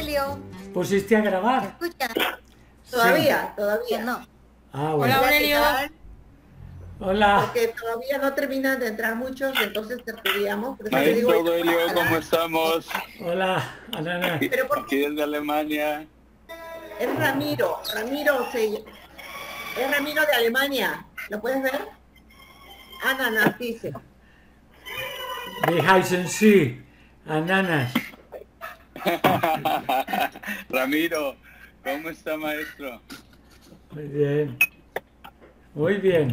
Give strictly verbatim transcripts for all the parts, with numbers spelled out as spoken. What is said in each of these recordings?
Aurelio. ¿Pusiste a grabar? ¿Me escucha? Todavía, Sí. todavía. No. Ah, bueno. Hola, Aurelio. Hola. Porque todavía no terminan de entrar muchos, entonces te pedíamos. Por eso te digo, Maestro Aurelio, ¿cómo estamos? Hola, Anana. Pero por- Aquí desde Alemania. es Ramiro, Ramiro se... es Ramiro de Alemania. ¿Lo puedes ver? Ananas dice. Wie heißen Sie? Ananas. Ramiro, ¿cómo está, maestro? Muy bien. Muy bien.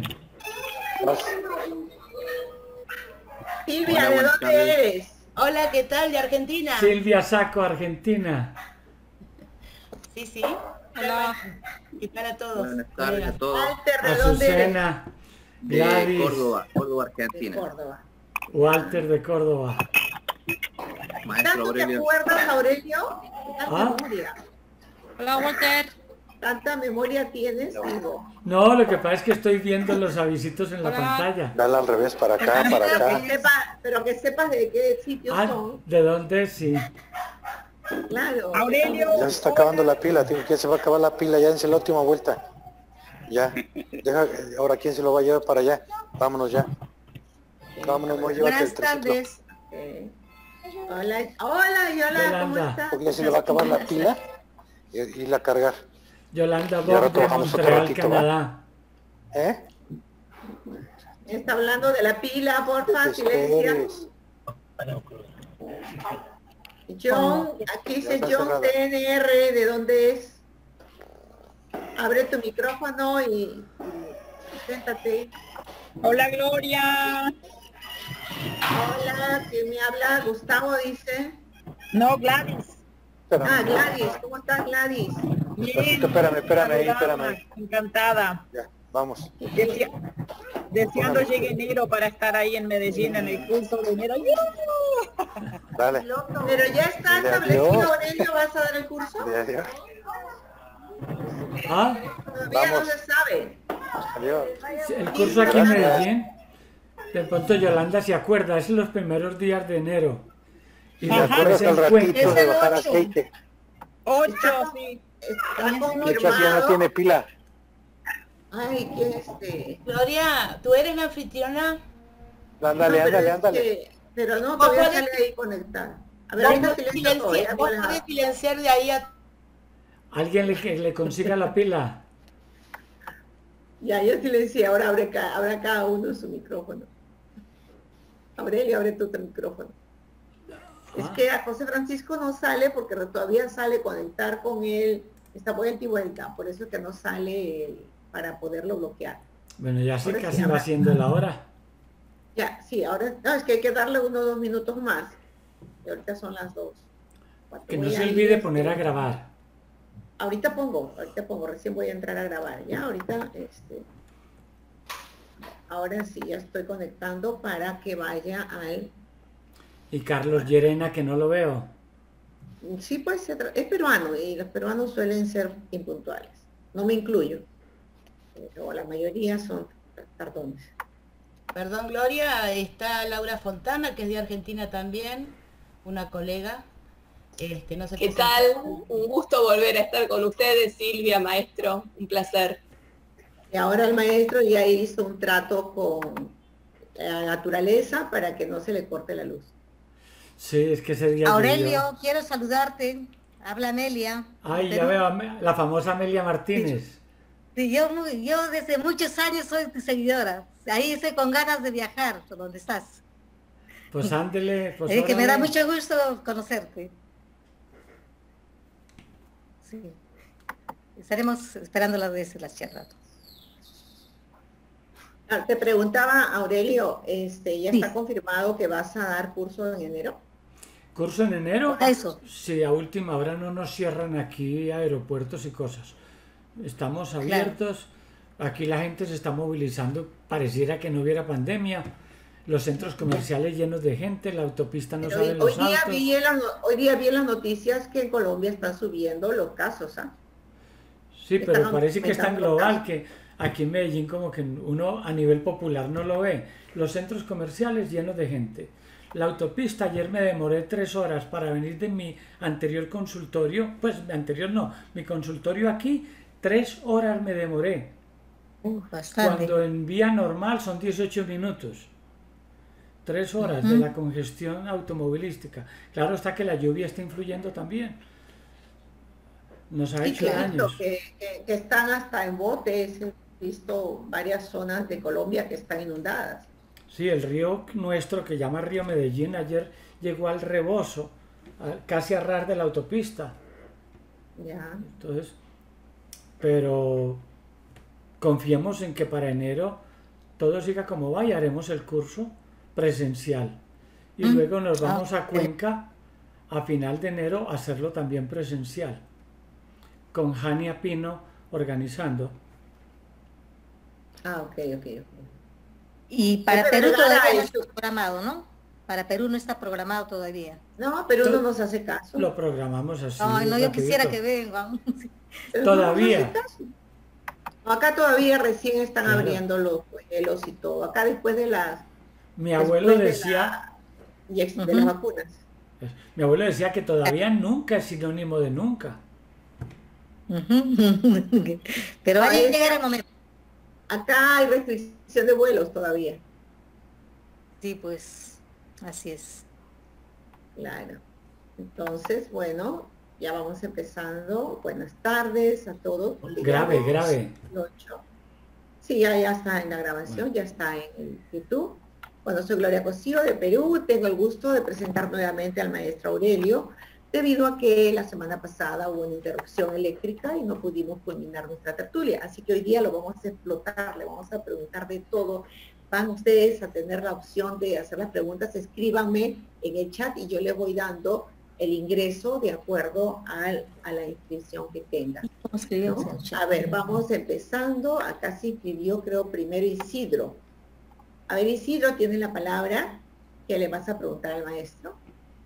Silvia, Hola, ¿de buenas dónde tardes. eres? Hola, ¿qué tal? ¿De Argentina? Silvia Saco, Argentina. Sí, sí. Hola. ¿Qué tal a todos? Buenas tardes a colegas? todos. Walter, ¿de dónde eres? Azucena, De Gladys, Córdoba, Córdoba, De Argentina. Córdoba. Walter de Córdoba. Maestro ¿Tanto te Aurelio. acuerdas, Aurelio? Tanta ¿Ah? memoria. Hola, Walter. ¿Tanta memoria tienes? Digo. No, lo que pasa es que estoy viendo los avisitos en la Hola. pantalla. Dale al revés, para acá, para Pero acá. que, sepa- pero que sepas de qué sitios Ah, son. ¿de dónde? Sí. Claro. Aurelio. Ya se está acabando la pila, tío. ¿Quién se va a acabar la pila? Ya en la última vuelta. Ya. Deja, ahora, ¿quién se lo va a llevar para allá? Vámonos ya. Vámonos, no, llévate el Buenas triciclo. tardes. Eh, Hola, hola, Yola, ¿cómo Yolanda. estás? Porque ya se le va a acabar la pila y irla a cargar. Yolanda Y ahora Bob de trabajamos otro Montreal, ratito, ¿va? Canadá. ¿Eh? Está hablando de la pila, porfa, Te silencia. esperes. John, aquí Ya dice está John cerrada. T N R, ¿de dónde es? Abre tu micrófono y, y siéntate. Hola, Gloria. Hola, ¿quién me habla? Gustavo dice. No, Gladys. Espérame, Ah, Gladys, ¿cómo estás, Gladys? Bien. espérame, espérame ahí, espérame ahí. Encantada. Ya, vamos. Desea- deseando llegue enero para estar ahí en Medellín en el curso de enero. Dale. Pero ya está Dile establecido, adiós. Aurelio, ¿vas a dar el curso? Adiós. Ah, Todavía no Vamos. se sabe. Adiós. el curso aquí en Gracias. Medellín. De pronto Yolanda se acuerda, es los primeros días de enero. Y ¿Te después acuerdas el al puente. ratito de el bajar ocho. aceite? Ocho, sí. Está De hecho, aquí ya no confirmado. tiene pila. Ay, que este... Gloria, ¿tú eres la anfitriona? Ándale, No, pero ándale, es ándale. que- Pero no, Vos todavía podés- sale ahí conectada. A ver, Vos ahorita podés silencio todo, silenciar, ya vos puedes- podés silenciar de ahí a... Alguien le, que le consiga la pila. Ya, yo silencié, ahora abre, ca- abre cada uno su micrófono. Aurelio, abre tu micrófono. Es Ah. que a José Francisco no sale porque todavía sale conectar con él, está vuelta y vuelta, por eso es que no sale él, para poderlo bloquear. Bueno, ya sí, Ahora sí, casi va ahora. siendo la hora. Ya, sí, ahora, no, es que hay que darle uno o dos minutos más. Y ahorita son las dos. Cuando Que no voy se a ir, olvide este, poner a grabar. Ahorita pongo, ahorita pongo, recién voy a entrar a grabar, ya, ahorita, este, ahora sí, ya estoy conectando para que vaya al, Y Carlos Llerena, que no lo veo. sí, pues, se tra- es peruano y los peruanos suelen ser impuntuales, no me incluyo, pero la mayoría son tardones. Perdón, Gloria, está Laura Fontana, que es de Argentina también, una colega. Este, no sé ¿Qué tal? Un gusto volver a estar con ustedes, Silvia, maestro, un placer. Y ahora el maestro ya hizo un trato con la naturaleza para que no se le corte la luz. Sí, es que ese día Aurelio, llovió. quiero saludarte. Habla Amelia. Ay, ya Perú. veo a Me- la famosa Amelia Martínez. Sí, yo, muy- yo desde muchos años soy tu seguidora. Ahí estoy con ganas de viajar por donde estás. Pues ándele, pues Eh, que me da órale. mucho gusto conocerte. Sí. Estaremos esperando las veces las charlas. Ah, te preguntaba, Aurelio, este, ¿ya Sí. está confirmado que vas a dar curso en enero? ¿Curso en enero? Eso. Sí, a última hora no nos cierran aquí aeropuertos y cosas. Estamos abiertos. Aquí la gente se está movilizando. Pareciera que no hubiera pandemia. Los centros comerciales llenos de gente, la autopista no Pero hoy, salen hoy los día autos. vi en las, no- hoy día vi en las noticias que en Colombia están subiendo los casos, ¿ah? Sí, pero están parece que es tan aumentando los global casos. que aquí en Medellín como que uno a nivel popular no lo ve. Los centros comerciales llenos de gente. La autopista ayer me demoré tres horas para venir de mi anterior consultorio, pues mi anterior no, mi consultorio aquí, tres horas me demoré. Uh, bastante. Cuando en vía normal son dieciocho minutos. Tres horas uh-huh. de la congestión automovilística. Claro está que la lluvia está influyendo también. Nos ha sí, hecho daños. Que, que, que están hasta en botes. He visto varias zonas de Colombia que están inundadas. Sí, el río nuestro, que llama Río Medellín, ayer llegó al rebozo, a, casi a ras de la autopista. Ya. Entonces, pero confiemos en que para enero todo siga como va y haremos el curso presencial. Y mm. luego nos vamos a Cuenca a final de enero a hacerlo también presencial, con Jania Pino organizando. Ah, ok, ok, ok. Y para Perú todavía no está programado, ¿no? Para Perú no está programado todavía. No, Perú no nos hace caso. Lo programamos así. No, no, yo quisiera que vengan. Todavía. No, acá todavía recién están claro. abriendo los vuelos y todo. Acá después de las... Mi abuelo decía... De, la, de uh-huh. las vacunas. Mi abuelo decía que todavía nunca es sinónimo de nunca. Uh-huh. Pero va a llegar el momento. Acá hay restricción de vuelos todavía. Sí, pues, así es. Claro. Entonces, bueno, ya vamos empezando. Buenas tardes a todos. Grave, grave. Sí, ya, ya está en la grabación, bueno. ya está en YouTube. Bueno, soy Gloria Cosío de Perú. Tengo el gusto de presentar nuevamente al maestro Aurelio, debido a que la semana pasada hubo una interrupción eléctrica y no pudimos culminar nuestra tertulia. Así que hoy día lo vamos a explotar, le vamos a preguntar de todo. Van ustedes a tener la opción de hacer las preguntas, escríbanme en el chat y yo les voy dando el ingreso de acuerdo al, a la inscripción que tengan, ¿no? A ver, vamos empezando. Acá se inscribió, creo, primero Isidro. A ver, Isidro, tiene la palabra. ¿Qué le vas a preguntar al maestro?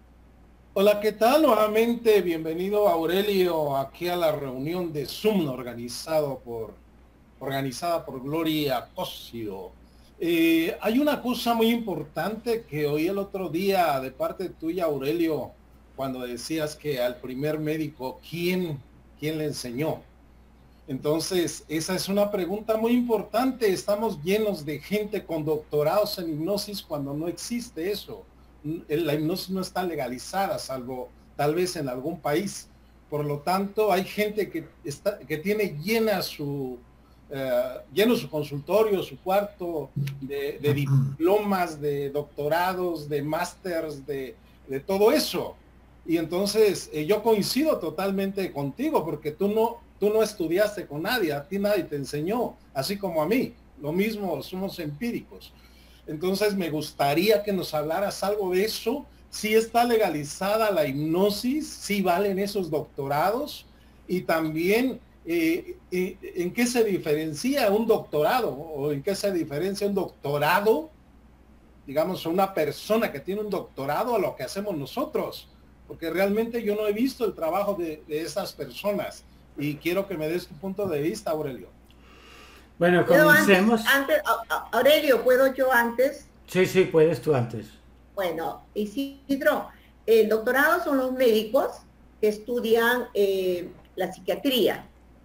Hola, ¿qué tal? Nuevamente, bienvenido Aurelio aquí a la reunión de Zoom organizado por, organizada por Gloria Cosío. Eh, hay una cosa muy importante que oí el otro día de parte tuya, Aurelio, cuando decías que al primer médico, ¿quién, quién le enseñó? Entonces, esa es una pregunta muy importante. Estamos llenos de gente con doctorados en hipnosis cuando no existe eso. La hipnosis no está legalizada, salvo tal vez en algún país. Por lo tanto, hay gente que, está, que tiene llena su, eh, lleno su consultorio, su cuarto de, de diplomas, de doctorados, de másters, de, de todo eso. Y entonces eh, yo coincido totalmente contigo, porque tú no, tú no estudiaste con nadie, a ti nadie te enseñó, así como a mí. Lo mismo, somos empíricos. Entonces me gustaría que nos hablaras algo de eso. Si está legalizada la hipnosis, si valen esos doctorados, y también eh, eh, en qué se diferencia un doctorado, o en qué se diferencia un doctorado, digamos, una persona que tiene un doctorado a lo que hacemos nosotros, porque realmente yo no he visto el trabajo de, de esas personas, y quiero que me des tu punto de vista, Aurelio. Bueno, comencemos. Antes, antes, Aurelio, ¿puedo yo antes? Sí, sí, puedes tú antes. Bueno, Isidro, el doctorado son los médicos que estudian eh, la psiquiatría,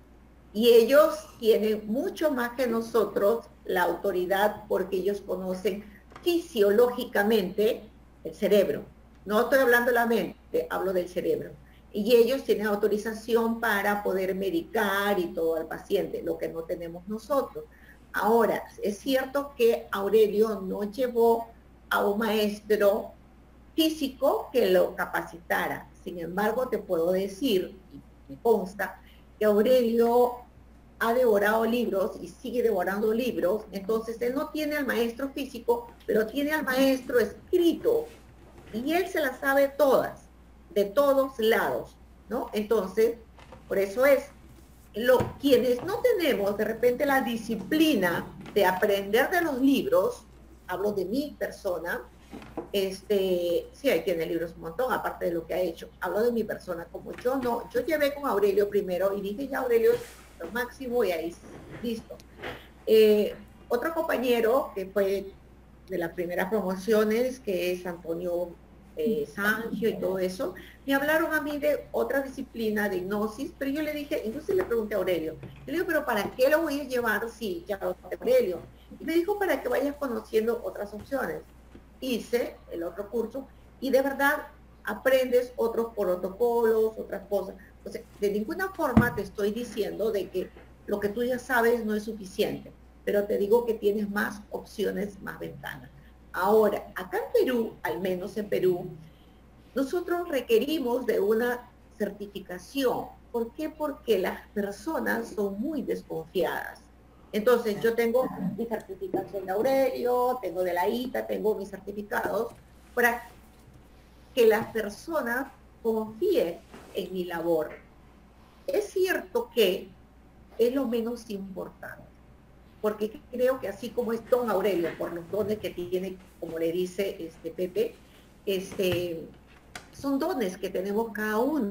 y ellos tienen mucho más que nosotros la autoridad, porque ellos conocen fisiológicamente el cerebro. No estoy hablando de la mente, hablo del cerebro. Y ellos tienen autorización para poder medicar y todo al paciente, lo que no tenemos nosotros. Ahora, es cierto que Aurelio no llevó a un maestro físico que lo capacitara. Sin embargo, te puedo decir, y me consta, que Aurelio ha devorado libros y sigue devorando libros. Entonces, él no tiene al maestro físico, pero tiene al maestro escrito. Y él se las sabe todas, de todos lados, ¿no? Entonces, por eso es, lo, quienes no tenemos de repente la disciplina de aprender de los libros, hablo de mi persona, este, sí, ahí tiene libros un montón, aparte de lo que ha hecho, hablo de mi persona, como yo no, yo llevé con Aurelio primero y dije ya Aurelio es lo máximo y ahí listo. Eh, otro compañero que fue de las primeras promociones, que es Antonio eh, Sangio y todo eso, me hablaron a mí de otra disciplina de hipnosis, pero yo le dije, entonces le pregunté a Aurelio, le digo, pero ¿para qué lo voy a llevar si ya lo sabe Aurelio? Y me dijo, para que vayas conociendo otras opciones. Hice el otro curso y de verdad aprendes otros protocolos, otras cosas. O sea, de ninguna forma te estoy diciendo de que lo que tú ya sabes no es suficiente, pero te digo que tienes más opciones, más ventanas. Ahora, acá en Perú, al menos en Perú, nosotros requerimos de una certificación. ¿Por qué? Porque las personas son muy desconfiadas. Entonces, yo tengo mi certificación de Aurelio, tengo de la I T A, tengo mis certificados, para que las personas confíen en mi labor. Es cierto que es lo menos importante, porque creo que así como es don Aurelio, por los dones que tiene, como le dice este Pepe, este, son dones que tenemos cada uno.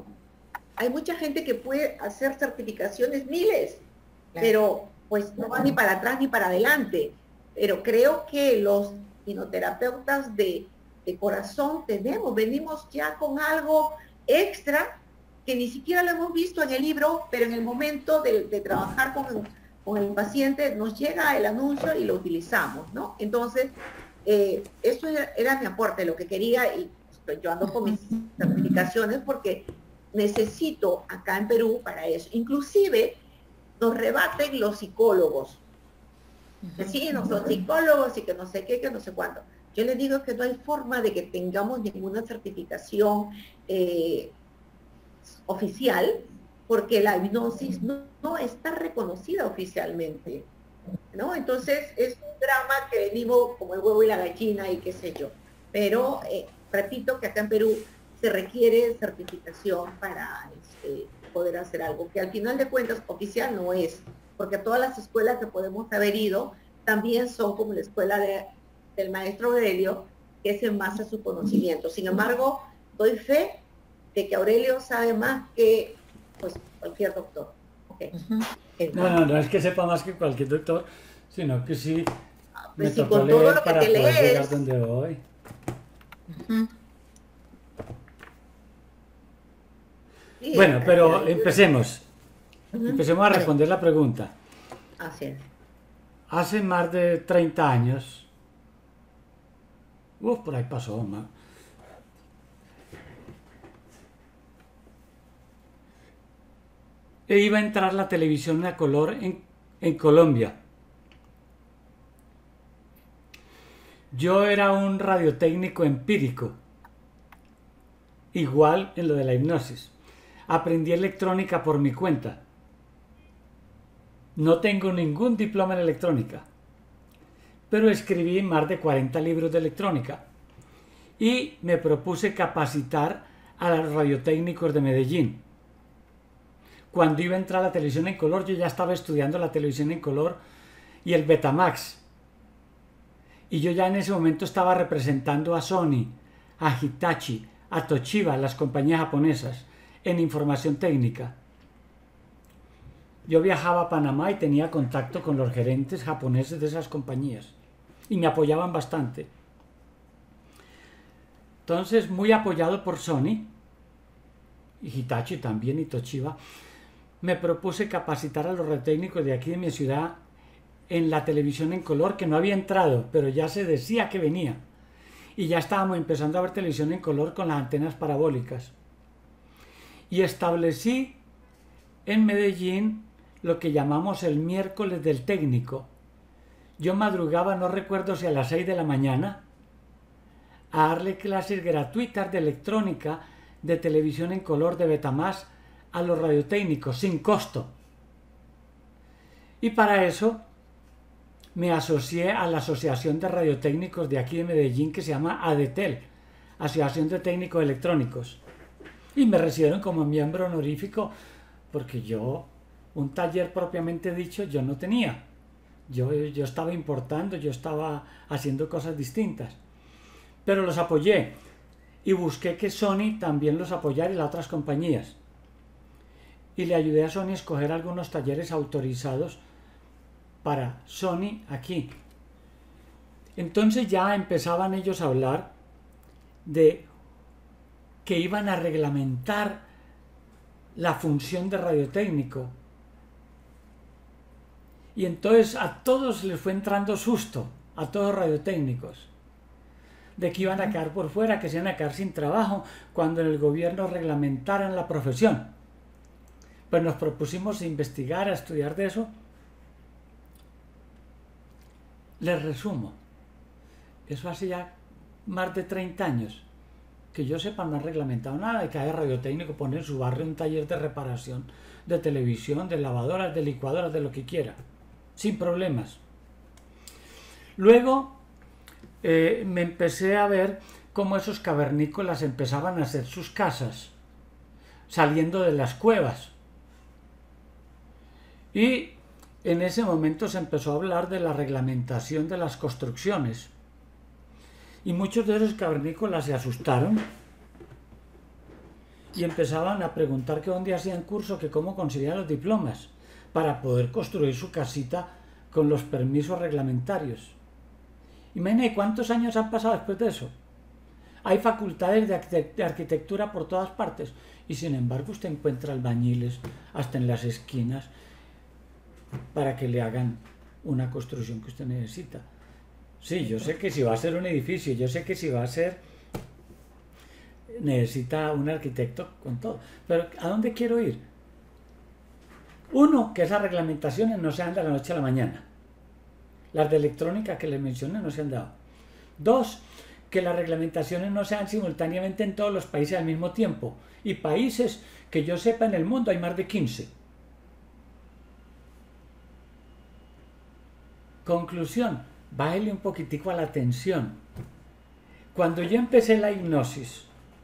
Hay mucha gente que puede hacer certificaciones, miles, claro, pero pues no va ni para atrás ni para adelante. Pero creo que los hipnoterapeutas de, de corazón tenemos, venimos ya con algo extra que ni siquiera lo hemos visto en el libro, pero en el momento de, de trabajar con el, con el paciente nos llega el anuncio y lo utilizamos, ¿no? Entonces, eh, eso era, era mi aporte, lo que quería, y pues, yo ando con mis certificaciones porque necesito acá en Perú para eso. Inclusive nos rebaten los psicólogos. Que sí, no son psicólogos y que no sé qué, que no sé cuánto. Yo les digo que no hay forma de que tengamos ninguna certificación eh, oficial, porque la hipnosis no, no está reconocida oficialmente, ¿no? Entonces es un drama que venimos como el huevo y la gallina y qué sé yo. Pero eh, repito que acá en Perú se requiere certificación para este, poder hacer algo, que al final de cuentas oficial no es, porque todas las escuelas que podemos haber ido también son como la escuela de, del maestro Aurelio, que es en base a su conocimiento. Sin embargo, doy fe de que Aurelio sabe más que pues, cualquier doctor. Okay. Uh-huh. No, no, no es que sepa más que cualquier doctor, sino que sí ah, me pues si tocó con todo leer lo que para te poder lees, llegar donde voy. Uh-huh. Sí, bueno, pero sí, empecemos. Uh-huh. Empecemos a responder la pregunta. Así es. Hace más de treinta años, uf, por ahí pasó, más. E iba a entrar la televisión a color en, en Colombia. Yo era un radiotécnico empírico, igual en lo de la hipnosis. Aprendí electrónica por mi cuenta. No tengo ningún diploma en electrónica, pero escribí más de cuarenta libros de electrónica y me propuse capacitar a los radiotécnicos de Medellín. Cuando iba a entrar a la televisión en color, yo ya estaba estudiando la televisión en color y el Betamax. Y yo ya en ese momento estaba representando a Sony, a Hitachi, a Toshiba, las compañías japonesas, en información técnica. Yo viajaba a Panamá y tenía contacto con los gerentes japoneses de esas compañías y me apoyaban bastante. Entonces, muy apoyado por Sony y Hitachi también y Toshiba, me propuse capacitar a los radiotécnicos de aquí de mi ciudad en la televisión en color, que no había entrado, pero ya se decía que venía. Y ya estábamos empezando a ver televisión en color con las antenas parabólicas. Y establecí en Medellín lo que llamamos el miércoles del técnico. Yo madrugaba, no recuerdo si a las seis de la mañana, a darle clases gratuitas de electrónica, de televisión en color, de Betamax, a los radiotécnicos, sin costo. Y para eso me asocié a la Asociación de Radiotécnicos de aquí de Medellín, que se llama ADETEL, Asociación de Técnicos Electrónicos. Y me recibieron como miembro honorífico, porque yo, un taller propiamente dicho, yo no tenía. Yo, yo estaba importando, yo estaba haciendo cosas distintas. Pero los apoyé y busqué que Sony también los apoyara y las otras compañías. Y le ayudé a Sony a escoger algunos talleres autorizados para Sony aquí. Entonces ya empezaban ellos a hablar de que iban a reglamentar la función de radiotécnico. Y entonces a todos les fue entrando susto, a todos los radiotécnicos, de que iban a quedar por fuera, que se iban a quedar sin trabajo cuando en el gobierno reglamentaran la profesión. Pues nos propusimos investigar, a estudiar de eso. Les resumo, eso hace ya más de treinta años, que yo sepa no han reglamentado nada, y cada radiotécnico pone en su barrio un taller de reparación de televisión, de lavadoras, de licuadoras, de lo que quiera, sin problemas. Luego eh, me empecé a ver cómo esos cavernícolas empezaban a hacer sus casas, saliendo de las cuevas. Y en ese momento se empezó a hablar de la reglamentación de las construcciones. Y muchos de esos cavernícolas se asustaron y empezaban a preguntar que dónde hacían curso, que cómo conseguían los diplomas para poder construir su casita con los permisos reglamentarios. Imagínate cuántos años han pasado después de eso. Hay facultades de arquitectura por todas partes y sin embargo usted encuentra albañiles hasta en las esquinas para que le hagan una construcción que usted necesita. Sí, yo sé que si va a ser un edificio, yo sé que si va a ser, necesita un arquitecto con todo. Pero ¿a dónde quiero ir? Uno, que esas reglamentaciones no se dan de la noche a la mañana. Las de electrónica que les mencioné no se han dado. Dos, que las reglamentaciones no se dan simultáneamente en todos los países al mismo tiempo. Y países que yo sepa en el mundo hay más de quince. Conclusión, bájele un poquitico a la tensión. Cuando yo empecé la hipnosis,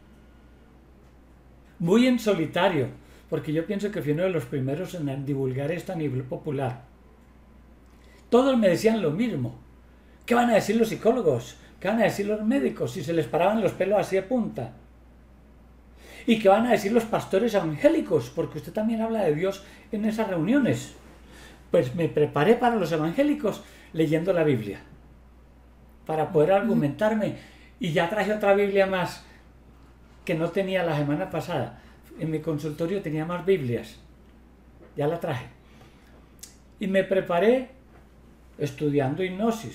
muy en solitario, porque yo pienso que fui uno de los primeros en divulgar esto a nivel popular, todos me decían lo mismo. ¿Qué van a decir los psicólogos? ¿Qué van a decir los médicos si se les paraban los pelos así de punta? ¿Y qué van a decir los pastores evangélicos? Porque usted también habla de Dios en esas reuniones. Pues me preparé para los evangélicos leyendo la Biblia, para poder argumentarme, y ya traje otra Biblia más que no tenía la semana pasada. En mi consultorio tenía más Biblias, ya la traje. Y me preparé estudiando hipnosis.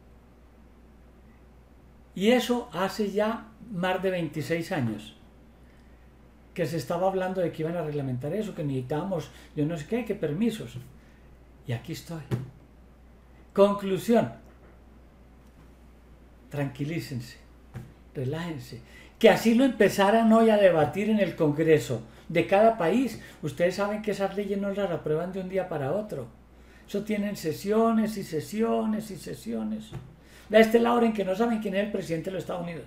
Y eso hace ya más de veintiséis años que se estaba hablando de que iban a reglamentar eso, que necesitábamos, yo no sé qué, qué permisos. Y aquí estoy. Conclusión. Tranquilícense, relájense. Que así lo empezaran hoy a debatir en el Congreso de cada país. Ustedes saben que esas leyes no las aprueban de un día para otro. Eso tienen sesiones y sesiones y sesiones. De este lado en que no saben quién es el presidente de los Estados Unidos.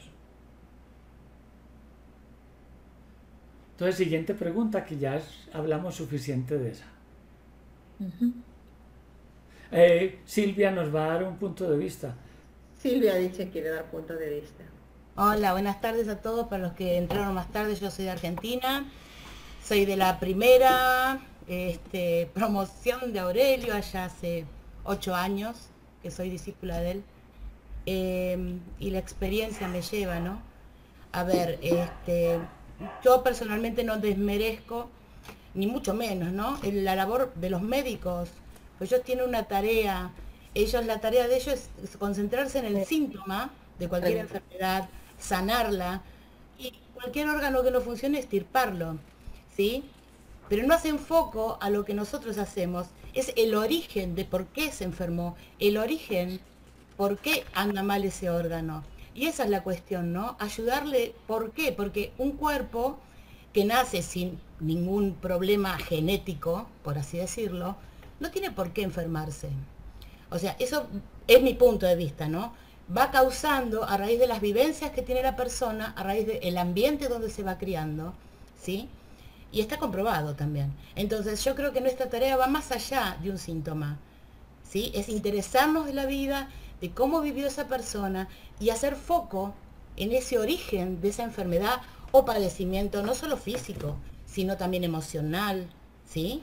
Entonces, siguiente pregunta, que ya es, hablamos suficiente de esa. Uh-huh. Eh, Silvia nos va a dar un punto de vista. Silvia dice que quiere dar punto de vista. Hola, buenas tardes a todos. Para los que entraron más tarde, yo soy de Argentina. Soy de la primera este, promoción de Aurelio, allá hace ocho años, que soy discípula de él. Eh, y la experiencia me lleva, ¿no? A ver, este, yo personalmente no desmerezco, ni mucho menos, ¿no? La labor de los médicos. Pues ellos tienen una tarea, ellos, la tarea de ellos es concentrarse en el síntoma de cualquier enfermedad, sanarla, y cualquier órgano que no funcione, extirparlo, ¿sí? Pero no hacen foco a lo que nosotros hacemos, es el origen de por qué se enfermó, el origen, por qué anda mal ese órgano. Y esa es la cuestión, ¿no? Ayudarle, ¿por qué? Porque un cuerpo que nace sin ningún problema genético, por así decirlo, no tiene por qué enfermarse. O sea, eso es mi punto de vista, ¿no? Va causando a raíz de las vivencias que tiene la persona, a raíz del ambiente donde se va criando, ¿sí? Y está comprobado también. Entonces yo creo que nuestra tarea va más allá de un síntoma, ¿sí? Es interesarnos de la vida, de cómo vivió esa persona y hacer foco en ese origen de esa enfermedad o padecimiento, no solo físico, sino también emocional, ¿sí?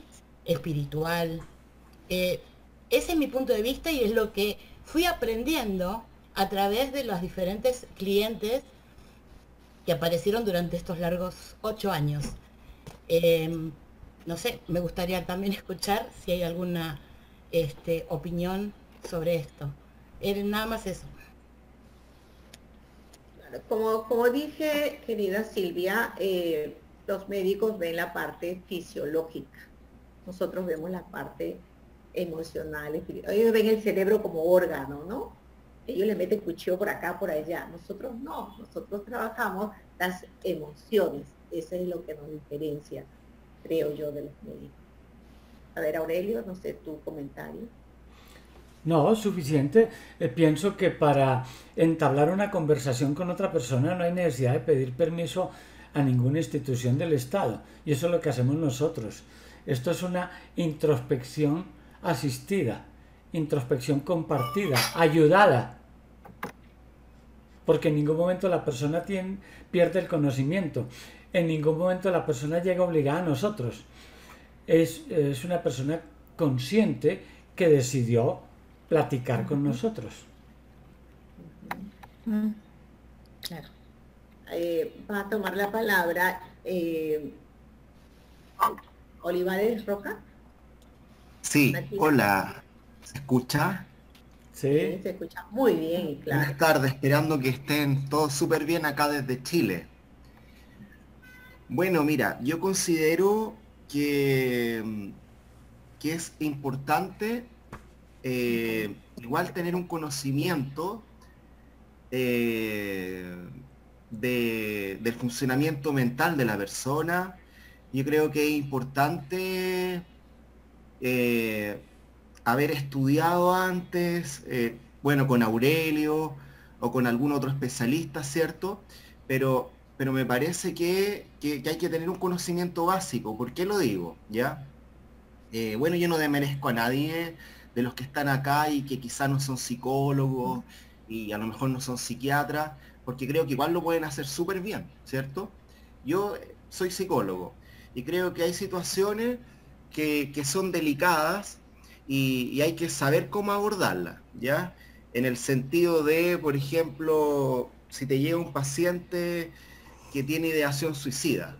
Espiritual. Eh, ese es mi punto de vista y es lo que fui aprendiendo a través de los diferentes clientes que aparecieron durante estos largos ocho años. Eh, no sé, me gustaría también escuchar si hay alguna este, opinión sobre esto. Era nada más eso. Como, como dije, querida Silvia, eh, los médicos ven la parte fisiológica. Nosotros vemos la parte emocional. Ellos ven el cerebro como órgano, ¿no? Ellos le meten cuchillo por acá, por allá. Nosotros no. Nosotros trabajamos las emociones. Eso es lo que nos diferencia, creo yo, de los médicos. A ver, Aurelio, no sé, tu comentario. No, suficiente. Eh, pienso que para entablar una conversación con otra persona no hay necesidad de pedir permiso a ninguna institución del Estado. Y eso es lo que hacemos nosotros. Esto es una introspección asistida, introspección compartida, ayudada. Porque en ningún momento la persona tiene, pierde el conocimiento. En ningún momento la persona llega obligada a nosotros. Es, es una persona consciente que decidió platicar con nosotros. Claro. Eh, va a tomar la palabra eh, Olivares Roca. Sí, Martina. Hola, ¿se escucha? Sí. Sí, se escucha muy bien y claro. Buenas tardes, esperando que estén todos súper bien acá desde Chile. Bueno, mira, yo considero que, que es importante eh, igual tener un conocimiento eh, de, del funcionamiento mental de la persona. Yo creo que es importante eh, haber estudiado antes, eh, bueno, con Aurelio o con algún otro especialista, ¿cierto? Pero, pero me parece que, que, que hay que tener un conocimiento básico. ¿Por qué lo digo? ¿Ya? Eh, bueno, yo no desmerezco a nadie de los que están acá y que quizás no son psicólogos y a lo mejor no son psiquiatras, porque creo que igual lo pueden hacer súper bien, ¿cierto? Yo soy psicólogo y creo que hay situaciones que, que son delicadas y, y hay que saber cómo abordarlas, ¿ya? En el sentido de, por ejemplo, si te llega un paciente que tiene ideación suicida,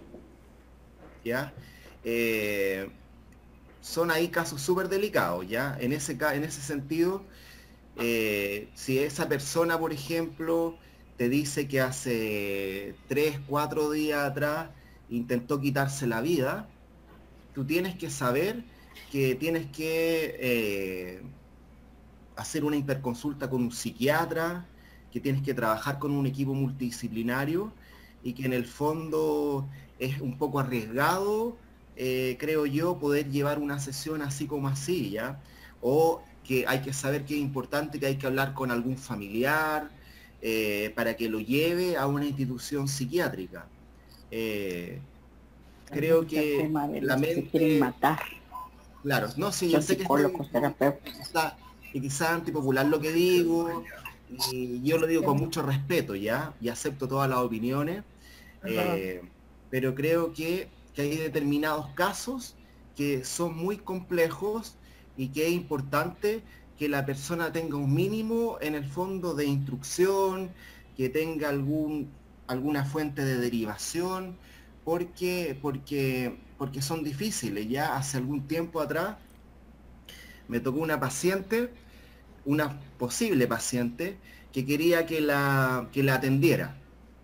¿ya? Eh, son ahí casos súper delicados, ¿ya? En ese, en ese sentido, eh, si esa persona, por ejemplo, te dice que hace tres, cuatro días atrás intentó quitarse la vida, tú tienes que saber que tienes que eh, hacer una interconsulta con un psiquiatra, que tienes que trabajar con un equipo multidisciplinario y que en el fondo es un poco arriesgado, eh, creo yo, poder llevar una sesión así como así, ¿ya? O que hay que saber que es importante, que hay que hablar con algún familiar eh, para que lo lleve a una institución psiquiátrica. Eh, creo que la mente... quieren matar. Claro, no, sí, yo sé que está, y quizás antipopular lo que digo, y yo lo digo con mucho respeto, ¿ya? Y acepto todas las opiniones, eh, pero creo que, que hay determinados casos que son muy complejos y que es importante que la persona tenga un mínimo en el fondo de instrucción, que tenga algún, alguna fuente de derivación, porque, porque, porque son difíciles. Ya hace algún tiempo atrás me tocó una paciente, una posible paciente, que quería que la, que la atendiera,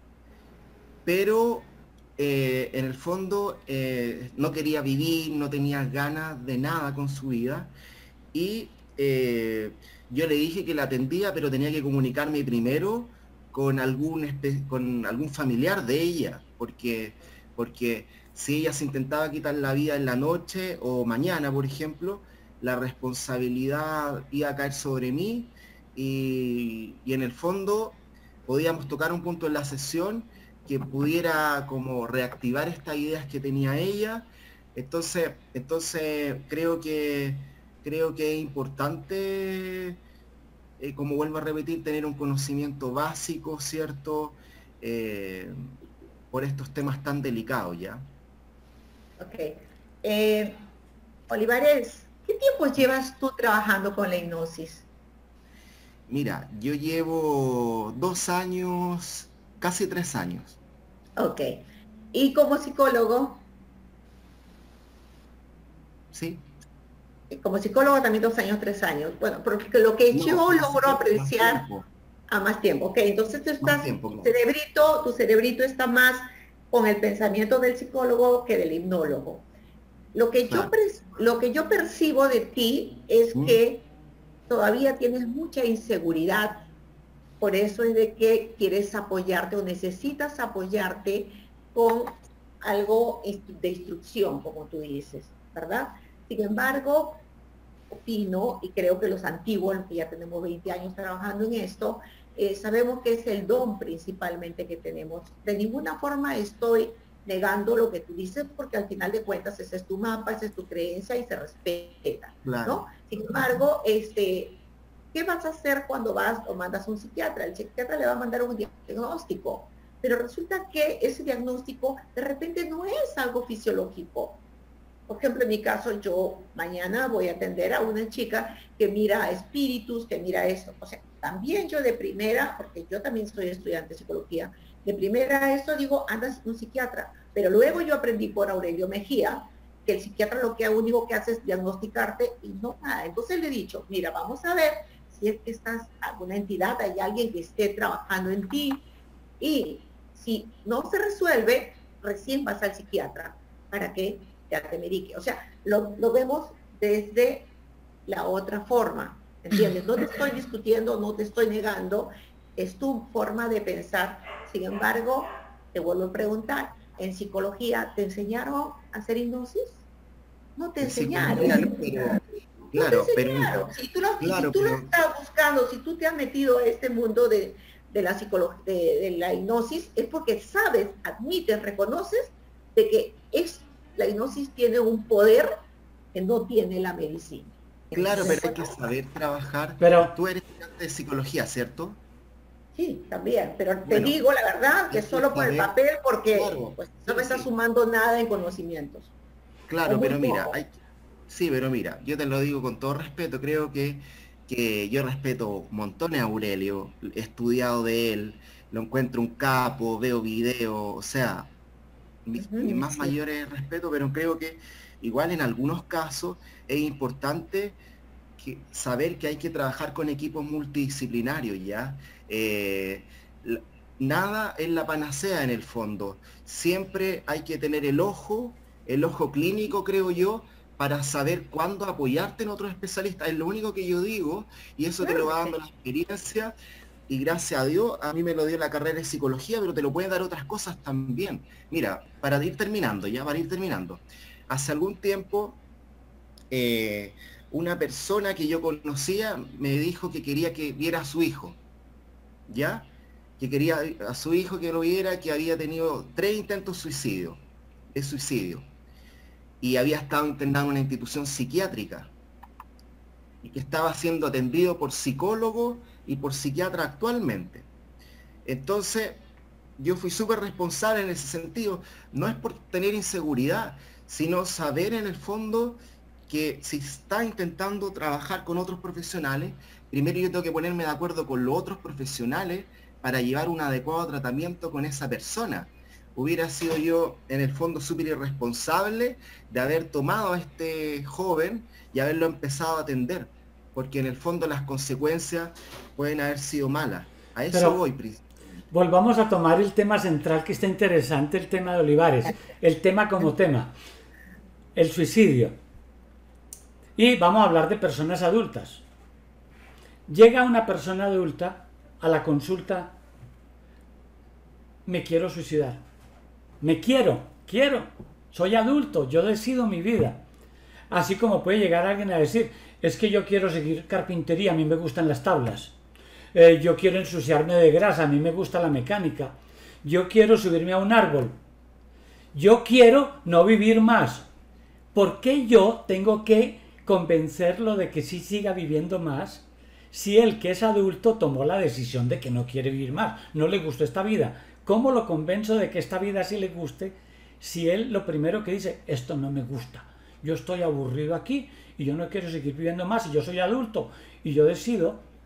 pero eh, en el fondo eh, no quería vivir, no tenía ganas de nada con su vida, y eh, yo le dije que la atendía, pero tenía que comunicarme primero con algún, con algún familiar de ella, porque, porque si ella se intentaba quitar la vida en la noche o mañana, por ejemplo, la responsabilidad iba a caer sobre mí, y, y en el fondo podíamos tocar un punto en la sesión que pudiera como reactivar estas ideas que tenía ella. Entonces, entonces creo que creo que es importante, eh, como vuelvo a repetir, tener un conocimiento básico, ¿cierto? Eh, por estos temas tan delicados, ¿ya? Ok. Eh, Olivares, ¿qué tiempo llevas tú trabajando con la hipnosis? Mira, yo llevo dos años, casi tres años. Ok. ¿Y como psicólogo? Sí. Como psicólogo también dos años, tres años. Bueno, porque lo que No, yo más logro tiempo, apreciar más tiempo. a más tiempo. Ok, entonces tú estás, tiempo, tu no. cerebrito, tu cerebrito está más con el pensamiento del psicólogo que del hipnólogo. Lo que, Claro. yo, per- lo que yo percibo de ti es Mm. que todavía tienes mucha inseguridad. Por eso es de que quieres apoyarte o necesitas apoyarte con algo instru- de instrucción, como tú dices, ¿verdad? Sin embargo, opino, y creo que los antiguos, que ya tenemos veinte años trabajando en esto, eh, sabemos que es el don principalmente que tenemos. De ninguna forma estoy negando lo que tú dices, porque al final de cuentas ese es tu mapa, esa es tu creencia y se respeta, Claro. ¿no? Sin embargo, este, ¿qué vas a hacer cuando vas o mandas a un psiquiatra? El psiquiatra le va a mandar un diagnóstico, pero resulta que ese diagnóstico de repente no es algo fisiológico. Por ejemplo, en mi caso, yo mañana voy a atender a una chica que mira espíritus, que mira eso. O sea, también yo de primera, porque yo también soy estudiante de psicología, de primera eso digo, andas un psiquiatra. Pero luego yo aprendí por Aurelio Mejía que el psiquiatra lo que único que hace es diagnosticarte y no nada. Entonces le he dicho, mira, vamos a ver si es que estás alguna entidad, hay alguien que esté trabajando en ti, y si no se resuelve, recién vas al psiquiatra para que te atemerique. O sea, lo, lo vemos desde la otra forma, ¿entiendes? No te estoy discutiendo, no te estoy negando, es tu forma de pensar. Sin embargo, te vuelvo a preguntar, ¿en psicología te enseñaron a hacer hipnosis? No te En enseñaron. psicología no, pero- Claro, No te pero enseñaron. Si tú, lo, claro, si tú lo pero- estás buscando, si tú te has metido a este mundo de, de la psicología, de, de la hipnosis, es porque sabes, admites, reconoces de que es, la hipnosis tiene un poder que no tiene la medicina. claro, pero hay Entonces, que saber trabajar. Pero- Tú eres estudiante de psicología, ¿cierto? sí, también, pero te Bueno, digo la verdad que hay que solo por el saber- papel, porque claro, pues, no me sí, está sí. sumando nada en conocimientos. Claro, O muy pero mira, poco. hay, sí, pero mira, yo te lo digo con todo respeto, creo que, que yo respeto montones a Aurelio, he estudiado de él, lo encuentro un capo, veo videos, o sea, mis, Ujú, mis más sí. mayores respeto, pero creo que igual en algunos casos es importante que, saber que hay que trabajar con equipos multidisciplinarios, ¿ya? Eh, la- nada es la panacea en el fondo. Siempre hay que tener el ojo, el ojo clínico, creo yo, para saber cuándo apoyarte en otros especialistas. Es lo único que yo digo, y eso te Claro lo va que dando la experiencia, y gracias a Dios, a mí me lo dio la carrera de psicología, pero te lo pueden dar otras cosas también. Mira, para ir terminando, ya, para ir terminando. Hace algún tiempo, eh, una persona que yo conocía me dijo que quería que viera a su hijo, ¿ya? Que quería a su hijo que lo viera, que había tenido tres intentos de suicidio, de suicidio, y había estado internado en una institución psiquiátrica, y que estaba siendo atendido por psicólogo y por psiquiatra actualmente. Entonces, yo fui súper responsable en ese sentido. No es por tener inseguridad, sino saber en el fondo que si está intentando trabajar con otros profesionales, primero yo tengo que ponerme de acuerdo con los otros profesionales para llevar un adecuado tratamiento con esa persona. Hubiera sido yo en el fondo súper irresponsable de haber tomado a este joven y haberlo empezado a atender, porque en el fondo las consecuencias pueden haber sido malas. A eso Pero- voy, Pris. Volvamos a tomar el tema central que está interesante, el tema de Olivares, el tema como tema, el suicidio. Y vamos a hablar de personas adultas. Llega una persona adulta a la consulta, me quiero suicidar, me quiero, quiero, soy adulto, yo decido mi vida. Así como puede llegar alguien a decir, es que yo quiero seguir carpintería, a mí me gustan las tablas. Eh, yo quiero ensuciarme de grasa, a mí me gusta la mecánica. Yo quiero subirme a un árbol. Yo quiero no vivir más. ¿Por qué yo tengo que convencerlo de que sí siga viviendo más si él, que es adulto, tomó la decisión de que no quiere vivir más? No le gustó esta vida. ¿Cómo lo convenzo de que esta vida sí le guste si él lo primero que dice, esto no me gusta? Yo estoy aburrido aquí y yo no quiero seguir viviendo más y yo soy adulto y yo decido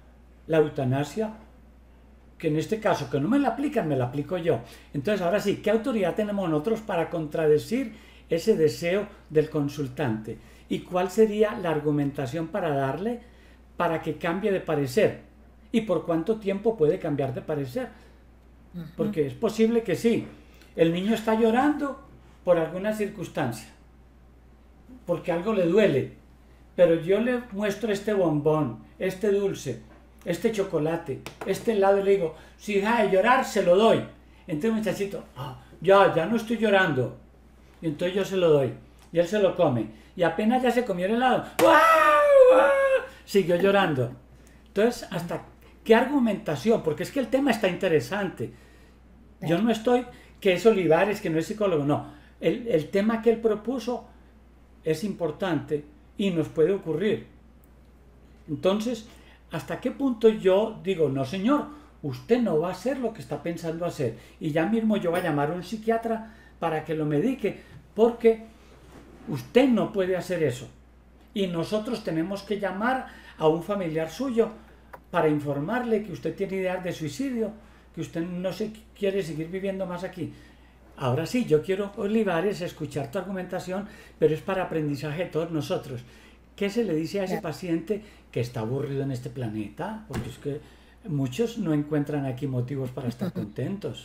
la eutanasia, que en este caso, que no me la aplican, me la aplico yo. Entonces, ahora sí, ¿qué autoridad tenemos nosotros para contradecir ese deseo del consultante? ¿Y cuál sería la argumentación para darle para que cambie de parecer? ¿Y por cuánto tiempo puede cambiar de parecer? Porque es posible que sí, el niño está llorando por alguna circunstancia, porque algo le duele, pero yo le muestro este bombón, este dulce, este chocolate, este helado, y le digo, si deja de llorar, se lo doy. Entonces el muchachito, ah, ya, ya no estoy llorando. Y entonces yo se lo doy, y él se lo come. Y apenas ya se comió el helado, ¡guau, guau! Siguió llorando. Entonces, ¿hasta qué argumentación? Porque es que el tema está interesante. Yo no estoy, que es Olivares, que no es psicólogo, no. El, el tema que él propuso es importante y nos puede ocurrir. Entonces, ¿hasta qué punto yo digo, no señor, usted no va a hacer lo que está pensando hacer? Y ya mismo yo voy a llamar a un psiquiatra para que lo medique, porque usted no puede hacer eso. Y nosotros tenemos que llamar a un familiar suyo para informarle que usted tiene ideas de suicidio, que usted no se quiere seguir viviendo más aquí. Ahora sí, yo quiero, Olivares, escuchar tu argumentación, pero es para aprendizaje de todos nosotros. ¿Qué se le dice a ese paciente que está aburrido en este planeta? Porque es que muchos no encuentran aquí motivos para estar contentos.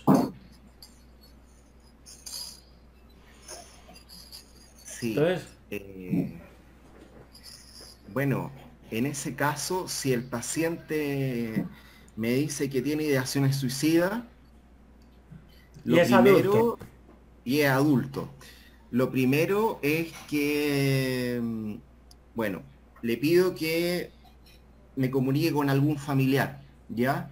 Sí. Entonces, eh, bueno, en ese caso, si el paciente me dice que tiene ideaciones suicidas, lo y es primero, adulto. Y es adulto. Lo primero es que, bueno, le pido que me comunique con algún familiar, ¿ya?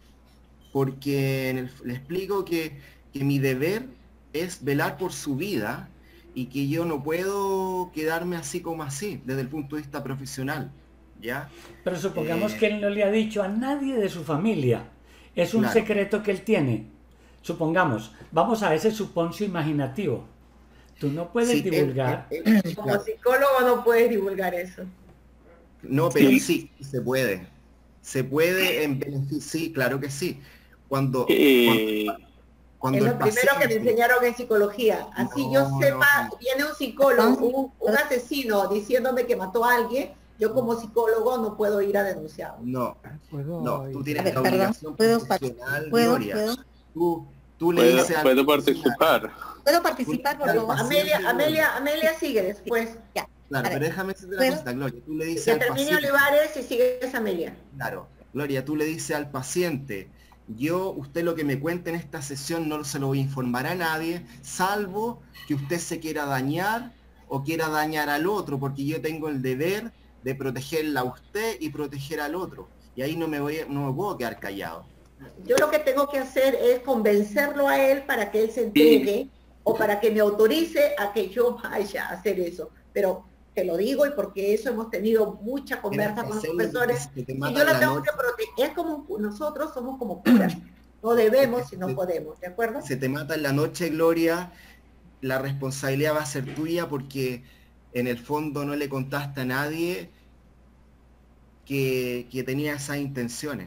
Porque en el- le explico que, que mi deber es velar por su vida y que yo no puedo quedarme así como así, desde el punto de vista profesional, ¿ya? Pero supongamos Eh, que él no le ha dicho a nadie de su familia. Es un Claro. secreto que él tiene. Supongamos, vamos a ese suponcio imaginativo. Tú no puedes sí, él- divulgar. él- él- Como claro. psicólogo no puedes divulgar eso. No, pero Sí. sí, se puede. Se puede en beneficio, sí, claro que sí. Cuando, Eh, cuando Es el lo primero que me paciente- enseñaron en psicología. Así No, yo no, sepa, no. viene un psicólogo, un, un asesino diciéndome que mató a alguien, yo como psicólogo no puedo ir a denunciarlo. No, no, tú tienes A ver, la perdón, obligación ¿puedo pa- profesional, ¿Puedo, Gloria. puedo, Tú, tú le ¿puedo, dices al puedo paciente- participar? ¿puedo participar, por Al favor? paciente, Amelia, Amelia, Amelia sigue después. Ya. Claro, A ver, pero déjame decirte ¿puedo? una cosa, Gloria. Tú le dices Que al termine paciente. Olivares y sigues Amelia. Claro, Gloria, tú le dices al paciente, yo, usted lo que me cuente en esta sesión no se lo voy a informar a nadie, salvo que usted se quiera dañar o quiera dañar al otro, porque yo tengo el deber de protegerla a usted y proteger al otro. Y ahí no me voy, a- no me puedo quedar callado. Yo lo que tengo que hacer es convencerlo a él para que él se entregue o para que me autorice a que yo vaya a hacer eso. Pero te lo digo y porque eso hemos tenido mucha conversa Tienes que con los hacerlo profesores porque se te y mata yo la la tengo noche. que proteger. Es como un- nosotros somos como curas. No debemos y no podemos, ¿de acuerdo? Se te mata en la noche, Gloria, la responsabilidad va a ser tuya porque en el fondo no le contaste a nadie que, que tenía esas intenciones.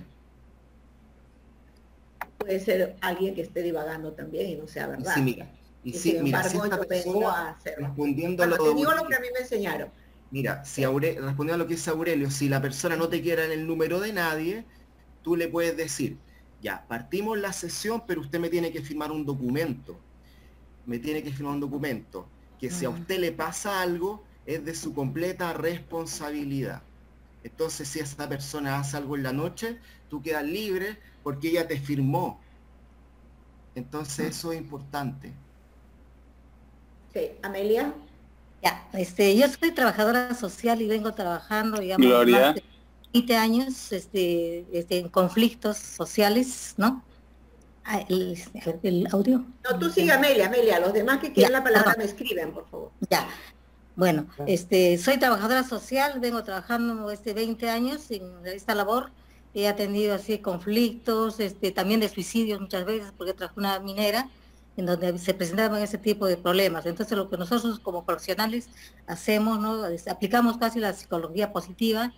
Puede ser alguien que esté divagando también y no sea Y verdad. sí, mira, y Y sí, sin mira, si embargo, esta yo vengo persona, a hacerlo. respondiendo a Bueno, lo te digo de lo que a mí me enseñaron. Mira, si Aure- respondiendo a lo que dice Aurelio, si la persona no te quiere en el número de nadie, tú le puedes decir, ya, partimos la sesión, pero usted me tiene que firmar un documento. Me tiene que firmar un documento. Que si a usted le pasa algo, es de su completa responsabilidad. Entonces, si esa persona hace algo en la noche, tú quedas libre porque ella te firmó. Entonces, eso es importante. Sí, Amelia. Ya, este, yo soy trabajadora social y vengo trabajando, digamos, Gloria. más de veinte años este, este, en conflictos sociales, ¿no? Ah, el, el audio. No, tú sigue Amelia, Amelia. Los demás que quieren Ya, la palabra perdón. me escriben, por favor. Ya, bueno, este, soy trabajadora social, vengo trabajando este veinte años en esta labor, he atendido así conflictos, este, también de suicidios muchas veces, porque trabajé en una minera, en donde se presentaban ese tipo de problemas. Entonces lo que nosotros como profesionales hacemos, ¿no? Es- aplicamos casi la psicología positiva,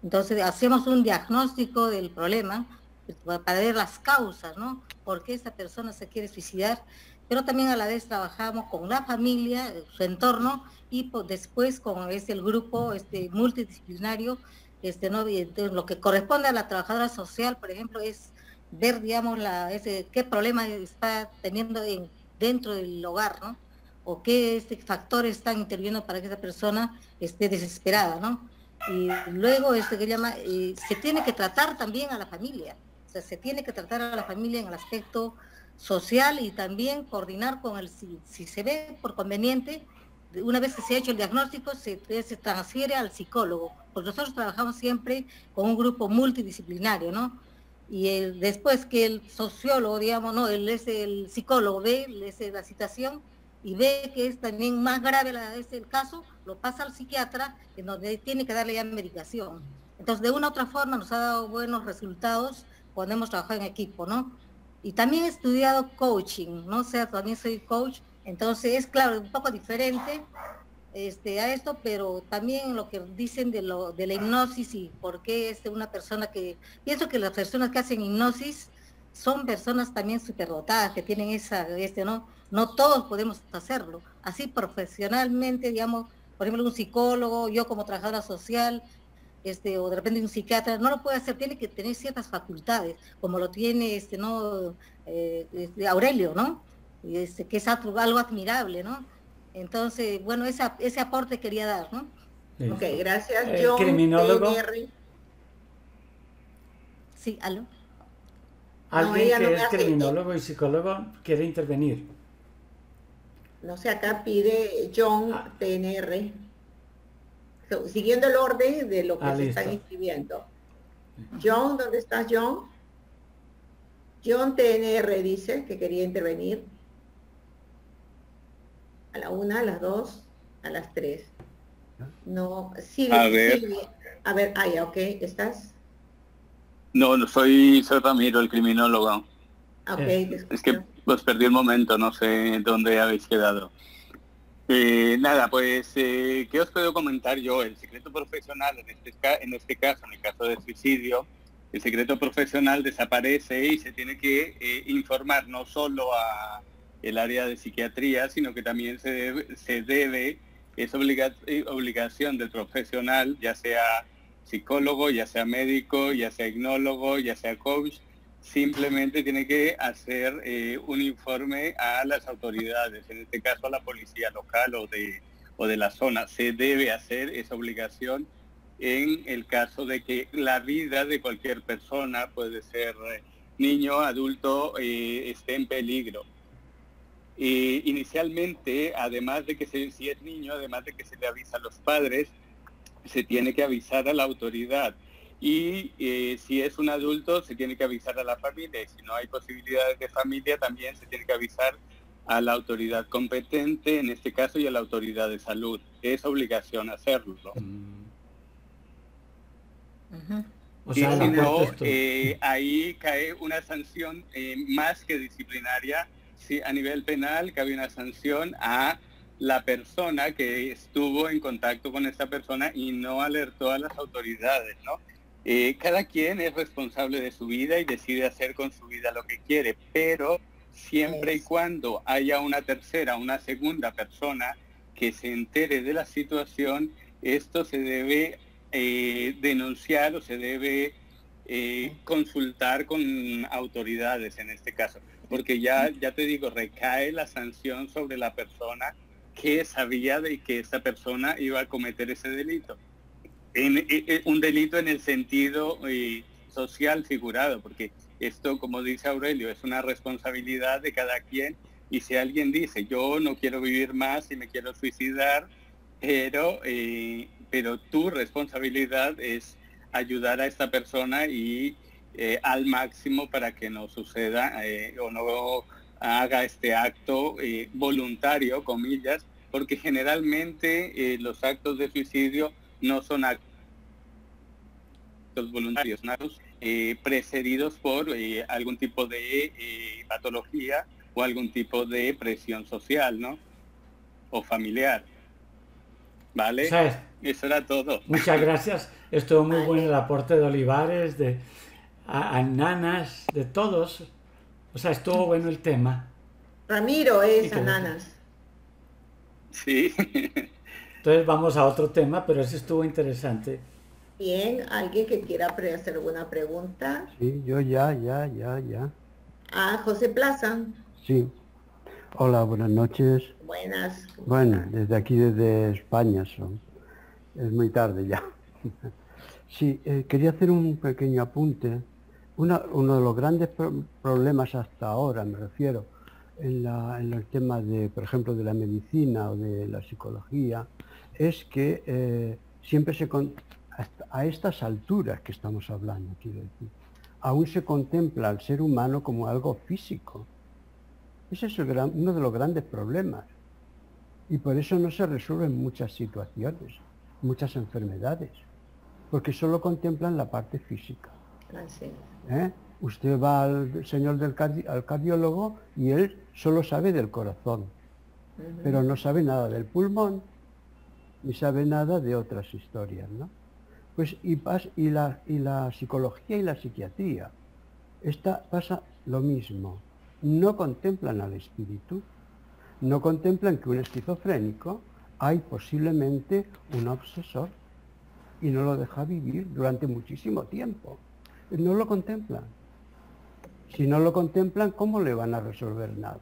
Entonces hacemos un diagnóstico del problema para ver las causas, ¿no? ¿Por qué esta persona se quiere suicidar? Pero también a la vez trabajamos con la familia, su entorno, y pues, después con este, el grupo este, multidisciplinario, este, ¿no? Y entonces, lo que corresponde a la trabajadora social, por ejemplo, es ver, digamos, la, ese, qué problema está teniendo en, dentro del hogar, ¿no? O qué este, factores están interviniendo para que esa persona esté desesperada, ¿no? Y luego, este, que llama, eh, se tiene que tratar también a la familia, o sea, se tiene que tratar a la familia en el aspecto social y también coordinar con el, si, si se ve por conveniente, una vez que se ha hecho el diagnóstico, se, se transfiere al psicólogo, porque nosotros trabajamos siempre con un grupo multidisciplinario, ¿no? Y el, después que el sociólogo, digamos, no, el, es el psicólogo ve es la situación y ve que es también más grave la, es el caso, lo pasa al psiquiatra, en donde tiene que darle ya medicación. Entonces, de una u otra forma nos ha dado buenos resultados cuando hemos trabajado en equipo, ¿no? Y también he estudiado coaching, ¿no? O sea, también soy coach, entonces es claro, un poco diferente este, a esto, pero también lo que dicen de, lo, de la hipnosis y por qué es una persona que... Pienso que las personas que hacen hipnosis son personas también superdotadas, que tienen esa, este, ¿no? No todos podemos hacerlo. Así profesionalmente, digamos, por ejemplo, un psicólogo, yo como trabajadora social, este, o de repente un psiquiatra, no lo puede hacer, tiene que tener ciertas facultades, como lo tiene este, ¿no? Eh, este, Aurelio, ¿no? Este, que es algo, algo admirable, ¿no? Entonces, bueno, esa, ese aporte quería dar, ¿no? Sí. Ok, gracias, El John. criminólogo. T N R. Sí, ¿aló? Alguien ella que no me es hace- criminólogo y psicólogo quiere intervenir. No sé, acá pide John Ah. T N R. So, siguiendo el orden de lo que Ah, se listo. están inscribiendo. John, ¿dónde estás, John? John T N R dice que quería intervenir. A la una, a las dos, a las tres. No, Silvia. A ver. Silvia. A ver, ah, ya, ok, ¿estás? No, no soy, soy Ramiro, el criminólogo. Ah, ok, Eh, te Es escucho. que pues perdí el momento, no sé dónde habéis quedado. Eh, nada, pues, eh, ¿qué os puedo comentar yo? El secreto profesional, en este, ca- en este caso, en el caso de suicidio, el secreto profesional desaparece y se tiene que eh, informar no solo a el área de psiquiatría, sino que también se debe, se debe es obliga- eh, obligación del profesional, ya sea psicólogo, ya sea médico, ya sea hipnólogo, ya sea coach, simplemente tiene que hacer eh, un informe a las autoridades, en este caso a la policía local o de, o de la zona. Se debe hacer esa obligación en el caso de que la vida de cualquier persona, puede ser eh, niño, adulto, eh, esté en peligro. Eh, inicialmente, además de que se, si es niño, además de que se le avisa a los padres, se tiene que avisar a la autoridad. Y eh, si es un adulto, se tiene que avisar a la familia. Y si no hay posibilidades de familia, también se tiene que avisar a la autoridad competente, en este caso, y a la autoridad de salud. Es obligación hacerlo. Ujú. O Y sea, si el no, aporte es todo. eh, ahí cae una sanción eh, más que disciplinaria. Sí, a nivel penal cabe una sanción a la persona que estuvo en contacto con esta persona y no alertó a las autoridades, ¿no? Eh, cada quien es responsable de su vida y decide hacer con su vida lo que quiere, pero siempre y cuando haya una tercera, una segunda persona que se entere de la situación, esto se debe eh, denunciar o se debe eh, consultar con autoridades en este caso, porque ya, ya te digo, recae la sanción sobre la persona que sabía de que esa persona iba a cometer ese delito. En, en, en, un delito en el sentido eh, social figurado, porque esto, como dice Aurelio, es una responsabilidad de cada quien, y si alguien dice, yo no quiero vivir más y me quiero suicidar, pero, eh, pero tu responsabilidad es ayudar a esta persona y eh, al máximo para que no suceda eh, o no haga este acto eh, voluntario, comillas, porque generalmente eh, los actos de suicidio no son actos voluntarios, eh, precedidos por eh, algún tipo de eh, patología o algún tipo de presión social, ¿no? O familiar. ¿Vale? O sea, eso era todo. Muchas gracias. Estuvo muy bueno el aporte de Olivares, de a, a Nanas, de todos. O sea, estuvo bueno el tema. Ramiro es que- Ananas. Sí. Entonces vamos a otro tema, pero ese estuvo interesante. Bien, ¿alguien que quiera pre- hacer alguna pregunta? Sí, yo ya, ya, ya, ya. Ah, José Plaza. Sí. Hola, buenas noches. Buenas. Bueno, desde aquí, desde España son. Es muy tarde ya. Sí, eh, quería hacer un pequeño apunte. Una- uno de los grandes pro- problemas hasta ahora, me refiero, en, la, en el tema de, por ejemplo, de la medicina o de la psicología, es que eh, siempre se, con- hasta a estas alturas que estamos hablando, quiero decir, aún se contempla al ser humano como algo físico. Ese es el gran- uno de los grandes problemas. Y por eso no se resuelven muchas situaciones, muchas enfermedades, porque solo contemplan la parte física. Así. ¿eh? Usted va al señor del cardi- al cardiólogo y él solo sabe del corazón, Ujú. pero no sabe nada del pulmón, ni sabe nada de otras historias, ¿no? Pues y, pas- y, la, y la psicología y la psiquiatría, esta pasa lo mismo. No contemplan al espíritu, no contemplan que un esquizofrénico hay posiblemente un obsesor y no lo deja vivir durante muchísimo tiempo. No lo contemplan. Si no lo contemplan, ¿cómo le van a resolver nada?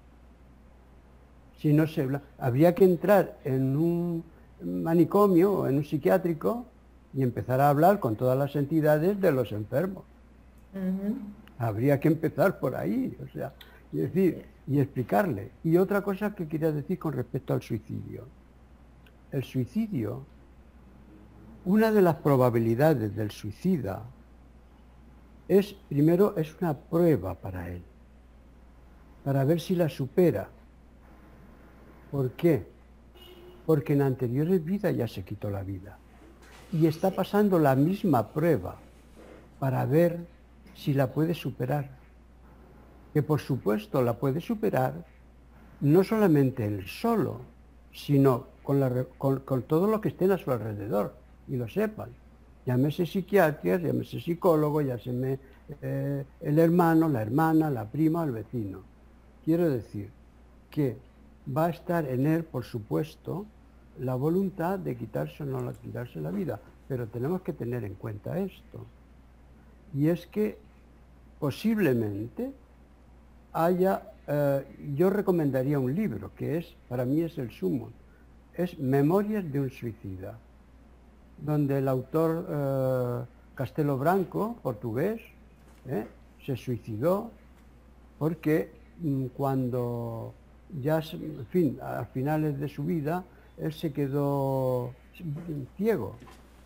Si no se habla- habría que entrar en un manicomio o en un psiquiátrico y empezar a hablar con todas las entidades de los enfermos. Ujú. Habría que empezar por ahí, o sea, y decir, y explicarle. Y otra cosa que quería decir con respecto al suicidio. El suicidio, una de las probabilidades del suicida es, primero, es una prueba para él, para ver si la supera. ¿Por qué? Porque en anteriores vidas ya se quitó la vida. Y está pasando la misma prueba para ver si la puede superar. Que por supuesto la puede superar no solamente él solo, sino con, la re- con- con todo lo que estén a su alrededor y lo sepan. Llámese psiquiatría, llámese psicólogo, llámese eh, el hermano, la hermana, la prima, el vecino. Quiero decir que va a estar en él, por supuesto, la voluntad de quitarse o no la- quitarse la vida, pero tenemos que tener en cuenta esto. Y es que posiblemente haya, eh, yo recomendaría un libro que es, para mí es el sumo, es Memorias de un suicida, donde el autor eh, Castelo Branco, portugués, eh, se suicidó porque mm, cuando ya, se- en fin, a finales de su vida, él se quedó ciego.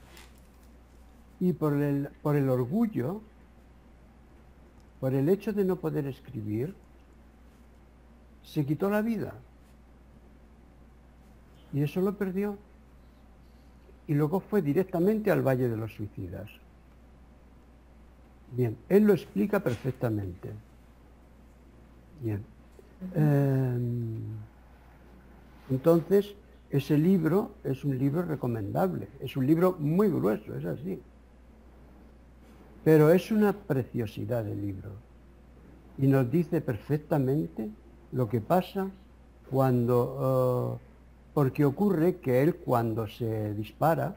Y por el, por el orgullo, por el hecho de no poder escribir, se quitó la vida. Y eso lo perdió. Y luego fue directamente al Valle de los Suicidas. Bien, él lo explica perfectamente. Bien. Eh, entonces, ese libro es un libro recomendable. Es un libro muy grueso, es así. Pero es una preciosidad de libro. Y nos dice perfectamente lo que pasa cuando... eh, porque ocurre que él cuando se dispara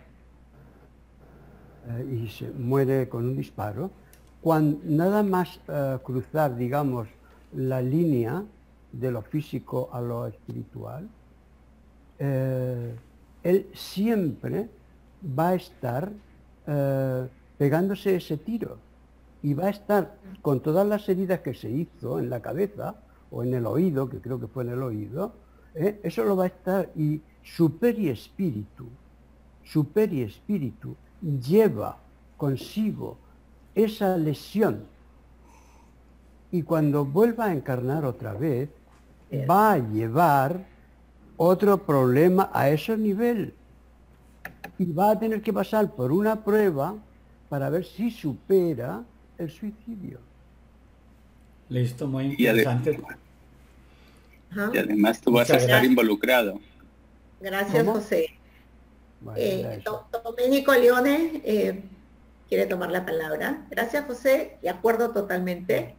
eh, y se muere con un disparo, cuando, nada más eh, cruzar, digamos, la línea de lo físico a lo espiritual, eh, él siempre va a estar eh, pegándose ese tiro y va a estar con todas las heridas que se hizo en la cabeza o en el oído, que creo que fue en el oído, ¿eh? Eso lo va a estar, y su periespíritu, su periespíritu lleva consigo esa lesión, y cuando vuelva a encarnar otra vez, va a llevar otro problema a ese nivel, y va a tener que pasar por una prueba para ver si supera el suicidio. Listo, muy Y ade- interesante. Ajá. Y además tú vas a Muchas estar gracias. involucrado. Gracias, ¿Cómo? José. Bueno, Eh, era eso. Do- Domenico Leone eh, quiere tomar la palabra. Gracias, José. De acuerdo totalmente.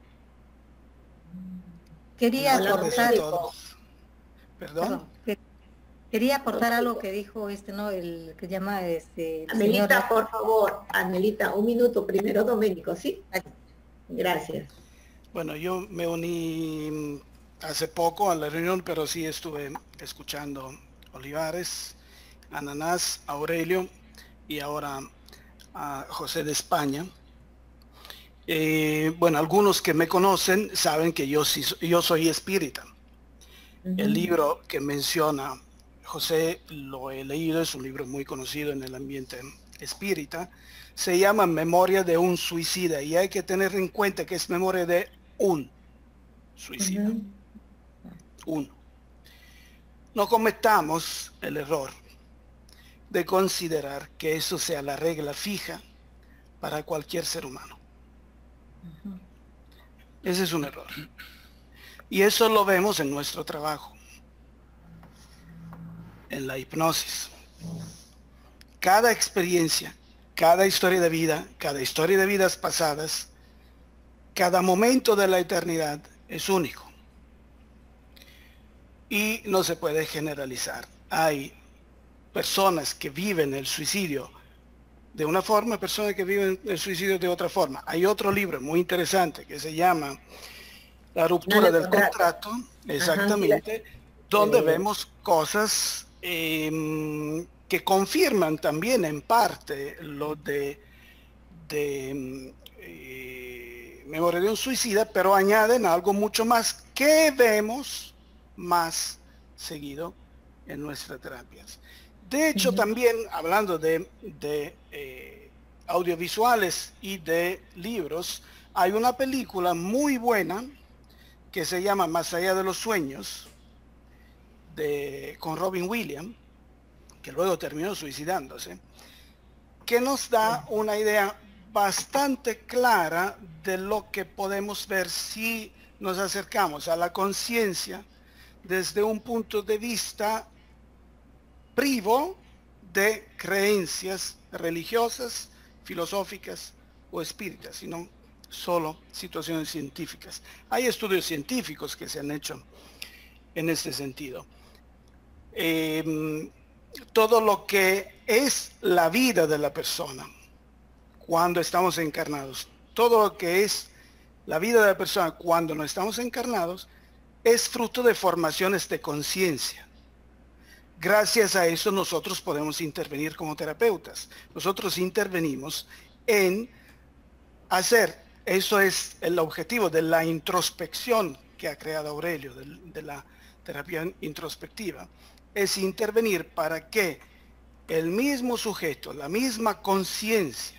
Quería Hola, Gracias a aportar, todos. ¿Perdón? perdón, que- quería aportar algo que dijo este, ¿no? El que llama este el señor. Anelita, por favor. Anelita, un minuto primero, Domenico, ¿sí? Gracias. Bueno, yo me uní hace poco a la reunión, pero sí estuve escuchando Olivares, Ananás, Aurelio y ahora a José de España. Eh, bueno, algunos que me conocen saben que yo, sí, yo soy espírita. Ujú. El libro que menciona José lo he leído, es un libro muy conocido en el ambiente espírita. Se llama Memoria de un suicida y hay que tener en cuenta que es memoria de un suicida. Ujú. Uno. No cometamos el error de considerar que eso sea la regla fija para cualquier ser humano. Ese es un error. Y eso lo vemos en nuestro trabajo, en la hipnosis. Cada experiencia, cada historia de vida, cada historia de vidas pasadas, cada momento de la eternidad es único. Y no se puede generalizar. Hay personas que viven el suicidio de una forma, personas que viven el suicidio de otra forma. Hay otro libro muy interesante que se llama La ruptura No, del contrato. contrato, exactamente, Ajá, donde eh, vemos cosas eh, que confirman también en parte lo de, de eh, Memoria de un suicida, pero añaden algo mucho más que vemos más seguido en nuestras terapias. De hecho, Ujú. también hablando de, de eh, audiovisuales y de libros, hay una película muy buena que se llama Más allá de los sueños, de, con Robin Williams, que luego terminó suicidándose, que nos da una idea bastante clara de lo que podemos ver si nos acercamos a la conciencia desde un punto de vista privo de creencias religiosas, filosóficas o espíritas, sino solo situaciones científicas. Hay estudios científicos que se han hecho en este sentido. Eh, todo lo que es la vida de la persona cuando estamos encarnados, todo lo que es la vida de la persona cuando no estamos encarnados, es fruto de formaciones de conciencia. Gracias a eso nosotros podemos intervenir como terapeutas. Nosotros intervenimos en hacer, eso es el objetivo de la introspección que ha creado Aurelio, de, de la terapia introspectiva, es intervenir para que el mismo sujeto, la misma conciencia,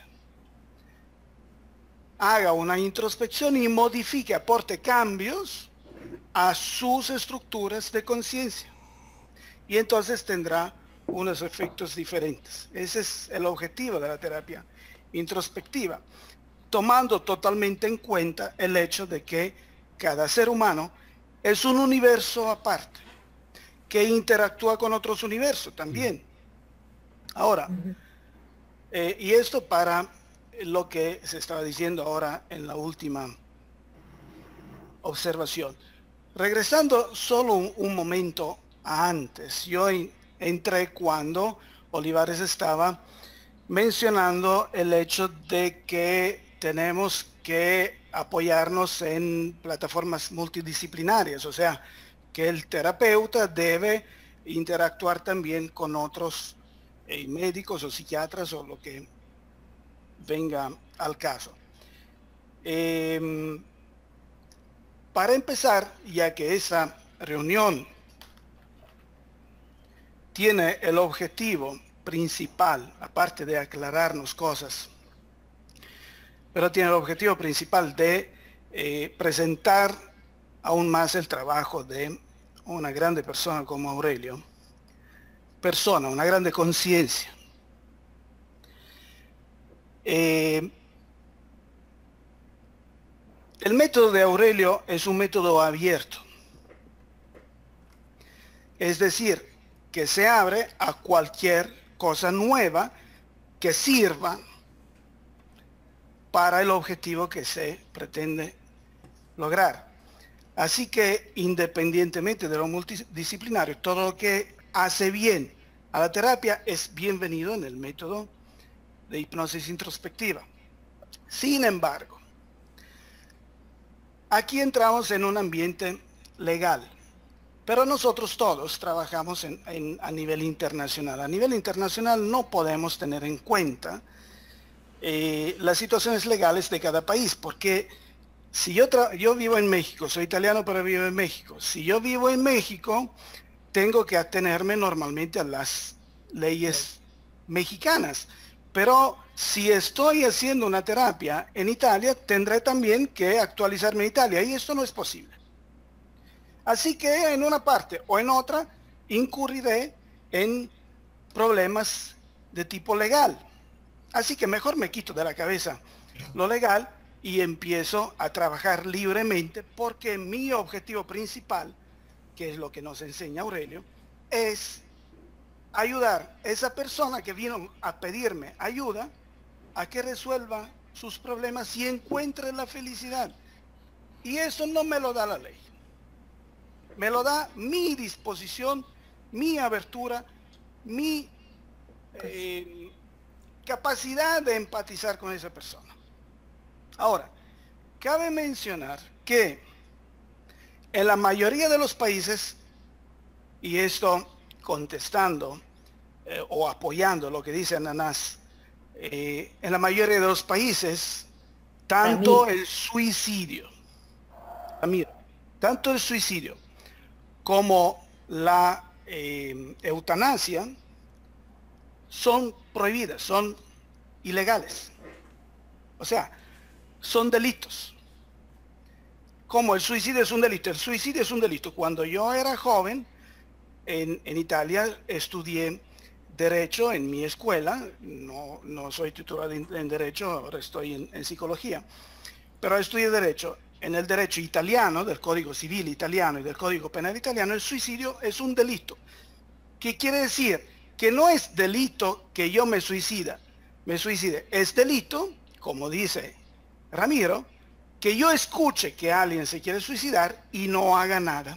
haga una introspección y modifique, aporte cambios a sus estructuras de conciencia. Y entonces tendrá unos efectos diferentes. Ese es el objetivo de la terapia introspectiva, tomando totalmente en cuenta el hecho de que cada ser humano es un universo aparte, que interactúa con otros universos también. Ahora, eh, y esto para lo que se estaba diciendo ahora en la última observación. Regresando solo un, un momento antes, yo entré cuando Olivares estaba mencionando el hecho de que tenemos que apoyarnos en plataformas multidisciplinarias, o sea, que el terapeuta debe interactuar también con otros eh, médicos o psiquiatras o lo que venga al caso. Eh, para empezar, ya que esa reunión tiene el objetivo principal, aparte de aclararnos cosas, pero tiene el objetivo principal de eh, presentar aún más el trabajo de una grande persona como Aurelio, persona, una grande conciencia. Eh, el método de Aurelio es un método abierto, es decir, que se abre a cualquier cosa nueva que sirva para el objetivo que se pretende lograr. Así que independientemente de lo multidisciplinario, todo lo que hace bien a la terapia es bienvenido en el método de hipnosis introspectiva. Sin embargo, aquí entramos en un ambiente legal, pero nosotros todos trabajamos en, en, a nivel internacional. A nivel internacional no podemos tener en cuenta eh, las situaciones legales de cada país, porque si yo, yo vivo en México, soy italiano pero vivo en México, si yo vivo en México, tengo que atenerme normalmente a las leyes mexicanas, pero si estoy haciendo una terapia en Italia, tendré también que actualizarme en Italia, y esto no es posible. Así que en una parte o en otra, incurriré en problemas de tipo legal. Así que mejor me quito de la cabeza lo legal y empiezo a trabajar libremente, porque mi objetivo principal, que es lo que nos enseña Aurelio, es ayudar a esa persona que vino a pedirme ayuda a que resuelva sus problemas y encuentre la felicidad. Y eso no me lo da la ley. Me lo da mi disposición, mi abertura, mi eh, capacidad de empatizar con esa persona. Ahora, cabe mencionar que en la mayoría de los países, y esto contestando eh, o apoyando lo que dice Ananás, eh, en la mayoría de los países, tanto el suicidio, Ramiro, tanto el suicidio como la eh, eutanasia son prohibidas, son ilegales. O sea, son delitos. Como el suicidio es un delito. El suicidio es un delito. Cuando yo era joven, en, en Italia, estudié Derecho en mi escuela. No, no soy titulado en, en Derecho, ahora estoy en, en Psicología. Pero estudié Derecho. En el derecho italiano, del Código Civil italiano y del Código Penal italiano, el suicidio es un delito. ¿Qué quiere decir? Que no es delito que yo me suicida, me suicide. Es delito, como dice Ramiro, que yo escuche que alguien se quiere suicidar y no haga nada.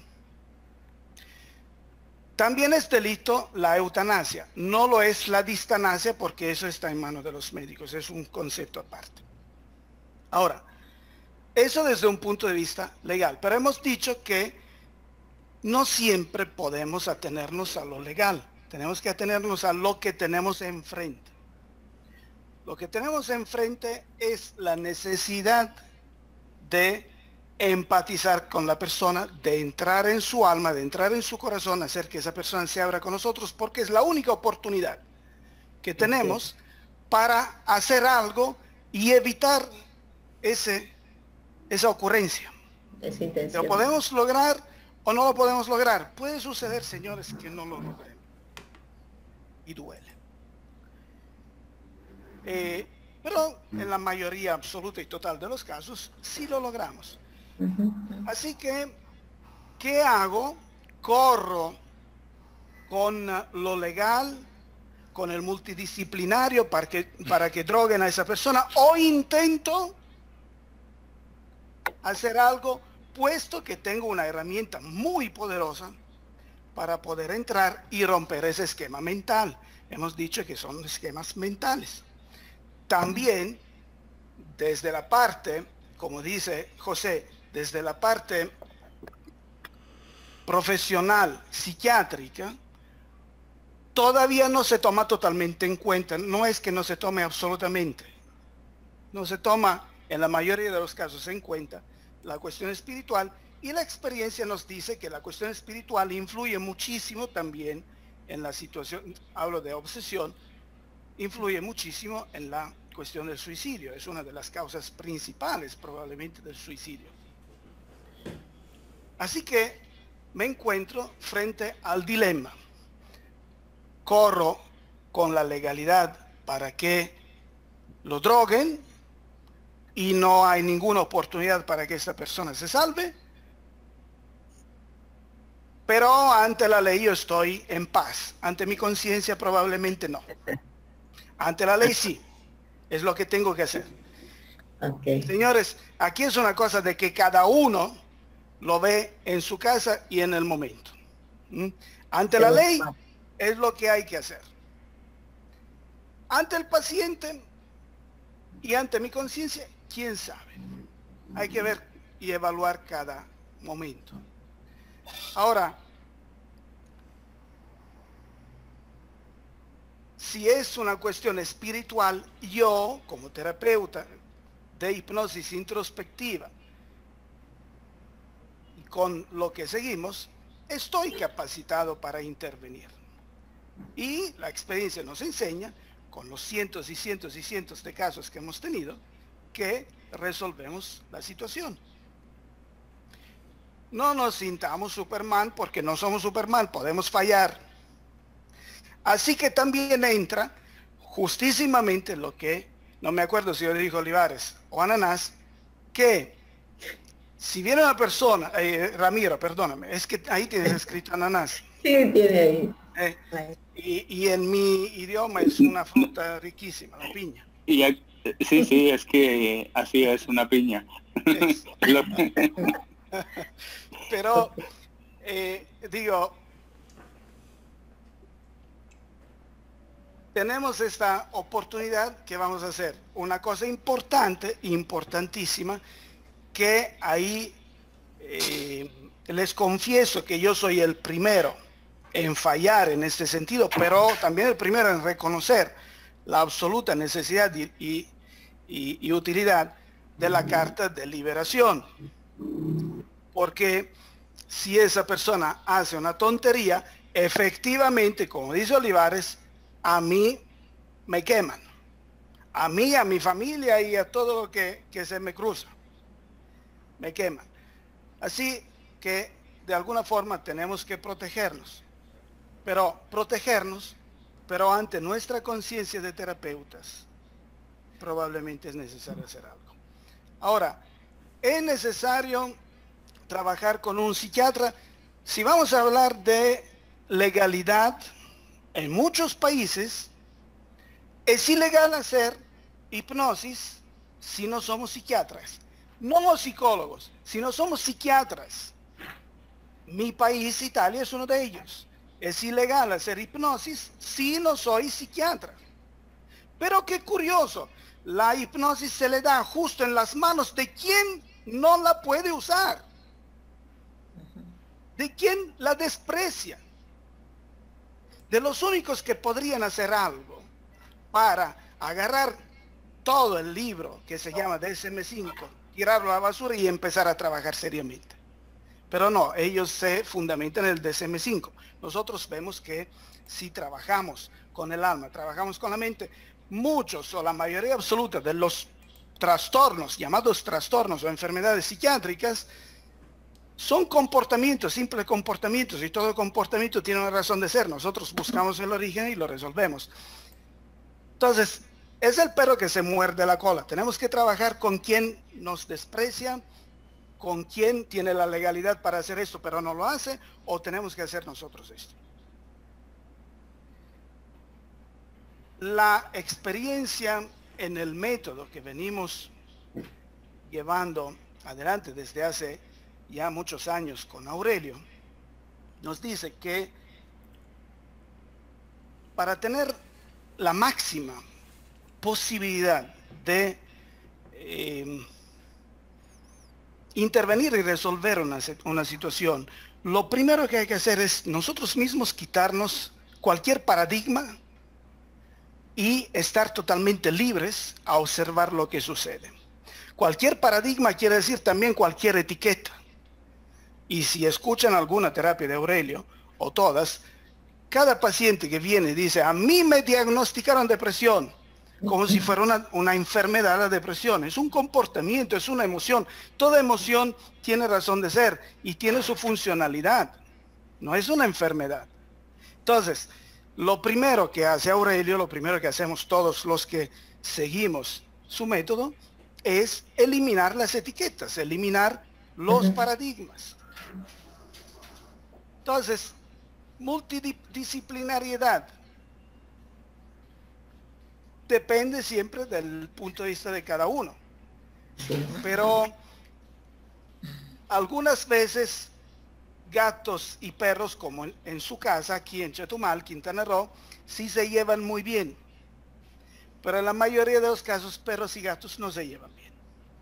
También es delito la eutanasia. No lo es la distanasia, porque eso está en manos de los médicos. Es un concepto aparte. Ahora, eso desde un punto de vista legal. Pero hemos dicho que no siempre podemos atenernos a lo legal. Tenemos que atenernos a lo que tenemos enfrente. Lo que tenemos enfrente es la necesidad de empatizar con la persona, de entrar en su alma, de entrar en su corazón, hacer que esa persona se abra con nosotros, porque es la única oportunidad que tenemos para hacer algo y evitar ese, esa ocurrencia. Esa intención. ¿Lo podemos lograr o no lo podemos lograr? Puede suceder, señores, que no lo logremos. Y duele. Eh, pero en la mayoría absoluta y total de los casos, sí lo logramos. Así que, ¿qué hago? Corro con lo legal, con el multidisciplinario para que, para que droguen a esa persona, o intento hacer algo, puesto que tengo una herramienta muy poderosa para poder entrar y romper ese esquema mental. Hemos dicho que son esquemas mentales. También, desde la parte, como dice José, desde la parte profesional, psiquiátrica, todavía no se toma totalmente en cuenta. No es que no se tome absolutamente. No se toma en la mayoría de los casos en cuenta la cuestión espiritual, y la experiencia nos dice que la cuestión espiritual influye muchísimo también en la situación, hablo de obsesión, influye muchísimo en la cuestión del suicidio. Es una de las causas principales probablemente del suicidio. Así que me encuentro frente al dilema. Corro con la legalidad para que lo droguen y no hay ninguna oportunidad para que esta persona se salve, Pero ante la ley yo estoy en paz. Ante mi conciencia probablemente no. Ante la ley sí. Es lo que tengo que hacer. Okay. Señores, aquí es una cosa de que cada uno lo ve en su casa y en el momento. ¿Mm? Ante la ley es lo que hay que hacer. Ante el paciente y ante mi conciencia, quién sabe. Hay que ver y evaluar cada momento. Ahora, si es una cuestión espiritual, yo, como terapeuta de hipnosis introspectiva, y con lo que seguimos, estoy capacitado para intervenir. Y la experiencia nos enseña, con los cientos y cientos y cientos de casos que hemos tenido, que resolvemos la situación. No nos sintamos Superman, porque no somos Superman, podemos fallar. Así que también entra justísimamente lo que, no me acuerdo si yo le dijo Olivares o Ananás, que si viene una persona, eh, Ramiro, perdóname, es que ahí tienes escrito Ananás. Sí, tiene ahí. Eh, y, y en mi idioma es una fruta riquísima, la piña. Y ya, sí, sí, es que así es una piña. Es. Pero, eh, digo, tenemos esta oportunidad que vamos a hacer. Una cosa importante, importantísima, que ahí eh, les confieso que yo soy el primero en fallar en este sentido, pero también el primero en reconocer la absoluta necesidad y, y, y, y utilidad de la carta de liberación. Porque si esa persona hace una tontería, efectivamente, como dice Olivares, a mí me queman. A mí, a mi familia y a todo lo que, que se me cruza. Me queman. Así que, de alguna forma, tenemos que protegernos. Pero protegernos, pero ante nuestra conciencia de terapeutas, probablemente es necesario hacer algo. Ahora, es necesario trabajar con un psiquiatra. Si vamos a hablar de legalidad, en muchos países es ilegal hacer hipnosis si no somos psiquiatras. No psicólogos, sino somos psiquiatras. Mi país, Italia, es uno de ellos. Es ilegal hacer hipnosis si no soy psiquiatra. Pero qué curioso, la hipnosis se le da justo en las manos de quien no la puede usar, de quien la desprecia, de los únicos que podrían hacer algo para agarrar todo el libro que se llama D S M cinco, tirarlo a la basura y empezar a trabajar seriamente. Pero no, ellos se fundamentan en el D S M cinco. Nosotros vemos que si trabajamos con el alma, trabajamos con la mente, muchos o la mayoría absoluta de los trastornos, llamados trastornos o enfermedades psiquiátricas, son comportamientos, simples comportamientos, y todo comportamiento tiene una razón de ser. Nosotros buscamos el origen y lo resolvemos. Entonces, es el perro que se muerde la cola. Tenemos que trabajar con quien nos desprecia, con quien tiene la legalidad para hacer esto, pero no lo hace, o tenemos que hacer nosotros esto. La experiencia en el método que venimos llevando adelante desde hace ya muchos años con Aurelio, nos dice que para tener la máxima posibilidad de eh, intervenir y resolver una, una situación, lo primero que hay que hacer es nosotros mismos quitarnos cualquier paradigma y estar totalmente libres a observar lo que sucede. Cualquier paradigma quiere decir también cualquier etiqueta. Y si escuchan alguna terapia de Aurelio, o todas, cada paciente que viene dice, a mí me diagnosticaron depresión, como si fuera una, una enfermedad la depresión. Es un comportamiento, es una emoción. Toda emoción tiene razón de ser y tiene su funcionalidad. No es una enfermedad. Entonces, lo primero que hace Aurelio, lo primero que hacemos todos los que seguimos su método, es eliminar las etiquetas, eliminar los paradigmas. Entonces, multidisciplinariedad depende siempre del punto de vista de cada uno. Pero algunas veces gatos y perros, como en, en su casa, aquí en Chetumal, Quintana Roo, sí se llevan muy bien. Pero en la mayoría de los casos, perros y gatos no se llevan bien.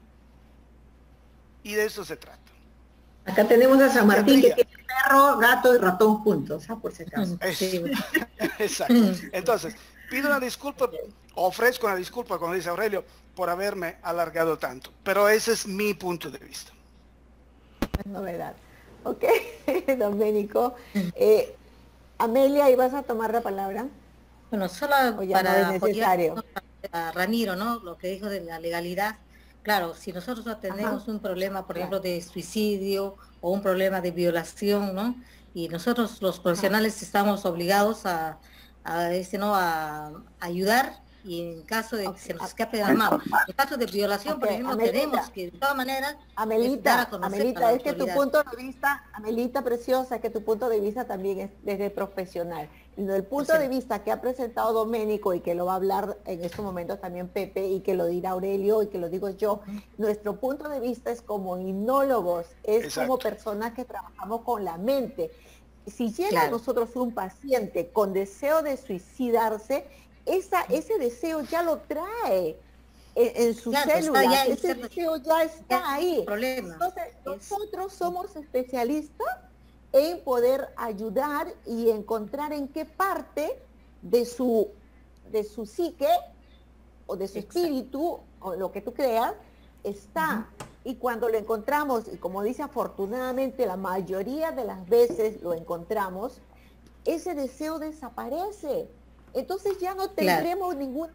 Y de eso se trata. Acá tenemos a San Martín, que tiene perro, gato y ratón juntos, ¿ah? Por si acaso. Exacto. Entonces, pido una disculpa, ofrezco una disculpa, como dice Aurelio, por haberme alargado tanto. Pero ese es mi punto de vista. Novedad. Ok, Doménico. Eh, Amelia, ¿ibas a tomar la palabra? Bueno, solo para no es necesario. A Ramiro, ¿no? Lo que dijo de la legalidad. Claro, si nosotros atendemos Ajá. un problema, por ejemplo, de suicidio o un problema de violación, ¿no? Y nosotros los profesionales Ajá. estamos obligados a, a, este, ¿no? a, a ayudar, y en caso de que okay. se nos escape de la mano. En caso de violación, okay. por ejemplo, Amelita. tenemos que de todas maneras Amelita, Amelita, es que tu punto de vista, Amelita preciosa, que tu punto de vista también es desde profesional. Y el punto sí. de vista que ha presentado Doménico y que lo va a hablar en estos momentos también Pepe y que lo dirá Aurelio y que lo digo yo, nuestro punto de vista es como inmunólogos, es Exacto. como personas que trabajamos con la mente. Si llega claro. a nosotros un paciente con deseo de suicidarse, Esa, ese deseo ya lo trae en, en sus claro, células, ya, ese deseo ya está ya ahí. Problema. Entonces, nosotros somos especialistas en poder ayudar y encontrar en qué parte de su, de su psique o de su Exacto. espíritu o lo que tú creas está. Uh-huh. Y cuando lo encontramos, y como dice afortunadamente la mayoría de las veces lo encontramos, ese deseo desaparece. Entonces ya no tendremos claro. ninguna,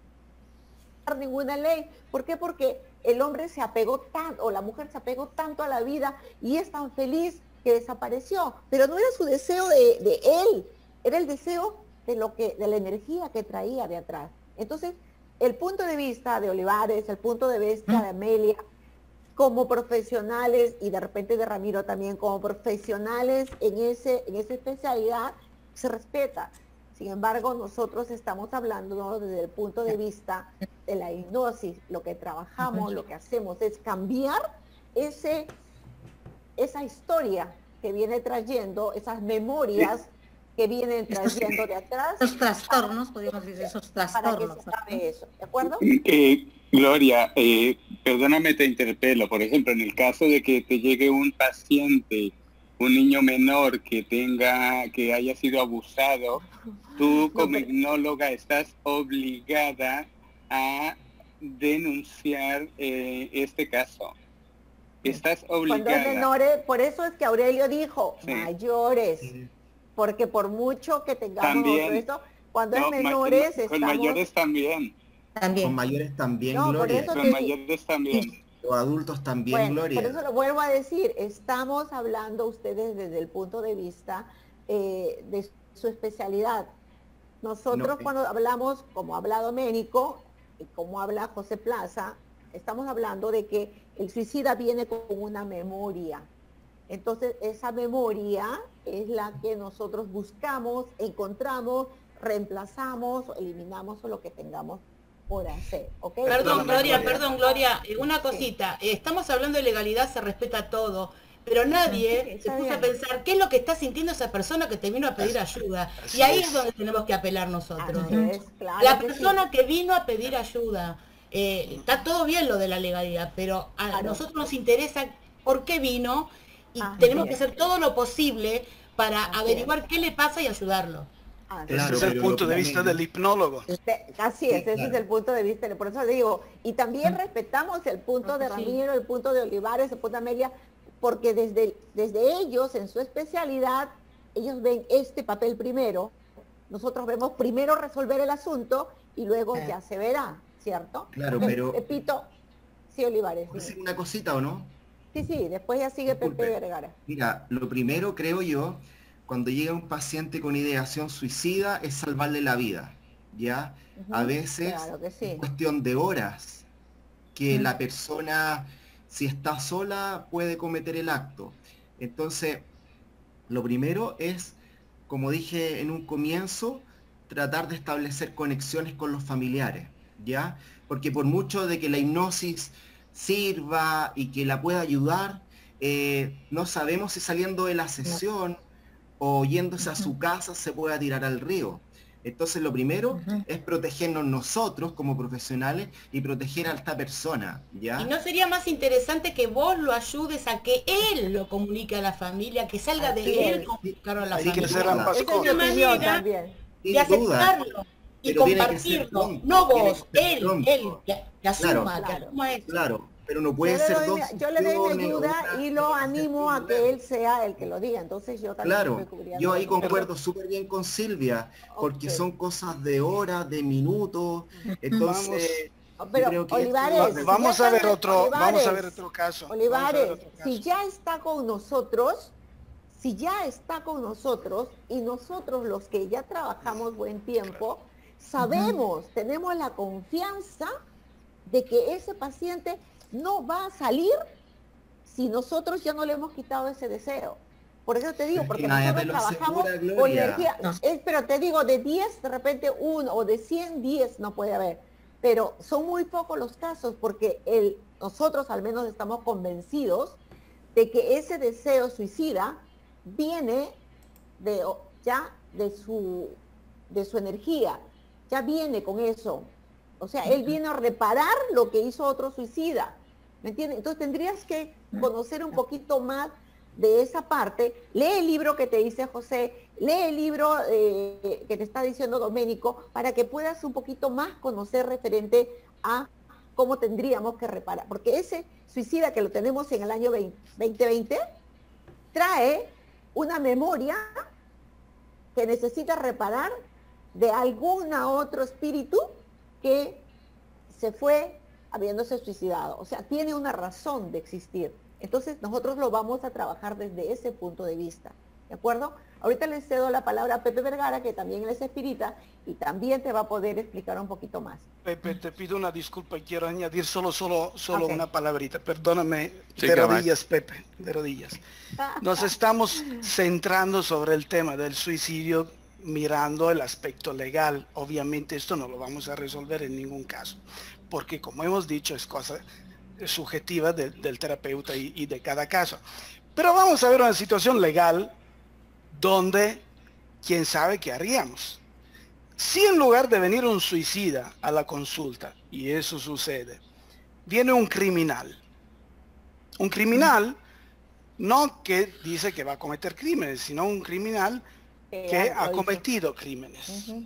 ninguna ley. ¿Por qué? Porque el hombre se apegó tanto, o la mujer se apegó tanto a la vida y es tan feliz que desapareció. Pero no era su deseo de, de él, era el deseo de, lo que, de la energía que traía de atrás. Entonces, el punto de vista de Olivares, el punto de vista de Amelia, como profesionales, y de repente de Ramiro también, como profesionales en, ese, en esa especialidad, se respeta. Sin embargo, nosotros estamos hablando, ¿no?, desde el punto de vista de la hipnosis. Lo que trabajamos, lo que hacemos es cambiar ese, esa historia que viene trayendo, esas memorias que vienen trayendo de atrás. Esos trastornos, podríamos decir, esos trastornos. Para que se sabe eso, ¿de acuerdo? Eh, Gloria, eh, perdóname, te interpelo. Por ejemplo, en el caso de que te llegue un paciente, un niño menor que tenga, que haya sido abusado, tú como hipnóloga estás obligada a denunciar eh, este caso. Estás obligada. Cuando es menores, por eso es que Aurelio dijo sí. mayores, porque por mucho que tengamos también, eso, cuando no, es menores con, estamos... Con mayores también. También. Con mayores también, no, Gloria. Con te... mayores también. Los adultos también, bueno, Gloria. Por eso lo vuelvo a decir, estamos hablando ustedes desde el punto de vista eh, de su especialidad. Nosotros no, cuando hablamos, como habla Doménico y como habla José Plaza, estamos hablando de que el suicida viene con una memoria. Entonces esa memoria es la que nosotros buscamos, encontramos, reemplazamos, eliminamos o lo que tengamos por hacer, ¿okay? Perdón, Gloria, perdón, Gloria, una cosita. Sí. Estamos hablando de legalidad, se respeta todo, pero nadie sí, se puso bien. a pensar qué es lo que está sintiendo esa persona que te vino a pedir ayuda. Así y ahí es. es donde tenemos que apelar nosotros. Es, claro la que persona sí. que vino a pedir ayuda, eh, está todo bien lo de la legalidad, pero a claro. nosotros nos interesa por qué vino y ah, tenemos que hacer todo lo posible para Así averiguar es. qué le pasa y ayudarlo. Ah, claro, ese es el punto de vista del hipnólogo. Así es, ese es el punto de vista, por eso digo, y también respetamos el punto de Ramiro, el punto de Olivares, el punto de Amelia, porque desde, desde ellos, en su especialidad, ellos ven este papel primero, nosotros vemos primero resolver el asunto y luego eh. ya se verá, ¿cierto? Claro, Pe pero... Pepito, sí, Olivares. Sí. ¿Una cosita o no? Sí, sí, después ya sigue Disculpe. Pepe Vergara. Mira, lo primero creo yo, cuando llega un paciente con ideación suicida, es salvarle la vida, ¿ya? Uh-huh, a veces claro que sí. es cuestión de horas que uh-huh. la persona, si está sola, puede cometer el acto. Entonces, Lo primero es, como dije en un comienzo, tratar de establecer conexiones con los familiares, ¿ya? Porque por mucho de que la hipnosis sirva y que la pueda ayudar, eh, no sabemos si saliendo de la sesión o yéndose a su casa se pueda tirar al río. Entonces lo primero uh-huh. es protegernos nosotros como profesionales y proteger a esta persona, ¿ya? ¿Y no sería más interesante que vos lo ayudes a que él lo comunique a la familia, que salga Así de él comunicarlo a la familia? Que serán es una manera de aceptarlo y pero compartirlo, no vos, él, él, que, que asuma, claro, que asuma eso. Claro, pero no puede yo ser doy, dos. Yo le doy mi ayuda y lo animo a que él sea el que lo diga, entonces yo también Claro, yo ahí concuerdo súper bien con Silvia, porque okay. son cosas de horas, de minutos, entonces... Pero creo que Olivares, es... vamos si a ver otro, Olivares, vamos a ver otro caso. Olivares, otro caso. si ya está con nosotros, si ya está con nosotros y nosotros los que ya trabajamos buen tiempo, sabemos, uh-huh. tenemos la confianza de que ese paciente no va a salir si nosotros ya no le hemos quitado ese deseo. Por eso te digo, porque nosotros trabajamos asegura, con energía. No. Es, pero te digo, de diez, de repente uno, o de cien, diez no puede haber. Pero son muy pocos los casos, porque el, nosotros al menos estamos convencidos de que ese deseo suicida viene de, ya de su, de su energía, ya viene con eso. O sea, él viene a reparar lo que hizo otro suicida. ¿Me entiendes? Entonces tendrías que conocer un poquito más de esa parte. Lee el libro que te dice José, lee el libro eh, que te está diciendo Doménico, para que puedas un poquito más conocer referente a cómo tendríamos que reparar. Porque ese suicida que lo tenemos en el año veinte veinte, trae una memoria que necesita reparar de algún otro espíritu que se fue habiéndose suicidado. O sea, tiene una razón de existir. Entonces nosotros lo vamos a trabajar desde ese punto de vista. ¿De acuerdo? Ahorita le cedo la palabra a Pepe Vergara, que también es espírita y también te va a poder explicar un poquito más. Pepe, te pido una disculpa y quiero añadir solo, solo, solo okay. una palabrita. Perdóname, sí, de rodillas, Pepe, de rodillas. Nos estamos centrando sobre el tema del suicidio, mirando el aspecto legal. Obviamente esto no lo vamos a resolver en ningún caso, porque como hemos dicho es cosa subjetiva de, del terapeuta y, y de cada caso. Pero vamos a ver una situación legal donde quién sabe qué haríamos. Si en lugar de venir un suicida a la consulta, y eso sucede, viene un criminal, un criminal no que dice que va a cometer crímenes, sino un criminal que ha cometido crímenes. Uh-huh.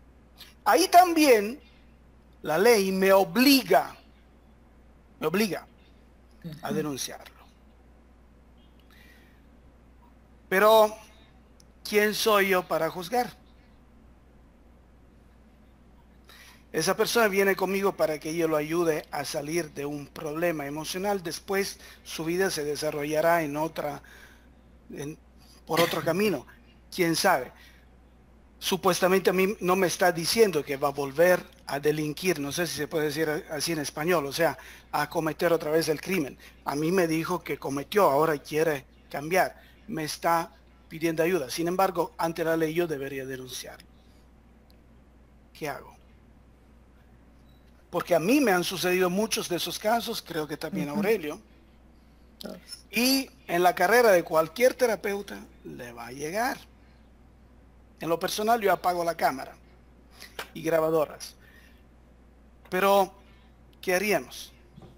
Ahí también la ley me obliga, me obliga uh-huh. a denunciarlo. Pero, ¿quién soy yo para juzgar? Esa persona viene conmigo para que yo lo ayude a salir de un problema emocional. Después su vida se desarrollará en otra, en, por otro camino. ¿Quién sabe? Supuestamente a mí no me está diciendo que va a volver a delinquir, no sé si se puede decir así en español, o sea, a cometer otra vez el crimen. A mí me dijo que cometió, ahora quiere cambiar. Me está pidiendo ayuda. Sin embargo, ante la ley yo debería denunciarlo. ¿Qué hago? Porque a mí me han sucedido muchos de esos casos, creo que también a Aurelio. Y en la carrera de cualquier terapeuta le va a llegar. En lo personal yo apago la cámara y grabadoras. Pero, ¿qué haríamos?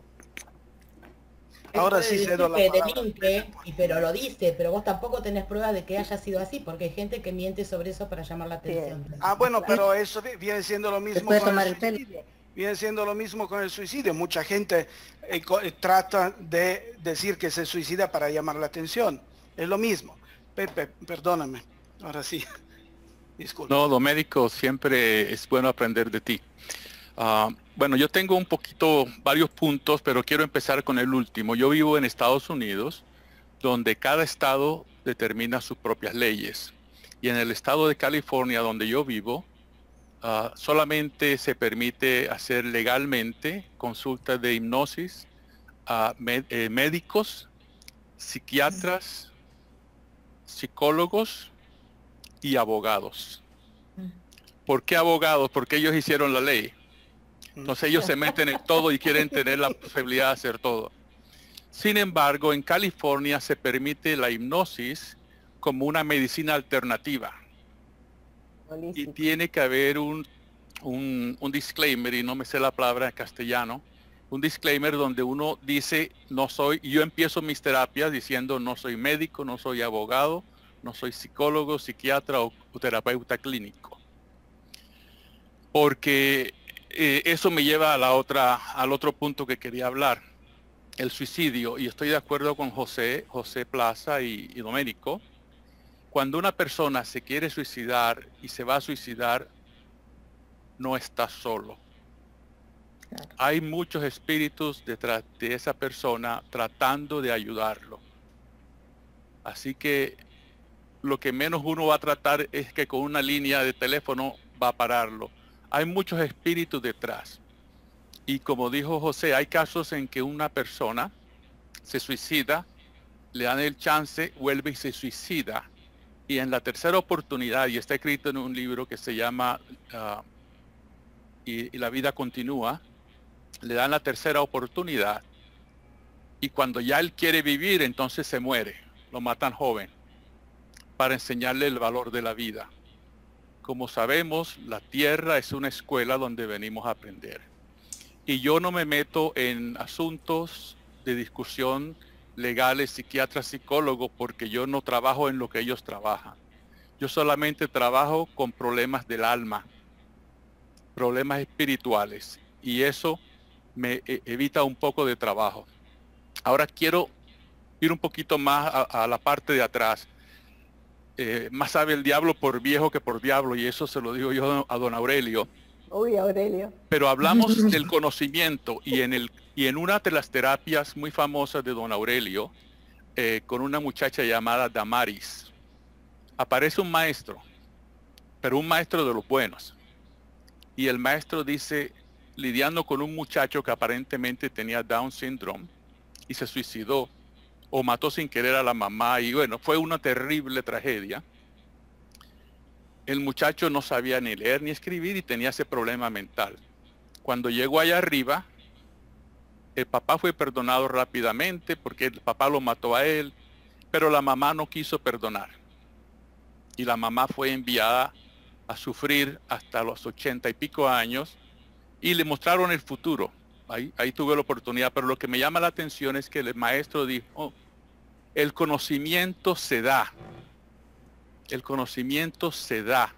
Ahora sí cedo la palabra. Miente, y pero lo dice, pero vos tampoco tenés pruebas de que haya sido así, porque hay gente que miente sobre eso para llamar la atención. Ah, bueno, pero eso viene siendo lo mismo con el suicidio. Viene siendo lo mismo con el suicidio. Mucha gente eh, trata de decir que se suicida para llamar la atención. Es lo mismo. Pepe, perdóname. Ahora sí. Disculpa. No, Doménico, siempre es bueno aprender de ti. Uh, bueno, yo tengo un poquito, varios puntos, pero quiero empezar con el último. Yo vivo en Estados Unidos, donde cada estado determina sus propias leyes. Y en el estado de California, donde yo vivo, uh, solamente se permite hacer legalmente consultas de hipnosis a med- eh, médicos, psiquiatras, psicólogos y abogados. ¿Por qué abogados? Porque ellos hicieron la ley. Entonces ellos se meten en todo y quieren tener la posibilidad de hacer todo. Sin embargo, en California se permite la hipnosis como una medicina alternativa. Y tiene que haber un, un, un disclaimer, y no me sé la palabra en castellano, un disclaimer donde uno dice, no soy, y yo empiezo mis terapias diciendo, no soy médico, no soy abogado, no soy psicólogo, psiquiatra o, o terapeuta clínico. Porque eh, eso me lleva a la otra, al otro punto que quería hablar, el suicidio. Y estoy de acuerdo con José, José Plaza y, y Doménico. Cuando una persona se quiere suicidar y se va a suicidar, no está solo. Claro. Hay muchos espíritus detrás de esa persona tratando de ayudarlo. Así que lo que menos uno va a tratar es que con una línea de teléfono va a pararlo. Hay muchos espíritus detrás. Y como dijo José, hay casos en que una persona se suicida, le dan el chance, vuelve y se suicida. Y en la tercera oportunidad, y está escrito en un libro que se llama uh, y, y la vida continúa, le dan la tercera oportunidad. Y cuando ya él quiere vivir, entonces se muere. Lo matan joven para enseñarle el valor de la vida. Como sabemos, la tierra es una escuela donde venimos a aprender. Y yo no me meto en asuntos de discusión legales, psiquiatras, psicólogos, porque yo no trabajo en lo que ellos trabajan. Yo solamente trabajo con problemas del alma, problemas espirituales, y eso me evita un poco de trabajo. Ahora quiero ir un poquito más a, a la parte de atrás. Eh, más sabe el diablo por viejo que por diablo, y eso se lo digo yo a don Aurelio. Uy, Aurelio. Pero hablamos del conocimiento, y en, el, y en una de las terapias muy famosas de don Aurelio, eh, con una muchacha llamada Damaris, aparece un maestro, pero un maestro de los buenos. Y el maestro dice, lidiando con un muchacho que aparentemente tenía Down syndrome y se suicidó, o mató sin querer a la mamá, y bueno, fue una terrible tragedia. El muchacho no sabía ni leer ni escribir y tenía ese problema mental. Cuando llegó allá arriba, el papá fue perdonado rápidamente porque el papá lo mató a él, pero la mamá no quiso perdonar. Y la mamá fue enviada a sufrir hasta los ochenta y pico años, y le mostraron el futuro. Ahí, ahí tuve la oportunidad, pero lo que me llama la atención es que el maestro dijo, oh, el conocimiento se da, el conocimiento se da,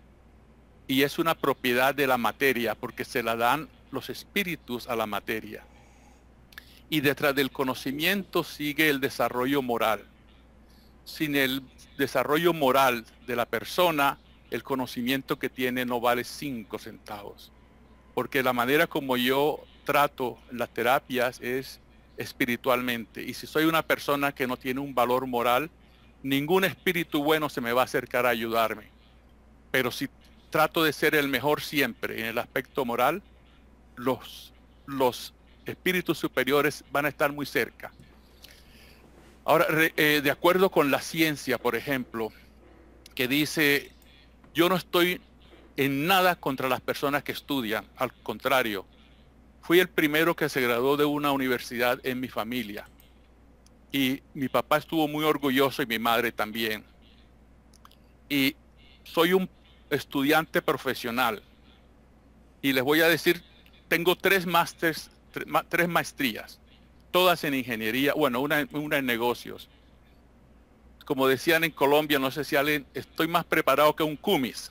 y es una propiedad de la materia, porque se la dan los espíritus a la materia. Y detrás del conocimiento sigue el desarrollo moral. Sin el desarrollo moral de la persona, el conocimiento que tiene no vale cinco centavos. Porque la manera como yo trato las terapias es espiritualmente, y si soy una persona que no tiene un valor moral, ningún espíritu bueno se me va a acercar a ayudarme. Pero si trato de ser el mejor siempre en el aspecto moral, los, los espíritus superiores van a estar muy cerca. Ahora, eh, de acuerdo con la ciencia, por ejemplo, que dice, yo no estoy en nada contra las personas que estudian, al contrario, fui el primero que se graduó de una universidad en mi familia. Y mi papá estuvo muy orgulloso y mi madre también. Y soy un estudiante profesional. Y les voy a decir, tengo tres másters, tres maestrías, todas en ingeniería, bueno, una, una en negocios. Como decían en Colombia, no sé si alguien, estoy más preparado que un cumis.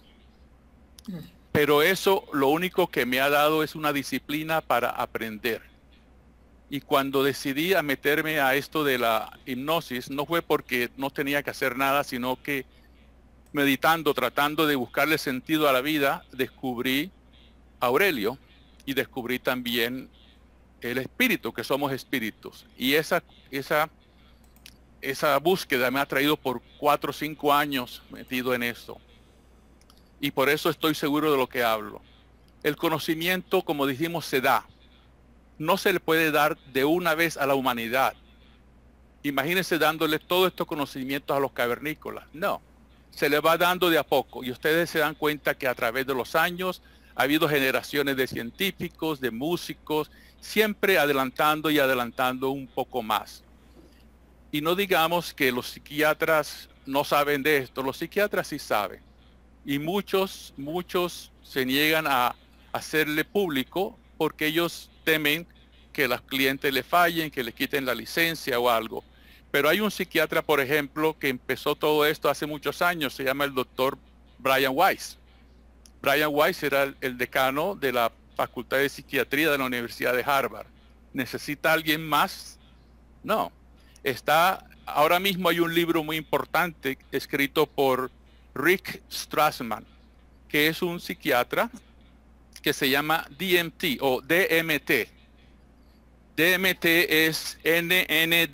Pero eso lo único que me ha dado es una disciplina para aprender. Y cuando decidí a meterme a esto de la hipnosis, no fue porque no tenía que hacer nada, sino que meditando, tratando de buscarle sentido a la vida, descubrí a Aurelio y descubrí también el espíritu, que somos espíritus. Y esa, esa, esa búsqueda me ha traído por cuatro o cinco años metido en esto. Y por eso estoy seguro de lo que hablo. El conocimiento, como dijimos, se da. No se le puede dar de una vez a la humanidad. imagínense dándole todos estos conocimientos a los cavernícolas. No, se les va dando de a poco y ustedes se dan cuenta que a través de los años ha habido generaciones de científicos, de músicos, siempre adelantando y adelantando un poco más. Y no digamos que los psiquiatras no saben de esto, los psiquiatras sí saben. Y muchos, muchos se niegan a hacerle público porque ellos temen que los clientes le fallen, que le quiten la licencia o algo. Pero hay un psiquiatra, por ejemplo, que empezó todo esto hace muchos años, se llama el doctor Brian Weiss. Brian Weiss era el, el decano de la Facultad de Psiquiatría de la Universidad de Harvard. ¿Necesita alguien más? No. Está, ahora mismo hay un libro muy importante escrito por Rick Strassman, que es un psiquiatra que se llama D M T o D M T. D M T es N N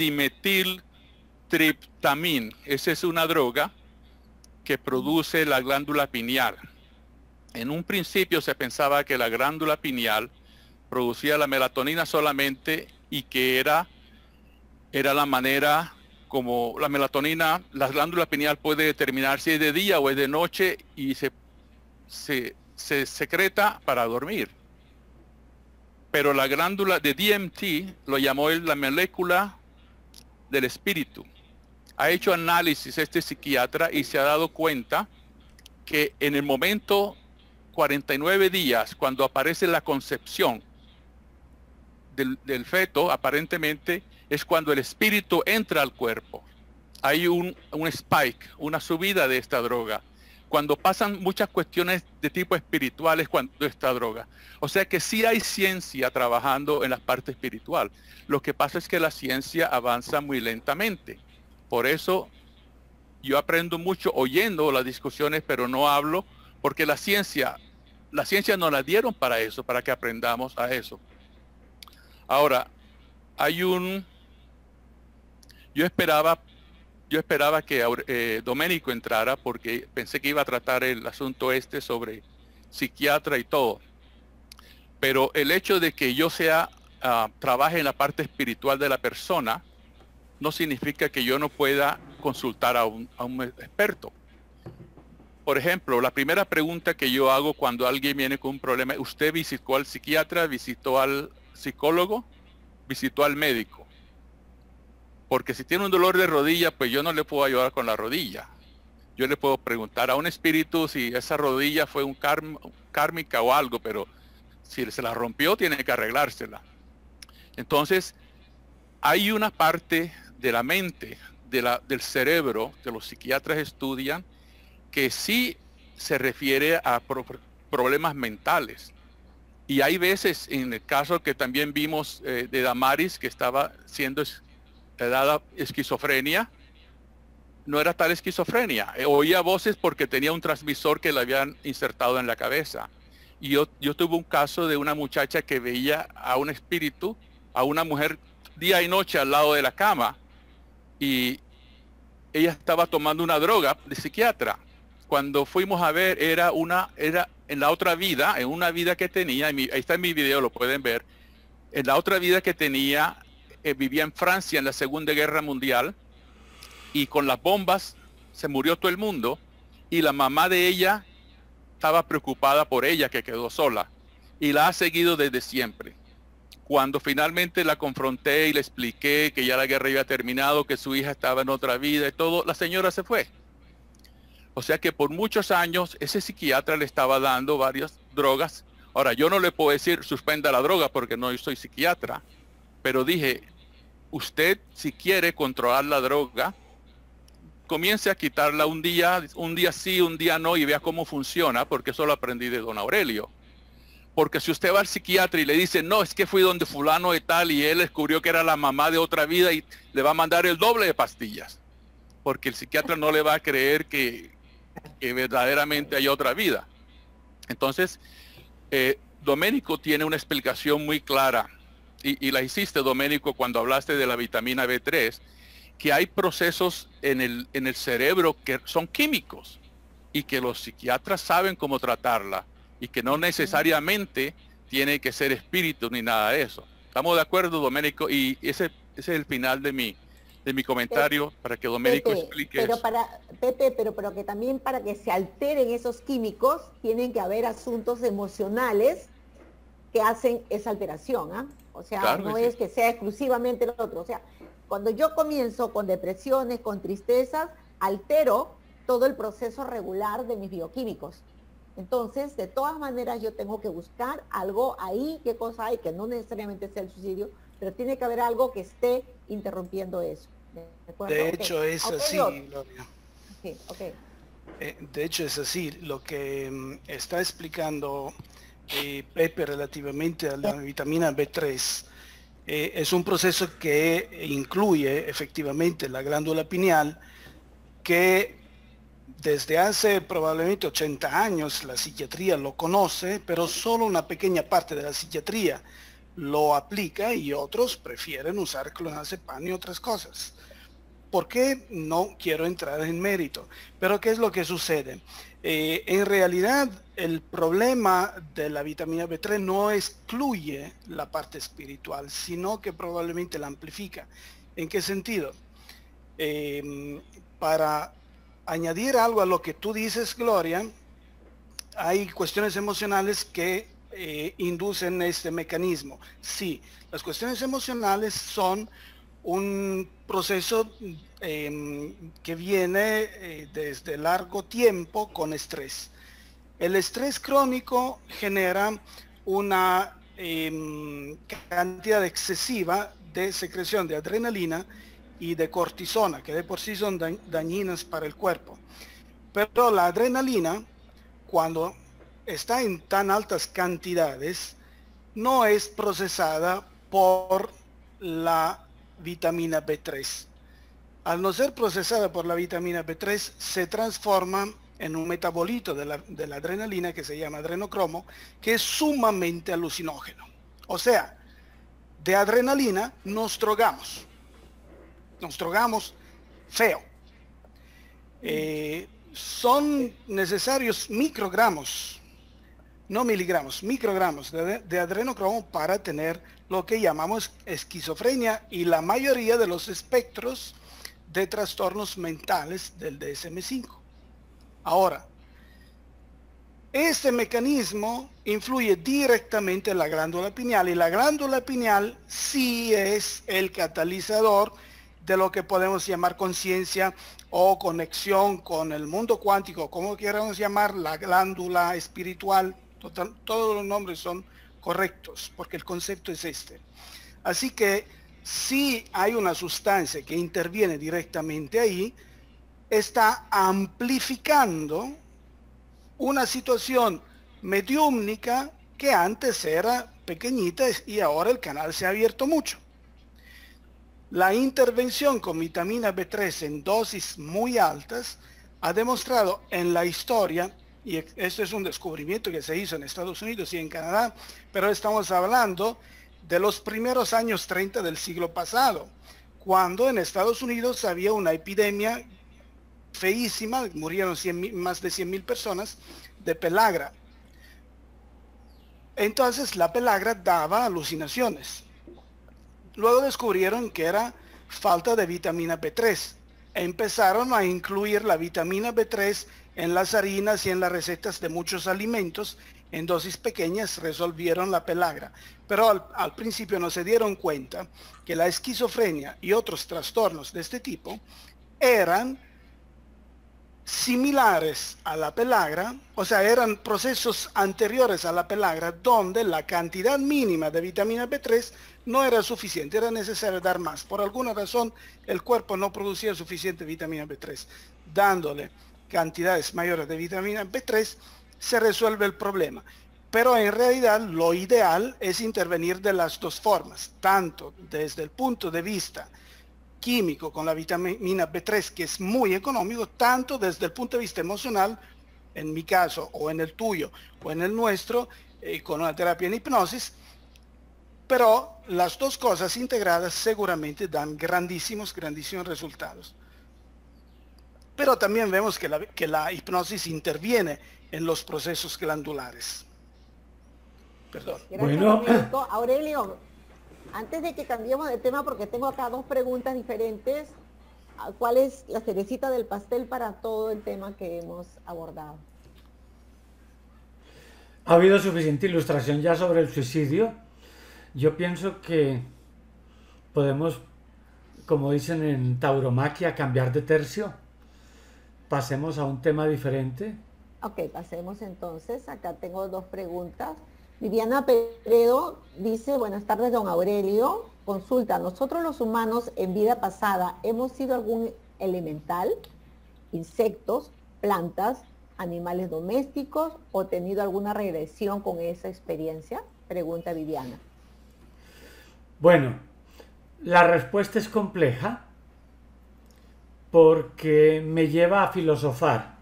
dimetiltriptamina. Esa es una droga que produce la glándula pineal. En un principio se pensaba que la glándula pineal producía la melatonina solamente y que era, era la manera como la melatonina, la glándula pineal puede determinar si es de día o es de noche y se, se, se secreta para dormir. Pero la glándula de D M T lo llamó él la molécula del espíritu. Ha hecho análisis este psiquiatra y se ha dado cuenta que en el momento cuarenta y nueve días, cuando aparece la concepción del, del feto, aparentemente es cuando el espíritu entra al cuerpo. Hay un, un spike, una subida de esta droga. Cuando pasan muchas cuestiones de tipo espiritual es cuando esta droga. O sea que sí hay ciencia trabajando en la parte espiritual. Lo que pasa es que la ciencia avanza muy lentamente. Por eso yo aprendo mucho oyendo las discusiones, pero no hablo, porque la ciencia, la ciencia nos la dieron para eso, para que aprendamos a eso. Ahora, hay un... Yo esperaba... Yo esperaba que eh, Domenico entrara porque pensé que iba a tratar el asunto este sobre psiquiatra y todo. Pero el hecho de que yo sea, uh, trabaje en la parte espiritual de la persona, no significa que yo no pueda consultar a un, a un experto. Por ejemplo, la primera pregunta que yo hago cuando alguien viene con un problema, ¿usted visitó al psiquiatra, visitó al psicólogo, visitó al médico? Porque si tiene un dolor de rodilla, pues yo no le puedo ayudar con la rodilla. Yo le puedo preguntar a un espíritu si esa rodilla fue un karm, kármica o algo, pero si se la rompió, tiene que arreglársela. Entonces, hay una parte de la mente, de la, del cerebro, que los psiquiatras estudian, que sí se refiere a pro, problemas mentales. Y hay veces, en el caso que también vimos eh, de Damaris, que estaba siendo dada esquizofrenia, no era tal esquizofrenia. Oía voces porque tenía un transmisor que le habían insertado en la cabeza. Y yo, yo tuve un caso de una muchacha que veía a un espíritu, a una mujer día y noche al lado de la cama, y ella estaba tomando una droga de psiquiatra. Cuando fuimos a ver, era una, era en la otra vida, en una vida que tenía, en mi, ahí está en mi video, lo pueden ver, en la otra vida que tenía, Eh, vivía en Francia en la Segunda Guerra Mundial y con las bombas se murió todo el mundo y la mamá de ella estaba preocupada por ella que quedó sola y la ha seguido desde siempre. Cuando finalmente la confronté y le expliqué que ya la guerra había terminado, que su hija estaba en otra vida y todo, la señora se fue. O sea que por muchos años ese psiquiatra le estaba dando varias drogas. Ahora yo no le puedo decir suspenda la droga porque no soy psiquiatra. Pero dije, usted si quiere controlar la droga, comience a quitarla un día, un día sí, un día no, y vea cómo funciona, porque eso lo aprendí de don Aurelio. Porque si usted va al psiquiatra y le dice, no, es que fui donde fulano y tal, y él descubrió que era la mamá de otra vida, y le va a mandar el doble de pastillas. Porque el psiquiatra no le va a creer que, que verdaderamente hay otra vida. Entonces, eh, Domenico tiene una explicación muy clara. Y, y la hiciste, Domenico, cuando hablaste de la vitamina B tres, que hay procesos en el, en el cerebro que son químicos y que los psiquiatras saben cómo tratarla y que no necesariamente tiene que ser espíritu ni nada de eso. ¿Estamos de acuerdo, Domenico? Y ese, ese es el final de mi, de mi comentario para que Domenico Pepe, explique pero eso. para Pepe, pero, pero que también para que se alteren esos químicos tienen que haber asuntos emocionales que hacen esa alteración, ¿ah? O sea, Claro no que sí. es que sea exclusivamente lo otro. O sea, cuando yo comienzo con depresiones, con tristezas, altero todo el proceso regular de mis bioquímicos. Entonces, de todas maneras, yo tengo que buscar algo ahí, qué cosa hay, que no necesariamente sea el suicidio, pero tiene que haber algo que esté interrumpiendo eso. ¿De acuerdo? De Ok. hecho, es Ok, así, yo- Gloria. Sí, ok. Eh, de hecho, es así. Lo que mm, está explicando eh, Pepe relativamente a la vitamina B tres eh, es un proceso que incluye efectivamente la glándula pineal, que desde hace probablemente ochenta años la psiquiatría lo conoce, pero solo una pequeña parte de la psiquiatría lo aplica y otros prefieren usar clonazepam y otras cosas. ¿Por qué? No quiero entrar en mérito. Pero ¿qué es lo que sucede? Eh, en realidad el problema de la vitamina B tres no excluye la parte espiritual, sino que probablemente la amplifica. ¿En qué sentido? Eh, para añadir algo a lo que tú dices, Gloria, hay cuestiones emocionales que eh, inducen este mecanismo. Sí, las cuestiones emocionales son un proceso eh, que viene eh, desde largo tiempo con estrés. El estrés crónico genera una eh, cantidad excesiva de secreción de adrenalina y de cortisona, que de por sí son da- dañinas para el cuerpo. Pero la adrenalina, cuando está en tan altas cantidades, no es procesada por la vitamina B tres. Al no ser procesada por la vitamina B tres, se transforma en un metabolito de la, de la adrenalina que se llama adrenocromo, que es sumamente alucinógeno. O sea, de adrenalina nos drogamos. Nos drogamos feo. Eh, son necesarios microgramos, no miligramos, microgramos de, de adrenocromo para tener lo que llamamos esquizofrenia y la mayoría de los espectros de trastornos mentales del D S M cinco. Ahora, este mecanismo influye directamente en la glándula pineal y la glándula pineal sí es el catalizador de lo que podemos llamar conciencia o conexión con el mundo cuántico, como queramos llamar, la glándula espiritual. Total, todos los nombres son correctos porque el concepto es este. Así que si hay una sustancia que interviene directamente ahí, está amplificando una situación mediúmnica que antes era pequeñita y ahora el canal se ha abierto mucho. La intervención con vitamina B tres en dosis muy altas ha demostrado en la historia, y esto es un descubrimiento que se hizo en Estados Unidos y en Canadá, pero estamos hablando de los primeros años treinta del siglo pasado, cuando en Estados Unidos había una epidemia feísima, murieron cien mil, más de cien mil personas de pelagra. Entonces la pelagra daba alucinaciones. Luego descubrieron que era falta de vitamina B tres. Empezaron a incluir la vitamina B tres en las harinas y en las recetas de muchos alimentos. En dosis pequeñas resolvieron la pelagra. Pero al, al principio no se dieron cuenta que la esquizofrenia y otros trastornos de este tipo eran similares a la pelagra, o sea, eran procesos anteriores a la pelagra donde la cantidad mínima de vitamina B tres no era suficiente, era necesario dar más. Por alguna razón el cuerpo no producía suficiente vitamina B tres. Dándole cantidades mayores de vitamina B tres se resuelve el problema. Pero en realidad lo ideal es intervenir de las dos formas, tanto desde el punto de vista químico con la vitamina B tres, que es muy económico, tanto desde el punto de vista emocional, en mi caso, o en el tuyo, o en el nuestro, eh, con una terapia en hipnosis, pero las dos cosas integradas seguramente dan grandísimos, grandísimos resultados. Pero también vemos que la, que la hipnosis interviene en los procesos glandulares. Perdón. Gracias, bueno. Aurelio. Antes de que cambiemos de tema, porque tengo acá dos preguntas diferentes, ¿cuál es la cerecita del pastel para todo el tema que hemos abordado? Ha habido suficiente ilustración ya sobre el suicidio. Yo pienso que podemos, como dicen en tauromaquia, cambiar de tercio. Pasemos a un tema diferente. Ok, pasemos entonces. Acá tengo dos preguntas. Viviana Peredo dice, buenas tardes, don Aurelio. Consulta, ¿nosotros los humanos en vida pasada hemos sido algún elemental, insectos, plantas, animales domésticos o tenido alguna regresión con esa experiencia? Pregunta Viviana. Bueno, la respuesta es compleja porque me lleva a filosofar.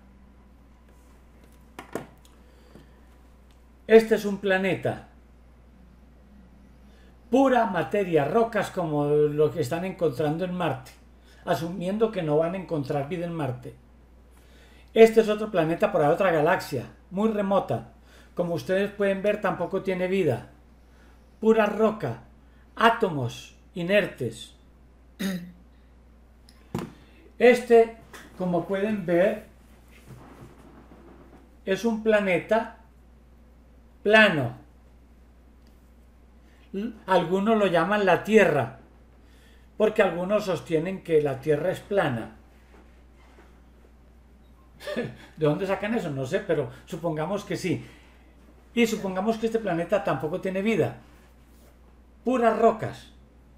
Este es un planeta, pura materia, rocas como lo que están encontrando en Marte, asumiendo que no van a encontrar vida en Marte. Este es otro planeta por otra galaxia, muy remota. Como ustedes pueden ver, tampoco tiene vida. Pura roca, átomos inertes. Este, como pueden ver, es un planeta plano. Algunos lo llaman la Tierra, porque algunos sostienen que la Tierra es plana. ¿De dónde sacan eso? No sé, pero supongamos que sí. Y supongamos que este planeta tampoco tiene vida. Puras rocas.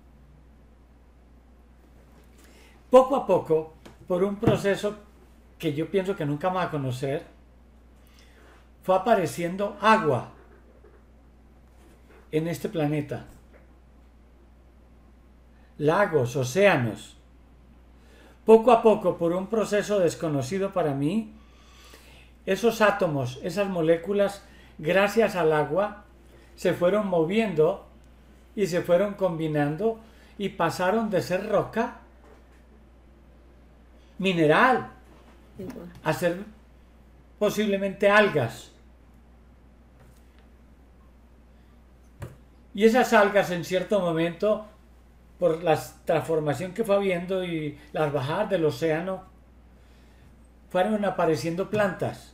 Poco a poco, por un proceso que yo pienso que nunca vamos a conocer, fue apareciendo agua en este planeta. Lagos, océanos. Poco a poco, por un proceso desconocido para mí, esos átomos, esas moléculas, gracias al agua, se fueron moviendo y se fueron combinando y pasaron de ser roca, mineral, a ser posiblemente algas. Y esas algas en cierto momento, por la transformación que fue habiendo y las bajadas del océano, fueron apareciendo plantas.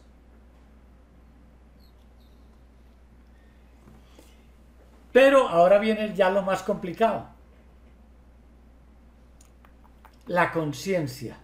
Pero ahora viene ya lo más complicado. La conciencia.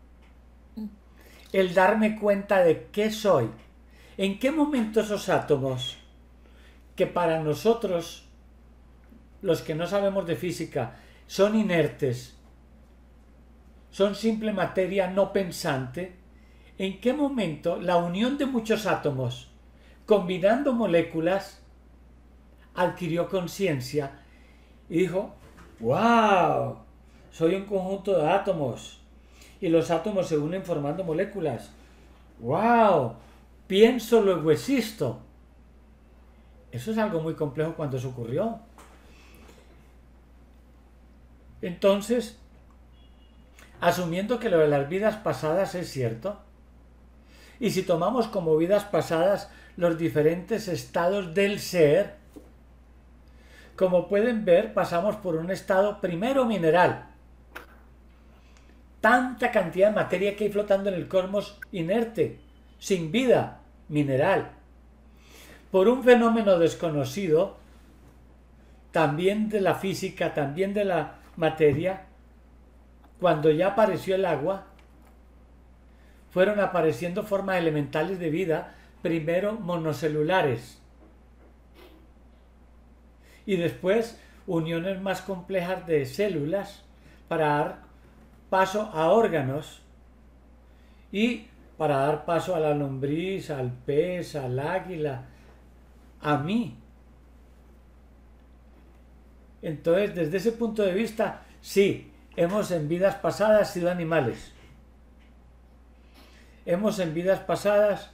El darme cuenta de qué soy. ¿En qué momento esos átomos, que para nosotros, los que no sabemos de física, son inertes, son simple materia no pensante, en qué momento la unión de muchos átomos, combinando moléculas, adquirió conciencia y dijo, ¡wow! Soy un conjunto de átomos y los átomos se unen formando moléculas. ¡Wow! Pienso, luego existo. Eso es algo muy complejo cuando eso ocurrió. Entonces, asumiendo que lo de las vidas pasadas es cierto, y si tomamos como vidas pasadas los diferentes estados del ser, como pueden ver, pasamos por un estado primero mineral. Tanta cantidad de materia que hay flotando en el cosmos inerte, sin vida, mineral. Por un fenómeno desconocido, también de la física, también de la materia, cuando ya apareció el agua, fueron apareciendo formas elementales de vida, primero monocelulares y después uniones más complejas de células para dar paso a órganos y para dar paso a la lombriz, al pez, al águila, a mí. Entonces, desde ese punto de vista, sí, hemos en vidas pasadas sido animales. Hemos en vidas pasadas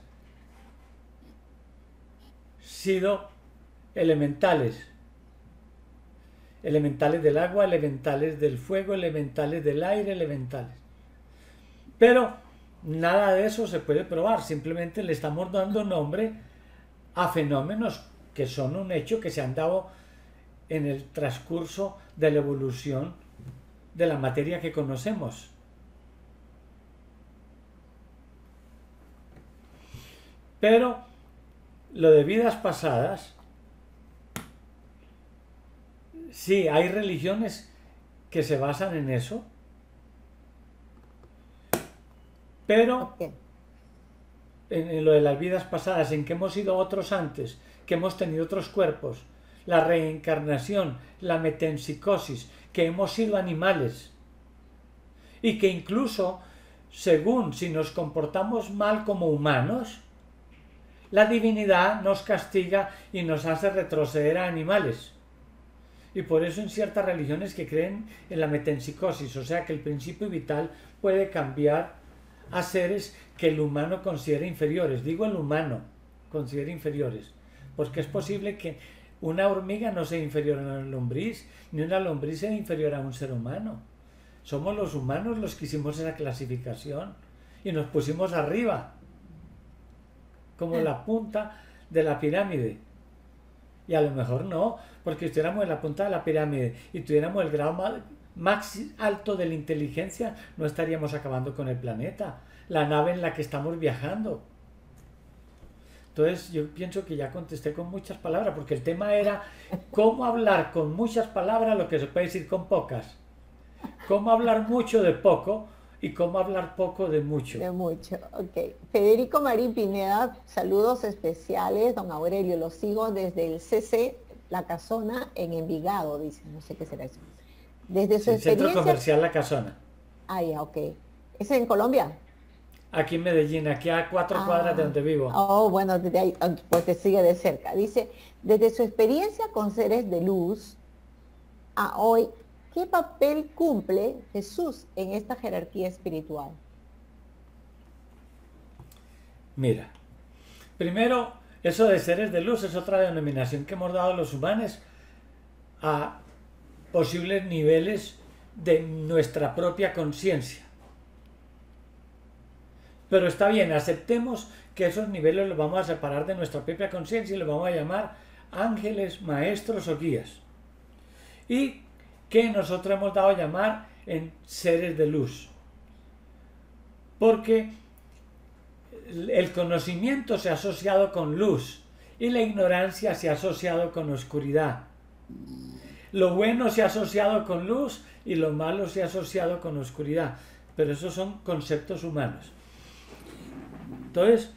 sido elementales. Elementales del agua, elementales del fuego, elementales del aire, elementales. Pero nada de eso se puede probar, simplemente le estamos dando nombre a fenómenos que son un hecho que se han dado en el transcurso de la evolución de la materia que conocemos. Pero lo de vidas pasadas, sí, hay religiones que se basan en eso, pero okay. en, en lo de las vidas pasadas, en que hemos sido otros antes, que hemos tenido otros cuerpos, la reencarnación, la metempsicosis, que hemos sido animales y que incluso, según si nos comportamos mal como humanos, la divinidad nos castiga y nos hace retroceder a animales. Y por eso en ciertas religiones que creen en la metempsicosis, o sea que el principio vital puede cambiar a seres que el humano considera inferiores. Digo el humano considera inferiores, porque es posible que una hormiga no sea inferior a una lombriz, ni una lombriz sea inferior a un ser humano. Somos los humanos los que hicimos esa clasificación y nos pusimos arriba, como la punta de la pirámide. Y a lo mejor no, porque si estuviéramos en la punta de la pirámide y tuviéramos el grado más, más alto de la inteligencia, no estaríamos acabando con el planeta, la nave en la que estamos viajando. Entonces yo pienso que ya contesté con muchas palabras, porque el tema era cómo hablar con muchas palabras lo que se puede decir con pocas. Cómo hablar mucho de poco y cómo hablar poco de mucho. De mucho, ok. Federico Marín Pineda, saludos especiales. Don Aurelio, lo sigo desde el C C La Casona en Envigado, dice, no sé qué será eso. Desde su sí, experiencia... Centro Comercial La Casona. Ah, ya, ok. ¿Es en Colombia? Aquí en Medellín, aquí a cuatro ah, cuadras de donde vivo. Oh, bueno, desde ahí, pues te sigue de cerca. Dice, desde su experiencia con seres de luz a hoy, ¿qué papel cumple Jesús en esta jerarquía espiritual? Mira, primero, eso de seres de luz es otra denominación que hemos dado los humanos a posibles niveles de nuestra propia conciencia. Pero está bien, aceptemos que esos niveles los vamos a separar de nuestra propia conciencia y los vamos a llamar ángeles, maestros o guías. Y que nosotros hemos dado a llamar en seres de luz. Porque el conocimiento se ha asociado con luz y la ignorancia se ha asociado con oscuridad. Lo bueno se ha asociado con luz y lo malo se ha asociado con oscuridad. Pero esos son conceptos humanos. Entonces,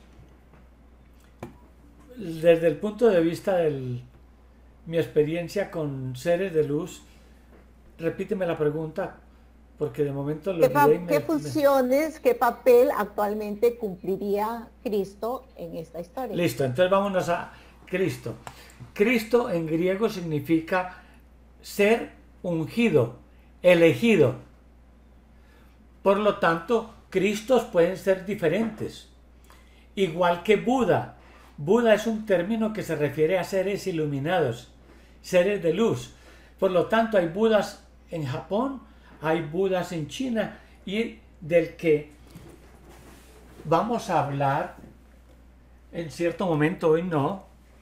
desde el punto de vista de mi experiencia con seres de luz, repíteme la pregunta, porque de momento lo olvidé y me, ¿Qué funciones, me... qué papel actualmente cumpliría Cristo en esta historia? Listo, entonces vámonos a Cristo. Cristo en griego significa ser ungido, elegido. Por lo tanto, Cristos pueden ser diferentes. Igual que Buda. Buda es un término que se refiere a seres iluminados, seres de luz. Por lo tanto, hay Budas en Japón, hay Budas en China, y del que vamos a hablar en cierto momento, hoy no,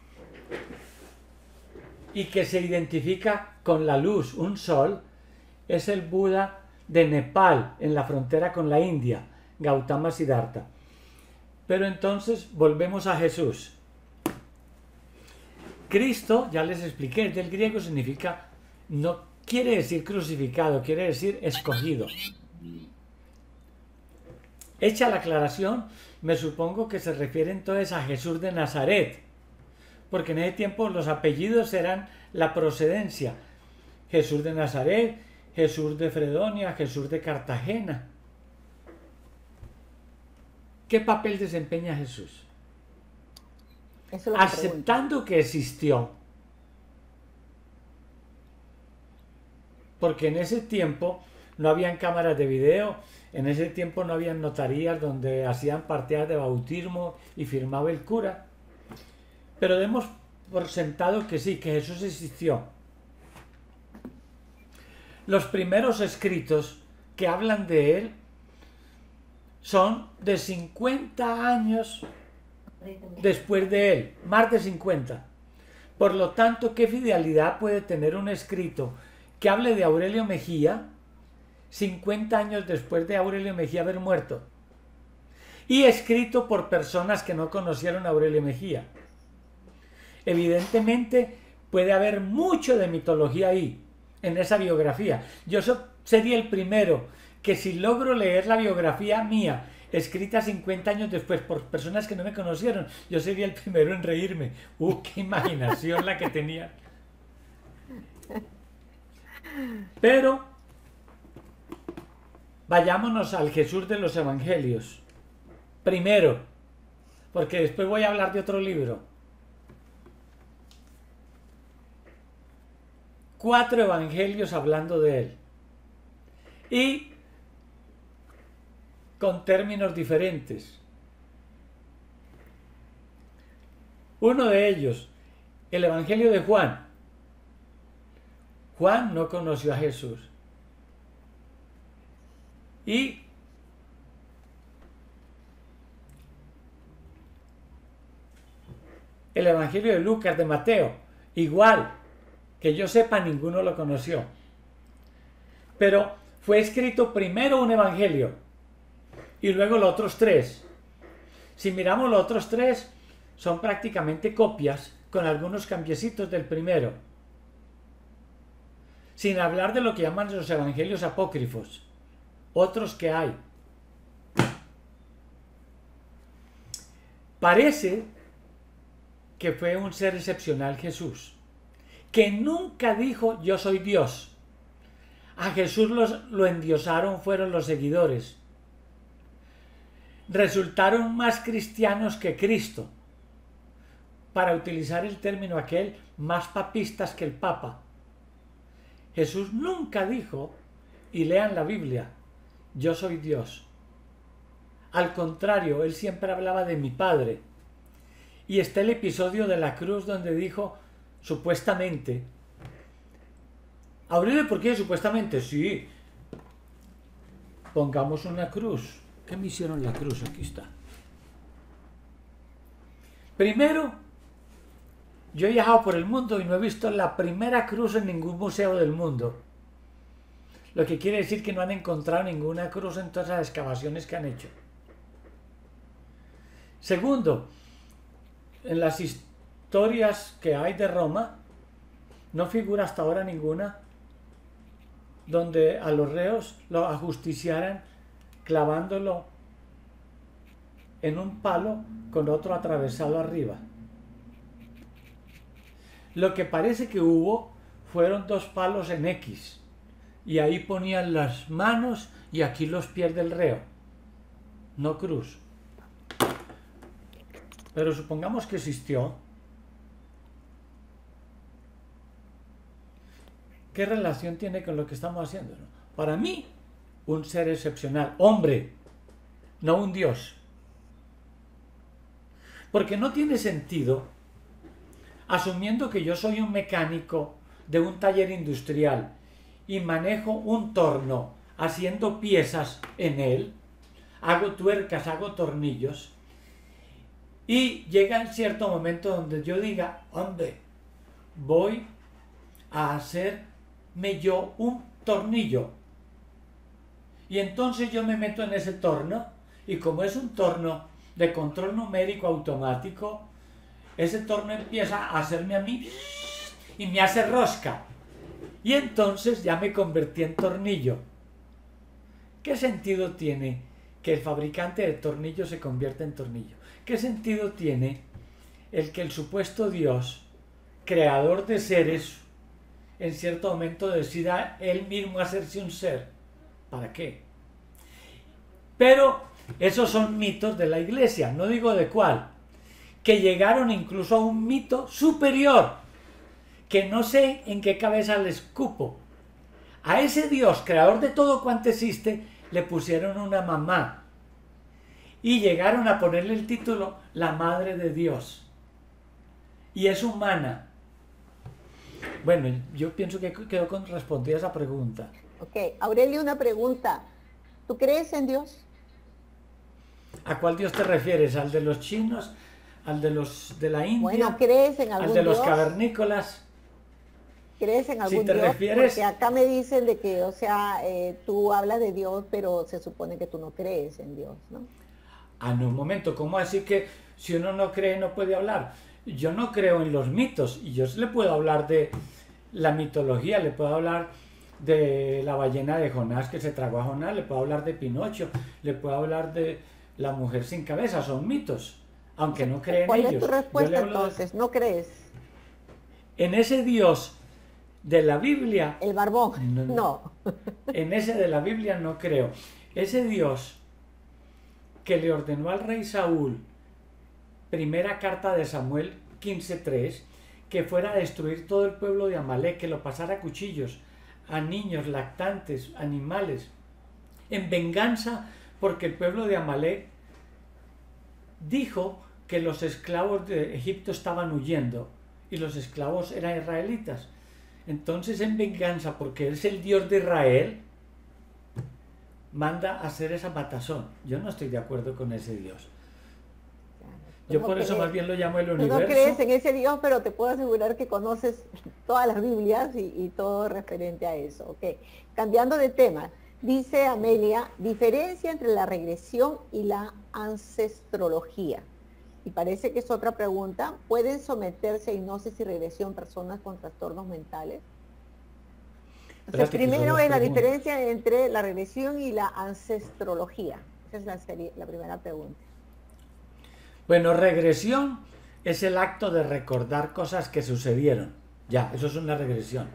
y que se identifica con la luz, un sol, es el Buda de Nepal, en la frontera con la India, Gautama Siddhartha. Pero entonces volvemos a Jesús. Cristo, ya les expliqué, del griego significa, no quiere decir crucificado, quiere decir escogido. Hecha la aclaración, me supongo que se refiere entonces a Jesús de Nazaret, porque en ese tiempo los apellidos eran la procedencia. Jesús de Nazaret, Jesús de Fredonia, Jesús de Cartagena. ¿Qué papel desempeña Jesús? Eso es lo que aceptando pregunto. Que existió. Porque en ese tiempo no habían cámaras de video, en ese tiempo no habían notarías donde hacían partidas de bautismo y firmaba el cura. Pero demos por sentado que sí, que Jesús existió. Los primeros escritos que hablan de él son de cincuenta años después de él, más de cincuenta. Por lo tanto, ¿qué fidelidad puede tener un escrito que hable de Aurelio Mejía cincuenta años después de Aurelio Mejía haber muerto? Y escrito por personas que no conocieron a Aurelio Mejía. Evidentemente puede haber mucho de mitología ahí, en esa biografía. Yo so, sería el primero que si logro leer la biografía mía, escrita cincuenta años después por personas que no me conocieron, yo sería el primero en reírme. ¡Uh, qué imaginación la que tenía! Pero vayámonos al Jesús de los Evangelios. Primero, porque después voy a hablar de otro libro. Cuatro evangelios hablando de él. Y con términos diferentes. Uno de ellos, el Evangelio de Juan. Juan no conoció a Jesús. Y el Evangelio de Lucas, de Mateo, igual, que yo sepa, ninguno lo conoció. Pero fue escrito primero un evangelio y luego los otros tres. Si miramos los otros tres, son prácticamente copias con algunos cambiecitos del primero. Sin hablar de lo que llaman los evangelios apócrifos, otros que hay. Parece que fue un ser excepcional Jesús, que nunca dijo yo soy Dios. A Jesús los, lo endiosaron fueron los seguidores. Resultaron más cristianos que Cristo, para utilizar el término aquel, más papistas que el Papa. Jesús nunca dijo, y lean la Biblia, yo soy Dios. Al contrario, él siempre hablaba de mi Padre. Y está el episodio de la cruz donde dijo, supuestamente, Aurelio, ¿por qué supuestamente? Sí, pongamos una cruz. ¿Qué me hicieron la cruz? Aquí está. Primero, yo he viajado por el mundo y no he visto la primera cruz en ningún museo del mundo. Lo que quiere decir que no han encontrado ninguna cruz en todas las excavaciones que han hecho. Segundo, en las historias que hay de Roma, no figura hasta ahora ninguna donde a los reos lo ajusticiaran clavándolo en un palo con otro atravesado arriba. Lo que parece que hubo fueron dos palos en X y ahí ponían las manos y aquí los pies del reo, no cruz. Pero supongamos que existió. ¿Qué relación tiene con lo que estamos haciendo? Para mí, un ser excepcional, hombre, no un Dios. Porque no tiene sentido, asumiendo que yo soy un mecánico de un taller industrial y manejo un torno haciendo piezas en él, hago tuercas, hago tornillos, y llega en cierto momento donde yo diga, hombre, voy a hacerme yo un tornillo. Y entonces yo me meto en ese torno, y como es un torno de control numérico automático, ese torno empieza a hacerme a mí y me hace rosca. Y entonces ya me convertí en tornillo. ¿Qué sentido tiene que el fabricante de tornillos se convierta en tornillo? ¿Qué sentido tiene el que el supuesto Dios, creador de seres, en cierto momento decida él mismo hacerse un ser? ¿Para qué? Pero esos son mitos de la iglesia, no digo de cuál, que llegaron incluso a un mito superior, que no sé en qué cabeza les cupo. A ese Dios, creador de todo cuanto existe, le pusieron una mamá. Y llegaron a ponerle el título la Madre de Dios. Y es humana. Bueno, yo pienso que quedó con respondida esa pregunta. Ok, Aurelio, una pregunta. ¿Tú crees en Dios? ¿A cuál Dios te refieres? ¿Al de los chinos? al de los de la India, bueno, ¿crees en algún al de los Dios? cavernícolas. ¿Crees en algún Si te Dios? refieres- Porque acá me dicen de que, o sea, eh, tú hablas de Dios, pero se supone que tú no crees en Dios, ¿no? Ah, no, un momento, ¿cómo así que si uno no cree no puede hablar? Yo no creo en los mitos, y yo le puedo hablar de la mitología, le puedo hablar de la ballena de Jonás que se tragó a Jonás, le puedo hablar de Pinocho, le puedo hablar de la mujer sin cabeza, son mitos, aunque no creen en ¿Cuál ellos. es tu Yo le respuesta hablo de- entonces? ¿No crees? En ese Dios de la Biblia, El barbón, no, no. en ese de la Biblia no creo. Ese Dios que le ordenó al rey Saúl, primera carta de Samuel quince tres, que fuera a destruir todo el pueblo de Amalek, que lo pasara a cuchillos, a niños, lactantes, animales, en venganza porque el pueblo de Amalek dijo que los esclavos de Egipto estaban huyendo y los esclavos eran israelitas. Entonces, en venganza, porque es el Dios de Israel, manda a hacer esa matazón. Yo no estoy de acuerdo con ese Dios. Yo no por eso crees. más bien lo llamo el Tú universo. no crees en ese Dios, pero te puedo asegurar que conoces todas las Biblias y, y todo referente a eso. Ok, cambiando de tema, dice Amelia, diferencia entre la regresión y la ancestrología. Y parece que es otra pregunta. ¿Pueden someterse a hipnosis y regresión personas con trastornos mentales? Entonces, Espérate que son primero dos es la preguntas. diferencia entre la regresión y la ancestrología. Esa es la, serie- la primera pregunta. Bueno, regresión es el acto de recordar cosas que sucedieron. Ya, eso es una regresión.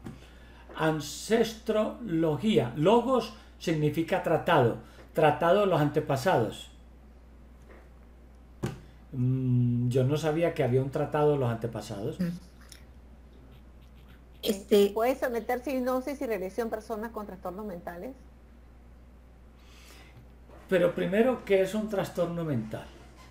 Ancestrología. Logos significa tratado. Tratado de los antepasados. Mm, yo no sabía que había un tratado de los antepasados. Este, ¿Puede someterse a hipnosis y regresión personas con trastornos mentales? Pero primero, ¿qué es un trastorno mental?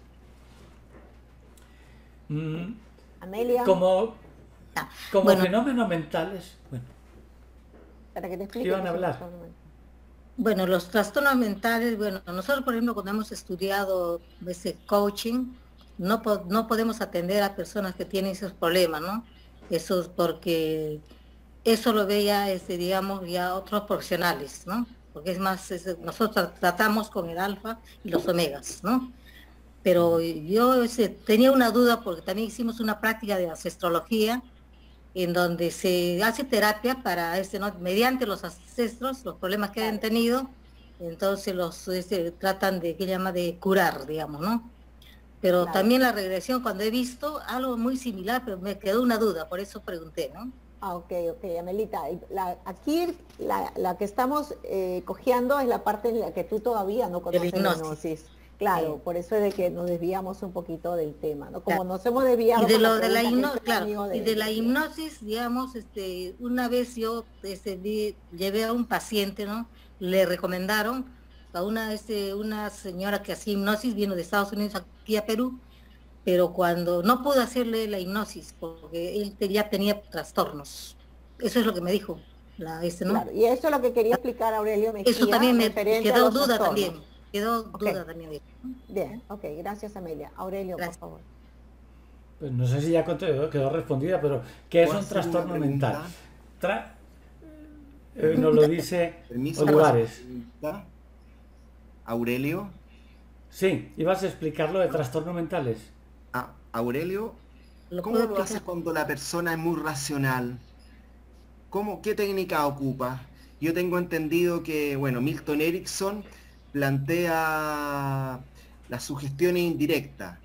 Mm, Amelia, como como bueno. fenómenos mentales. Bueno, para que te explique. ¿qué iban a qué es un hablar? trastorno mental. Bueno, los trastornos mentales, bueno, nosotros por ejemplo cuando hemos estudiado ese coaching, no, po- no podemos atender a personas que tienen esos problemas, ¿no? Eso es porque eso lo ve ya, este, digamos, ya otros profesionales, ¿no? Porque es más, es- nosotros tratamos con el alfa y los omegas, ¿no? Pero yo este, tenía una duda porque también hicimos una práctica de ancestrología en donde se hace terapia para este, ¿no? mediante los ancestros, los problemas que hayan tenido, entonces los este, tratan de, ¿qué llama? De curar, digamos, ¿no? Pero Claro. también la regresión, cuando he visto algo muy similar, pero me quedó una duda, por eso pregunté, ¿no? Ah, ok, ok, Amelita. La- aquí la, la que estamos eh, cojeando es la parte en la que tú todavía no conoces la hipnosis. hipnosis. Claro, Sí. por eso es de que nos desviamos un poquito del tema, ¿no? Como Claro. nos hemos desviado Y de con lo de la pregunta que hipnosis, hizo el claro, amigo y de la hipnosis, digamos, este, una vez yo este, vi- llevé a un paciente, ¿no? Le recomendaron a una, este, una señora que hacía hipnosis, vino de Estados Unidos aquí a Perú, pero cuando no pudo hacerle la hipnosis, porque él te- ya tenía trastornos. Eso es lo que me dijo, la, este, ¿no? Claro, y eso es lo que quería explicar Aurelio Mejía. Eso también me referente a quedó los duda trastornos. también, quedó Ok. duda también. de- Bien, ok, gracias Amelia. Aurelio, Gracias. por favor. Pues no sé si ya conté- quedó respondida, pero ¿qué es ¿Puedo un hacer una trastorno pregunta? mental? Tra- eh, nos lo dice Permiso, Olivares. pregunta. Aurelio. Sí, ibas a explicar lo de trastornos mentales. Ah, Aurelio, ¿Lo ¿cómo puedo lo hace explicar? cuando la persona es muy racional? ¿Cómo, qué técnica ocupa? Yo tengo entendido que, bueno, Milton Erickson plantea la sugestión indirecta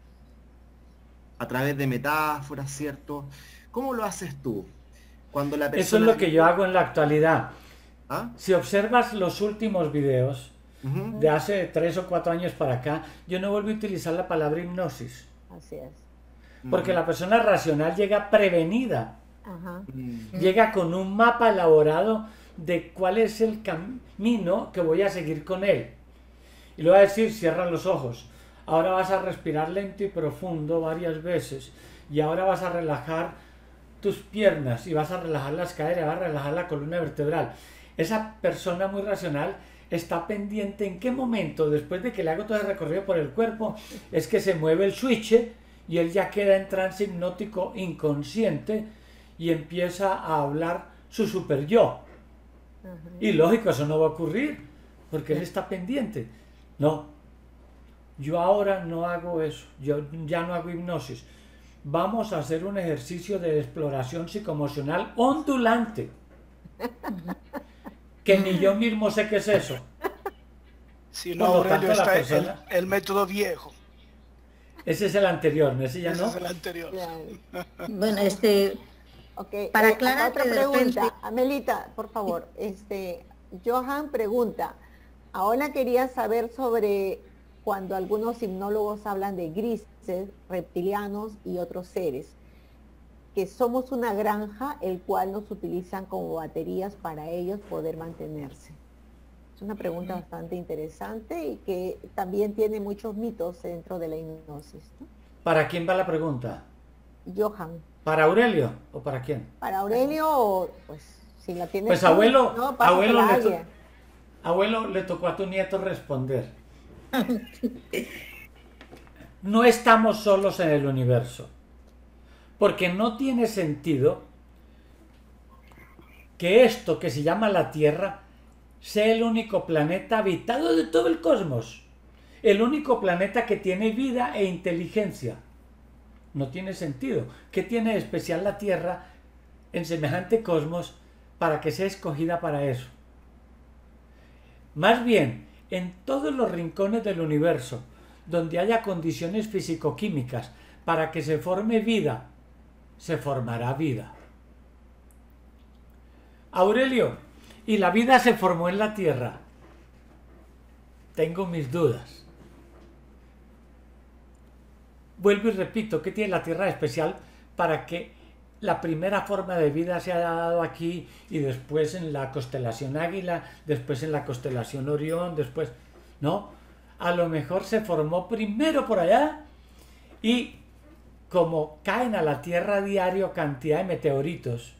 a través de metáforas, ¿cierto? ¿Cómo lo haces tú? Cuando la persona... Eso es lo que yo hago en la actualidad. ¿Ah? Si observas los últimos videos Ujú. de hace tres o cuatro años para acá, yo no vuelvo a utilizar la palabra hipnosis, Así es. porque la persona racional llega prevenida, Ajá. Mm. llega con un mapa elaborado de cuál es el camino que voy a seguir con él. Y le voy a decir, cierra los ojos, ahora vas a respirar lento y profundo varias veces, y ahora vas a relajar tus piernas, y vas a relajar las caderas, vas a relajar la columna vertebral. Esa persona muy racional está pendiente en qué momento, después de que le hago todo el recorrido por el cuerpo, es que se mueve el switch y él ya queda en trance hipnótico inconsciente y empieza a hablar su super yo. Uh-huh. Y lógico, eso no va a ocurrir, porque él está pendiente. No, yo ahora no hago eso, yo ya no hago hipnosis. Vamos a hacer un ejercicio de exploración psicoemocional ondulante. Que ni yo mismo sé qué es eso. Si no, Aurelio, está persona, el, el método viejo. Ese es el anterior, ese ya ese no. Es el anterior. Bueno, este, okay. para eh, aclarar otra pregunta, repente... Amelita, por favor, este, Johan pregunta, ahora quería saber sobre cuando algunos hipnólogos hablan de grises, reptilianos y otros seres, que somos una granja el cual nos utilizan como baterías para ellos poder mantenerse. Es una pregunta bastante interesante y que también tiene muchos mitos dentro de la hipnosis, ¿no? ¿Para quién va la pregunta? Johan. ¿Para Aurelio o para quién? Para Aurelio, o, pues si la tienes Pues tú, abuelo, no, abuelo, le to- abuelo, le tocó a tu nieto responder. No estamos solos en el universo. Porque no tiene sentido que esto que se llama la Tierra sea el único planeta habitado de todo el cosmos. El único planeta que tiene vida e inteligencia. No tiene sentido. ¿Qué tiene de especial la Tierra en semejante cosmos para que sea escogida para eso? Más bien, en todos los rincones del universo, donde haya condiciones físico-químicas para que se forme vida, se formará vida. Aurelio, ¿y la vida se formó en la Tierra? Tengo mis dudas. Vuelvo y repito, ¿qué tiene la Tierra de especial para que la primera forma de vida se haya dado aquí y después en la constelación Águila, después en la constelación Orión, después... No, a lo mejor se formó primero por allá y como caen a la Tierra a diario cantidad de meteoritos,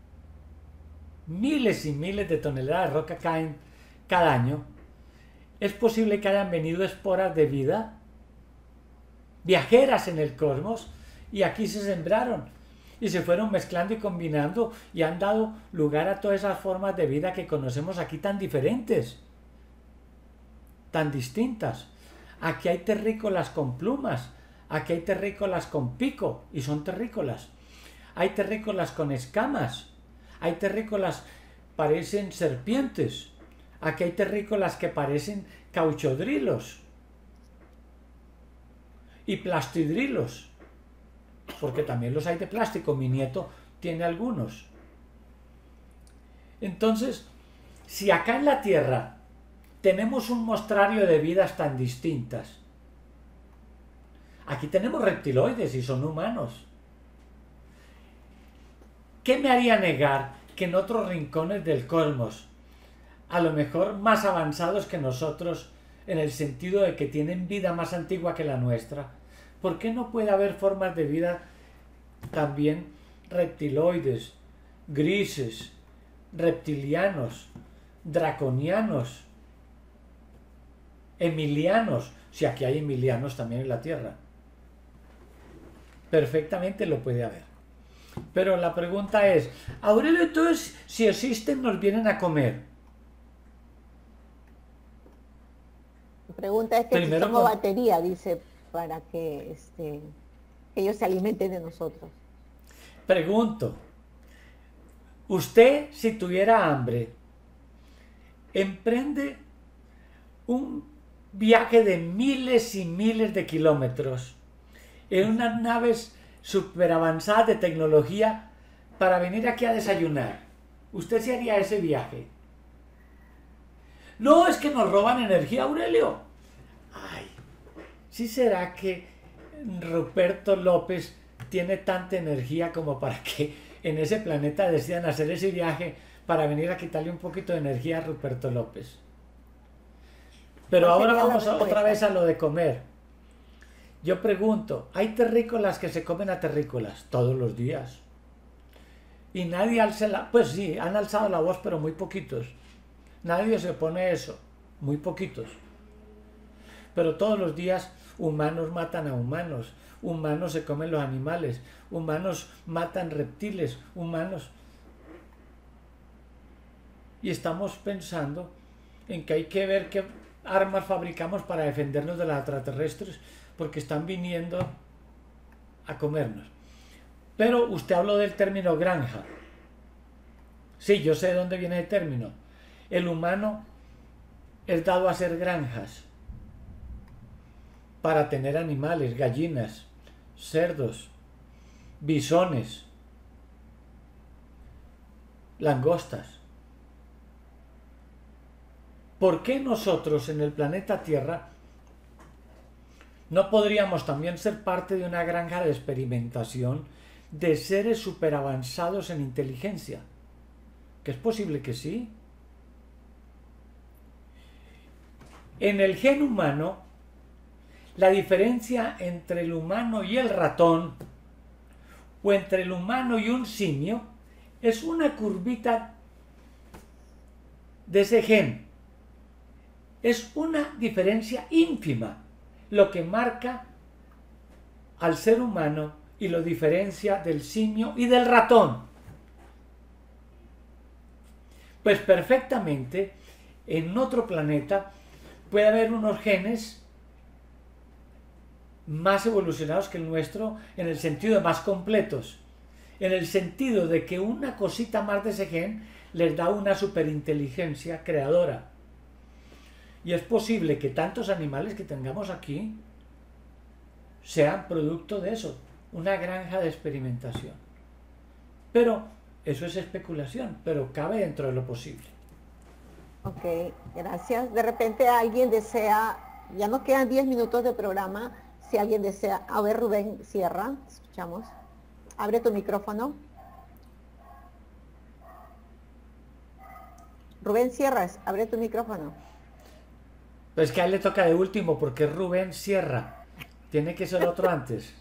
miles y miles de toneladas de roca caen cada año, es posible que hayan venido esporas de vida, viajeras en el cosmos, y aquí se sembraron, y se fueron mezclando y combinando, y han dado lugar a todas esas formas de vida que conocemos aquí tan diferentes, tan distintas. Aquí hay terrícolas con plumas, aquí hay terrícolas con pico, y son terrícolas. Hay terrícolas con escamas, hay terrícolas que parecen serpientes, aquí hay terrícolas que parecen cauchodrilos y plastidrilos, porque también los hay de plástico, mi nieto tiene algunos. Entonces, si acá en la Tierra tenemos un mostrario de vidas tan distintas, aquí tenemos reptiloides y son humanos, ¿qué me haría negar que en otros rincones del cosmos, a lo mejor más avanzados que nosotros, en el sentido de que tienen vida más antigua que la nuestra, ¿por qué no puede haber formas de vida también reptiloides, grises, reptilianos, draconianos, emilianos? Si aquí hay emilianos también en la Tierra, perfectamente lo puede haber. Pero la pregunta es, Aurelio, entonces, si existen, nos vienen a comer. La pregunta es que Primero, si somos con... batería, dice, para que, este, que ellos se alimenten de nosotros. Pregunto, usted, si tuviera hambre, emprende un viaje de miles y miles de kilómetros en unas naves super avanzadas de tecnología para venir aquí a desayunar. ¿Usted se haría ese viaje? No, es que nos roban energía, Aurelio. Ay, ¿sí será que Ruperto López tiene tanta energía como para que en ese planeta decidan hacer ese viaje para venir a quitarle un poquito de energía a Ruperto López? Pero ahora vamos a, otra vez a lo de comer. Yo pregunto, ¿hay terrícolas que se comen a terrícolas todos los días? Y nadie alza la... Pues sí, han alzado la voz, pero muy poquitos. Nadie se opone a eso. muy poquitos. Pero todos los días humanos matan a humanos, humanos se comen los animales, humanos matan reptiles, humanos. Y estamos pensando en que hay que ver qué armas fabricamos para defendernos de los extraterrestres, porque están viniendo a comernos. Pero usted habló del término granja. Sí, yo sé de dónde viene el término. El humano es dado a hacer granjas para tener animales, gallinas, cerdos, bisones, langostas. ¿Por qué nosotros en el planeta Tierra no podríamos también ser parte de una granja de experimentación de seres superavanzados en inteligencia? ¿Que es posible que sí? En el gen humano, la diferencia entre el humano y el ratón, o entre el humano y un simio, es una curvita de ese gen. Es una diferencia ínfima, lo que marca al ser humano y lo diferencia del simio y del ratón. Pues perfectamente, en otro planeta puede haber unos genes más evolucionados que el nuestro, en el sentido de más completos, en el sentido de que una cosita más de ese gen les da una superinteligencia creadora. Y es posible que tantos animales que tengamos aquí sean producto de eso, una granja de experimentación. Pero eso es especulación, pero cabe dentro de lo posible. Ok, gracias. De repente alguien desea, ya nos quedan diez minutos de programa, si alguien desea, a ver, Rubén Sierra, escuchamos. Abre tu micrófono. Rubén Sierra, abre tu micrófono. Pues que a él le toca de último porque es Rubén Sierra. Tiene que ser otro antes.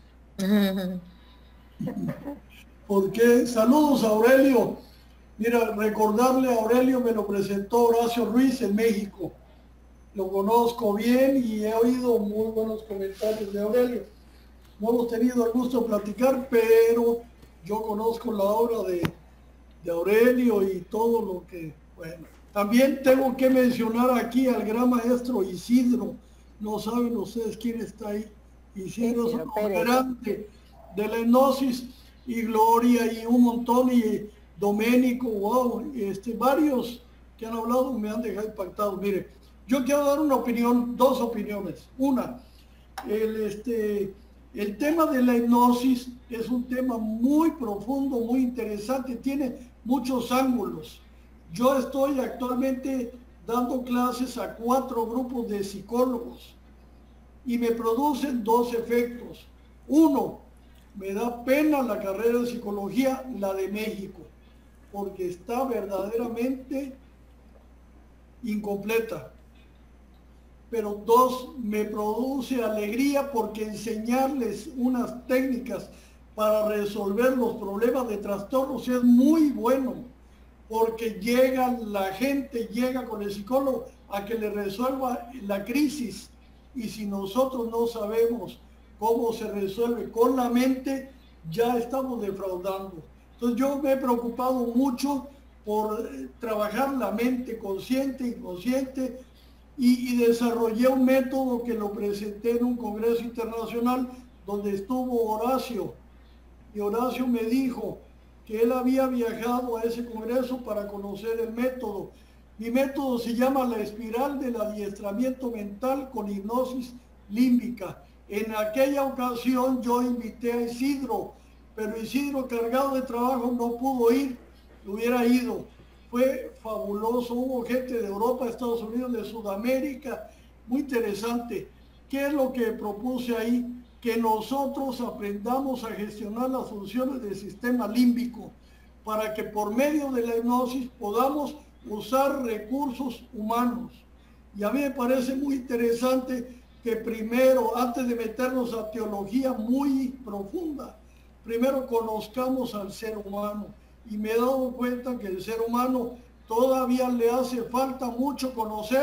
Porque saludos a Aurelio. Mira, recordarle a Aurelio, me lo presentó Horacio Ruiz en México. Lo conozco bien y he oído muy buenos comentarios de Aurelio. No hemos tenido el gusto de platicar, pero yo conozco la obra de, de Aurelio y todo lo que, bueno. También tengo que mencionar aquí al gran maestro Isidro. No saben ustedes quién está ahí. Isidro es un operante de la hipnosis, y Gloria y un montón, y Doménico, wow, este, varios que han hablado me han dejado impactado. Mire, yo quiero dar una opinión, dos opiniones. Una, el, este, el tema de la hipnosis es un tema muy profundo, muy interesante, tiene muchos ángulos. Yo estoy actualmente dando clases a cuatro grupos de psicólogos y me producen dos efectos. Uno, me da pena la carrera de psicología, la de México, porque está verdaderamente incompleta. Pero dos, me produce alegría porque enseñarles unas técnicas para resolver los problemas de trastornos es muy bueno, porque llega la gente, llega con el psicólogo a que le resuelva la crisis. Y si nosotros no sabemos cómo se resuelve con la mente, ya estamos defraudando. Entonces yo me he preocupado mucho por trabajar la mente consciente, inconsciente, y, y desarrollé un método que lo presenté en un congreso internacional donde estuvo Horacio. Y Horacio me dijo que él había viajado a ese congreso para conocer el método. Mi método se llama la espiral del adiestramiento mental con hipnosis límbica. En aquella ocasión yo invité a Isidro, pero Isidro, cargado de trabajo, no pudo ir, hubiera ido. Fue fabuloso, hubo gente de Europa, Estados Unidos, de Sudamérica, muy interesante. ¿Qué es lo que propuse ahí? Que nosotros aprendamos a gestionar las funciones del sistema límbico para que por medio de la hipnosis podamos usar recursos humanos. Y a mí me parece muy interesante que primero, antes de meternos a teología muy profunda, primero conozcamos al ser humano. Y me he dado cuenta que el ser humano todavía le hace falta mucho conocer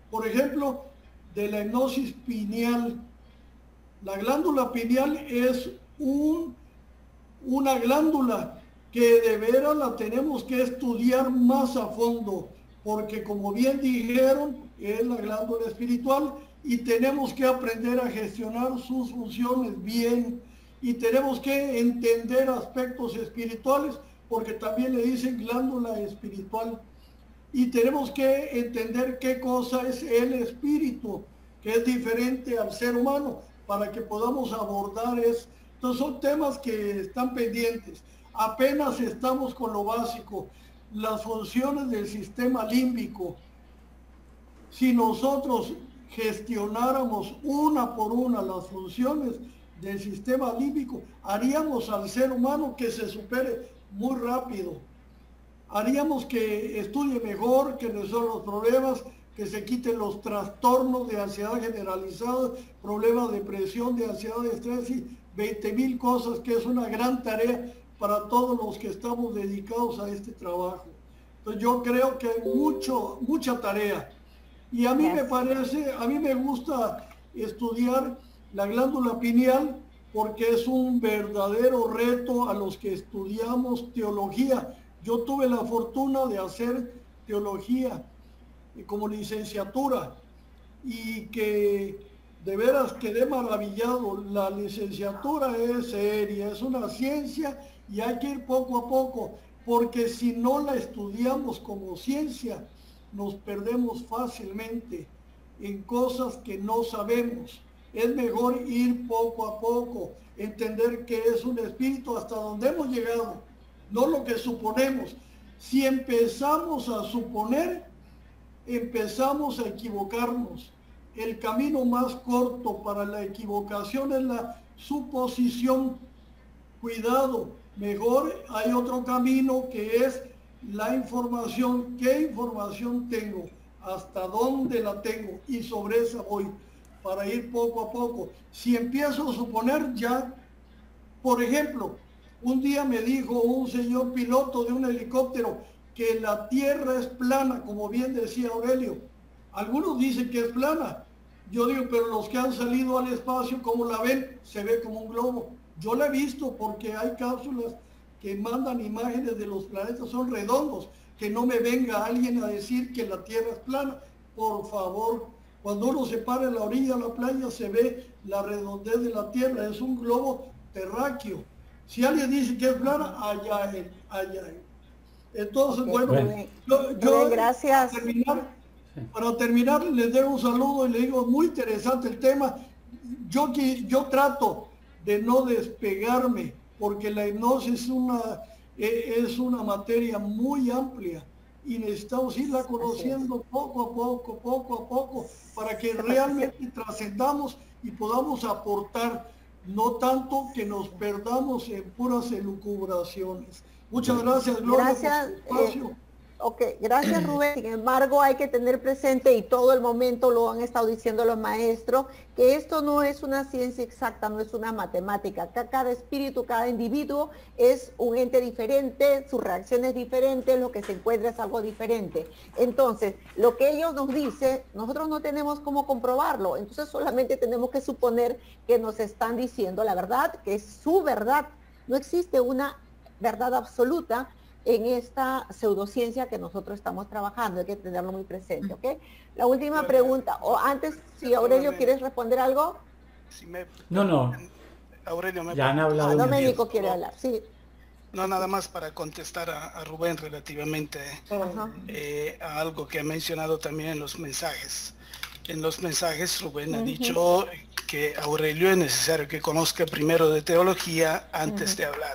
Por ejemplo, de la hipnosis pineal. La glándula pineal es un, una glándula que de veras la tenemos que estudiar más a fondo, porque como bien dijeron, es la glándula espiritual y tenemos que aprender a gestionar sus funciones bien y tenemos que entender aspectos espirituales, porque también le dicen glándula espiritual. Y tenemos que entender qué cosa es el espíritu, que es diferente al ser humano, para que podamos abordar eso. Entonces son temas que están pendientes. Apenas estamos con lo básico, las funciones del sistema límbico. Si nosotros gestionáramos una por una las funciones del sistema límbico, haríamos al ser humano que se supere muy rápido. Haríamos que estudie mejor, que resuelva los problemas, que se quiten los trastornos de ansiedad generalizada, problemas de depresión, de ansiedad, de estrés y veinte mil cosas, que es una gran tarea para todos los que estamos dedicados a este trabajo. Entonces yo creo que hay mucho, mucha tarea. Y a mí me parece, a mí me gusta estudiar la glándula pineal porque es un verdadero reto a los que estudiamos teología. Yo tuve la fortuna de hacer teología como licenciatura y que de veras quedé maravillado. La licenciatura es seria, es una ciencia y hay que ir poco a poco, porque si no la estudiamos como ciencia, nos perdemos fácilmente en cosas que no sabemos. Es mejor ir poco a poco, entender que es un espíritu hasta donde hemos llegado, no lo que suponemos. Si empezamos a suponer, empezamos a equivocarnos. El camino más corto para la equivocación es la suposición. Cuidado, mejor hay otro camino que es la información. ¿Qué información tengo? ¿Hasta dónde la tengo? Y sobre esa voy, para ir poco a poco. Si empiezo a suponer ya, por ejemplo, un día me dijo un señor piloto de un helicóptero que la Tierra es plana, como bien decía Aurelio. Algunos dicen que es plana. Yo digo, pero los que han salido al espacio, ¿cómo la ven? Se ve como un globo. Yo la he visto porque hay cápsulas que mandan imágenes de los planetas, son redondos. Que no me venga alguien a decir que la Tierra es plana. Por favor, cuando uno se para en la orilla de la playa se ve la redondez de la Tierra. Es un globo terráqueo. Si alguien dice que es plana, allá él, allá él. Entonces, okay, bueno, bien. yo, yo bien, gracias. Para terminar, para terminar, les dejo un saludo y les digo, muy interesante el tema. Yo, yo trato de no despegarme, porque la hipnosis es una, es una materia muy amplia y necesitamos irla conociendo poco a poco, poco a poco, para que realmente trascendamos y podamos aportar, no tanto que nos perdamos en puras elucubraciones. Muchas gracias, Gloria. Gracias. Eh, ok, gracias, Rubén. Sin embargo, hay que tener presente, y todo el momento lo han estado diciendo los maestros, que esto no es una ciencia exacta, no es una matemática. Cada espíritu, cada individuo es un ente diferente, su reacción es diferente, lo que se encuentra es algo diferente. Entonces, lo que ellos nos dicen, nosotros no tenemos cómo comprobarlo. Entonces, solamente tenemos que suponer que nos están diciendo la verdad, que es su verdad. No existe una verdad absoluta en esta pseudociencia que nosotros estamos trabajando. Hay que tenerlo muy presente, ¿ok? La última pregunta, o antes, si Aurelio, ¿quieres responder algo? Si me, no, no. Aurelio, me ya han hablado. Ah, no, Médico quiere hablar, sí. No, nada más para contestar a, a Rubén relativamente eh, a algo que ha mencionado también en los mensajes. En los mensajes Rubén uh-huh. ha dicho que Aurelio es necesario que conozca primero de teología antes uh-huh. de hablar.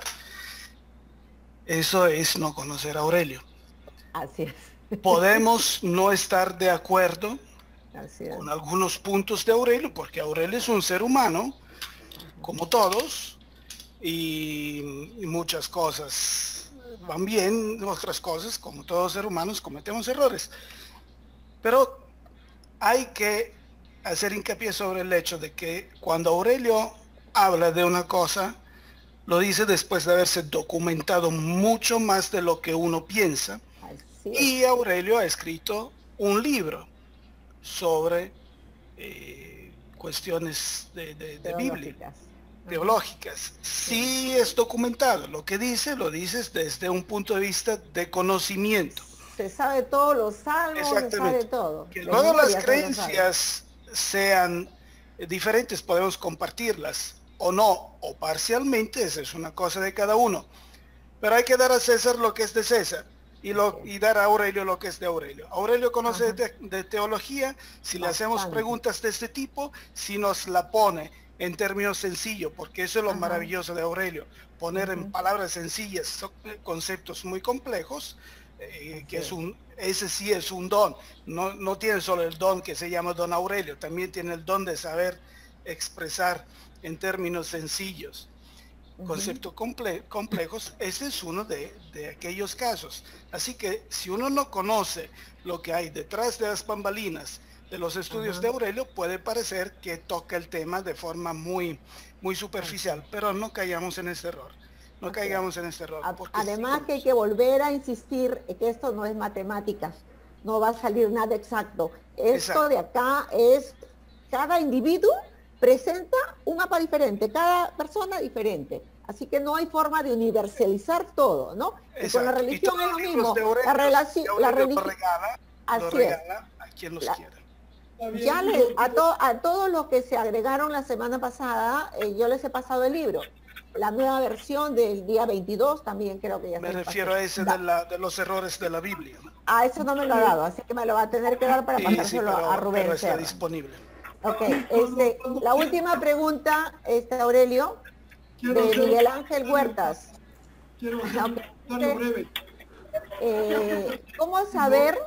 Eso es no conocer a Aurelio. Así es. Podemos no estar de acuerdo Así es. con algunos puntos de Aurelio, porque Aurelio es un ser humano, como todos, y, y muchas cosas van bien, otras cosas, como todos seres humanos, cometemos errores. Pero hay que hacer hincapié sobre el hecho de que cuando Aurelio habla de una cosa, lo dice después de haberse documentado mucho más de lo que uno piensa. Y Aurelio ha escrito un libro sobre eh, cuestiones de, de, de Biblia, teológicas. Sí es documentado, lo que dice, lo dices desde un punto de vista de conocimiento. Se sabe todos los salmos, se sabe todo. Que luego las creencias sean diferentes, podemos compartirlas o no, o parcialmente, esa es una cosa de cada uno. Pero hay que dar a César lo que es de César y, lo, y dar a Aurelio lo que es de Aurelio. Aurelio conoce de, de teología, si le hacemos preguntas de este tipo, si nos la pone en términos sencillos, porque eso es lo Ajá. maravilloso de Aurelio, poner uh-huh. en palabras sencillas conceptos muy complejos, eh, que es un, ese sí es un don. No, no tiene solo el don que se llama don Aurelio, también tiene el don de saber expresar en términos sencillos uh-huh. conceptos comple complejos. Ese es uno de, de aquellos casos. Así que si uno no conoce lo que hay detrás de las bambalinas de los estudios uh-huh. de Aurelio, puede parecer que toca el tema de forma muy, muy superficial, uh-huh. pero no caigamos en ese error. No okay. caigamos en este error. Además que hay que volver a insistir en que esto no es matemáticas, no va a salir nada exacto. Esto Exacto. de acá es, cada individuo presenta un mapa diferente, cada persona diferente. Así que no hay forma de universalizar todo, ¿no? Y con la religión es lo mismo. La relación, la religión, regala, lo regala a quien los la, quiera. Ya le, a, to, a todos los que se agregaron la semana pasada, eh, yo les he pasado el libro. La nueva versión del día veintidós también creo que ya me refiero pasó. a ese de, la, de los errores de la Biblia. Ah, eso no me lo ha dado, así que me lo va a tener que dar para sí, pasárselo sí, pero, a Rubén. Pero está disponible. Ok, este, la última pregunta, este, Aurelio, quiero de hacer, Miguel Ángel Huertas. Quiero hacer un comentario breve. Eh, ¿Cómo saber,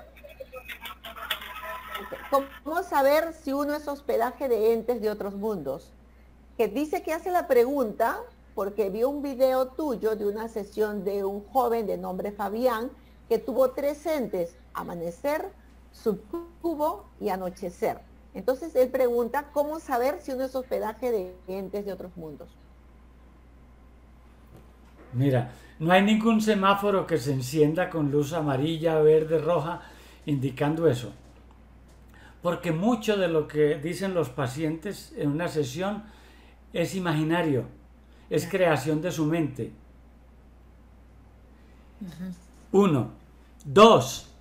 cómo saber si uno es hospedaje de entes de otros mundos? Que dice que hace la pregunta porque vio un video tuyo de una sesión de un joven de nombre Fabián que tuvo tres entes, amanecer, subcubo y anochecer. Entonces él pregunta cómo saber si uno es hospedaje de entes de otros mundos. Mira, no hay ningún semáforo que se encienda con luz amarilla, verde, roja, indicando eso. Porque mucho de lo que dicen los pacientes en una sesión es imaginario, es creación de su mente. Uh-huh. Uno. Dos.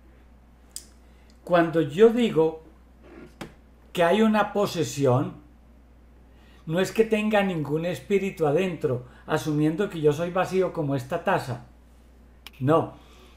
Cuando yo digo que hay una posesión, no es que tenga ningún espíritu adentro, asumiendo que yo soy vacío como esta taza. No.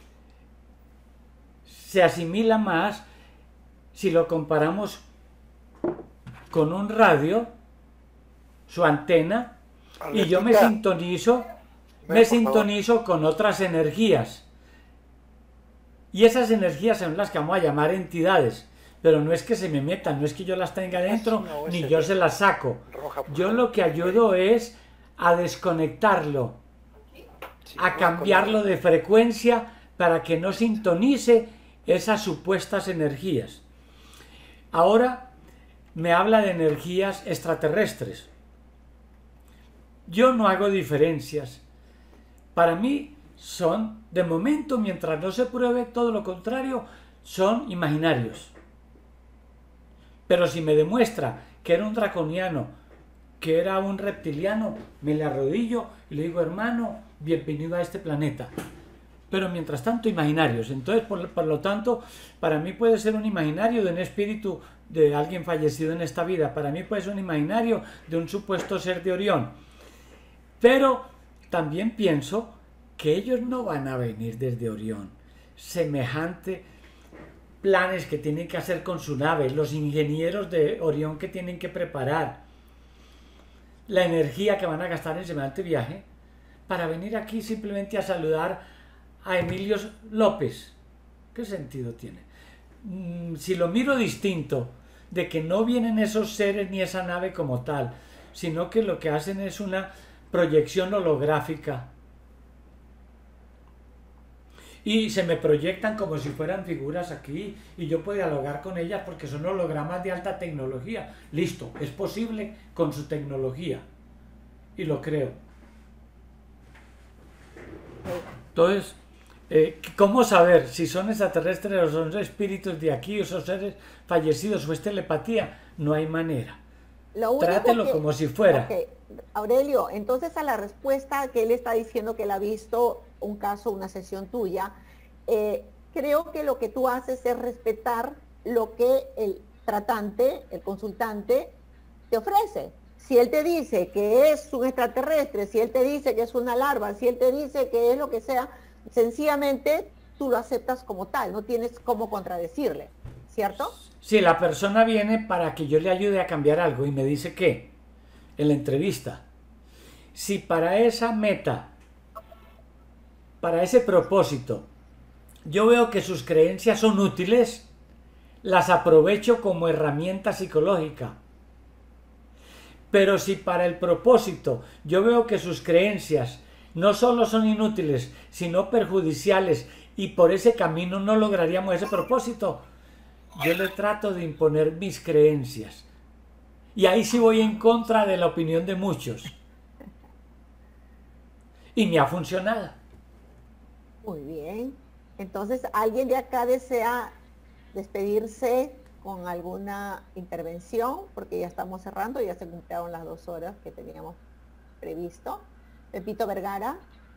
Se asimila más si lo comparamos con un radio, su antena, y yo me sintonizo, me sintonizo con otras energías. Y esas energías son las que vamos a llamar entidades. Pero no es que se me metan, no es que yo las tenga dentro, ni yo se las saco. Yo lo que ayudo es a desconectarlo, a cambiarlo de frecuencia para que no sintonice esas supuestas energías. Ahora me habla de energías extraterrestres. Yo no hago diferencias. Para mí son, de momento, mientras no se pruebe todo lo contrario, son imaginarios. Pero si me demuestra que era un draconiano, que era un reptiliano, me le arrodillo y le digo, hermano, bienvenido a este planeta. Pero mientras tanto, imaginarios. Entonces, por, por lo tanto, para mí puede ser un imaginario de un espíritu de alguien fallecido en esta vida. Para mí puede ser un imaginario de un supuesto ser de Orión. Pero también pienso que ellos no van a venir desde Orión. Semejante planes que tienen que hacer con su nave, los ingenieros de Orión que tienen que preparar, la energía que van a gastar en semejante viaje, para venir aquí simplemente a saludar a Emilio López. ¿Qué sentido tiene? Mm, si lo miro distinto, de que no vienen esos seres ni esa nave como tal, sino que lo que hacen es una proyección holográfica. Y se me proyectan como si fueran figuras aquí y yo puedo dialogar con ellas porque son hologramas de alta tecnología. Listo, es posible con su tecnología. Y lo creo. Entonces, Eh, ¿Cómo saber si son extraterrestres o son espíritus de aquí o son seres fallecidos o es telepatía? No hay manera. Lo único Trátelo que, como si fuera. Okay. Aurelio, entonces a la respuesta que él está diciendo que él ha visto un caso, una sesión tuya, eh, creo que lo que tú haces es respetar lo que el tratante, el consultante, te ofrece. Si él te dice que es un extraterrestre, si él te dice que es una larva, si él te dice que es lo que sea, sencillamente tú lo aceptas como tal, no tienes cómo contradecirle, ¿cierto? Si la persona viene para que yo le ayude a cambiar algo y me dice que, en la entrevista, si para esa meta, para ese propósito, yo veo que sus creencias son útiles, las aprovecho como herramienta psicológica. Pero si para el propósito yo veo que sus creencias no solo son inútiles, sino perjudiciales, y por ese camino no lograríamos ese propósito, yo le trato de imponer mis creencias. Y ahí sí voy en contra de la opinión de muchos. Y me ha funcionado. Muy bien. Entonces, ¿alguien de acá desea despedirse con alguna intervención? Porque ya estamos cerrando, ya se cumplieron las dos horas que teníamos previsto. Pepito Vergara.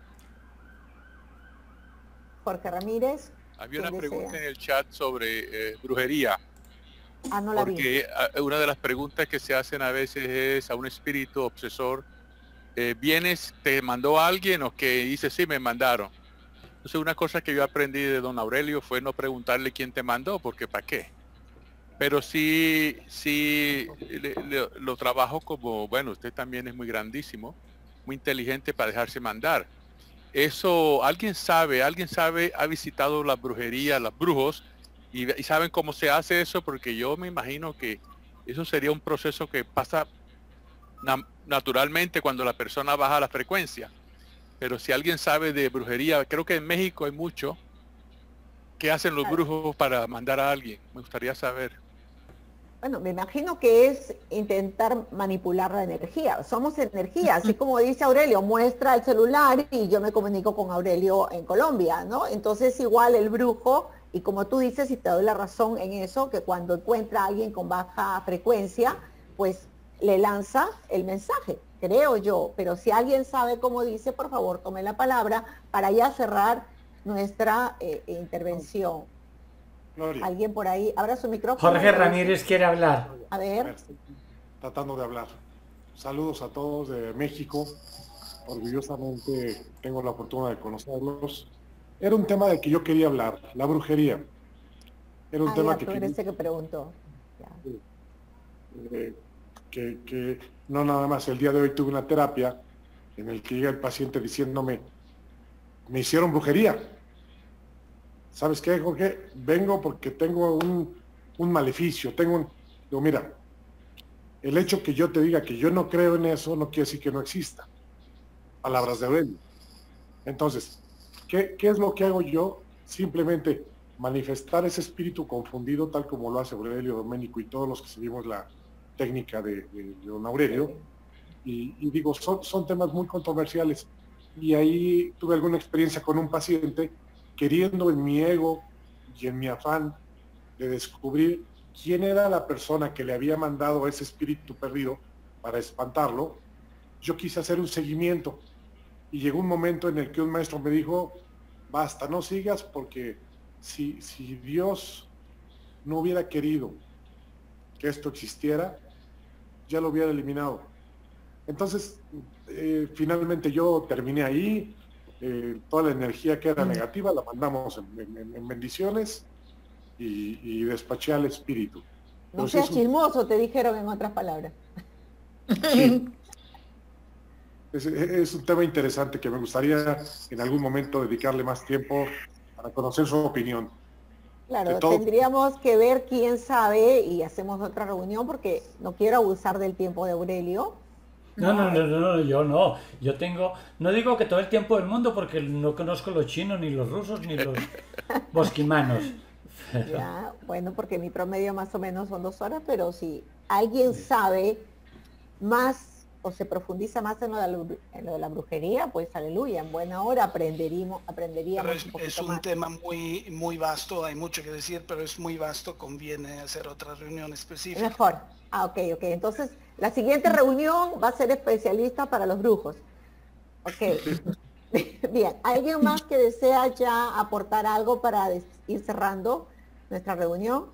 Jorge Ramírez. Había una desea? pregunta en el chat sobre eh, brujería. Ah, no la Porque vi. Una de las preguntas que se hacen a veces es a un espíritu obsesor, eh, ¿vienes, te mandó alguien o que dice sí, me mandaron? Entonces una cosa que yo aprendí de don Aurelio fue no preguntarle quién te mandó, porque ¿para qué? Pero sí, sí le, le, lo trabajo como, bueno, usted también es muy grandísimo, muy inteligente para dejarse mandar. Eso, alguien sabe, alguien sabe, ha visitado la brujería, los brujos, y, y saben cómo se hace eso, porque yo me imagino que eso sería un proceso que pasa na naturalmente cuando la persona baja la frecuencia. Pero si alguien sabe de brujería, creo que en México hay mucho. ¿Qué hacen los brujos para mandar a alguien? Me gustaría saber. Bueno, me imagino que es intentar manipular la energía. Somos energía, así como dice Aurelio, muestra el celular y yo me comunico con Aurelio en Colombia, ¿no? Entonces igual el brujo, y como tú dices, y te doy la razón en eso, que cuando encuentra a alguien con baja frecuencia, pues le lanza el mensaje, creo yo. Pero si alguien sabe cómo dice, por favor, tome la palabra para ya cerrar nuestra eh, intervención. Gloria. Alguien por ahí, abra su micrófono. Jorge Ramírez quiere hablar. A ver. Tratando de hablar. Saludos a todos de México. Orgullosamente tengo la fortuna de conocerlos. Era un tema del que yo quería hablar, la brujería. Era un ah, tema ya, que... Tú eres ese que preguntó. Eh, que, que no nada más, el día de hoy tuve una terapia en el que llega el paciente diciéndome, me hicieron brujería. ¿Sabes qué, Jorge? Vengo porque tengo un, un maleficio, tengo un... Digo, mira, el hecho que yo te diga que yo no creo en eso no quiere decir que no exista. Palabras de Aurelio. Entonces, ¿qué, ¿qué es lo que hago yo? Simplemente manifestar ese espíritu confundido, tal como lo hace Aurelio Doménico y todos los que seguimos la técnica de, de, de don Aurelio. Y, y digo, son, son temas muy controversiales. Y ahí tuve alguna experiencia con un paciente queriendo en mi ego y en mi afán de descubrir quién era la persona que le había mandado ese espíritu perdido para espantarlo, yo quise hacer un seguimiento. Y llegó un momento en el que un maestro me dijo, basta, no sigas, porque si, si Dios no hubiera querido que esto existiera, ya lo hubiera eliminado. Entonces, eh, finalmente yo terminé ahí. Eh, toda la energía que era negativa la mandamos en, en, en bendiciones y, y despaché al espíritu. No seas chismoso, te dijeron en otras palabras. Sí. Es, es un tema interesante que me gustaría en algún momento dedicarle más tiempo para conocer su opinión. Claro, tendríamos que ver quién sabe y hacemos otra reunión porque no quiero abusar del tiempo de Aurelio. No, no, no, no, no, yo no. Yo tengo, no digo que todo el tiempo del mundo porque no conozco los chinos, ni los rusos, ni los bosquimanos. Ya, bueno, porque mi promedio más o menos son dos horas, pero si alguien sabe más o se profundiza más en lo de la, en lo de la brujería, pues aleluya, en buena hora aprenderíamos, aprenderíamos es, un poquito es un más. tema muy, muy vasto, hay mucho que decir, pero es muy vasto, conviene hacer otra reunión específica. Mejor. Ah, ok, ok. Entonces, la siguiente reunión va a ser especialista para los brujos. Ok. Bien, ¿alguien más que desea ya aportar algo para ir cerrando nuestra reunión?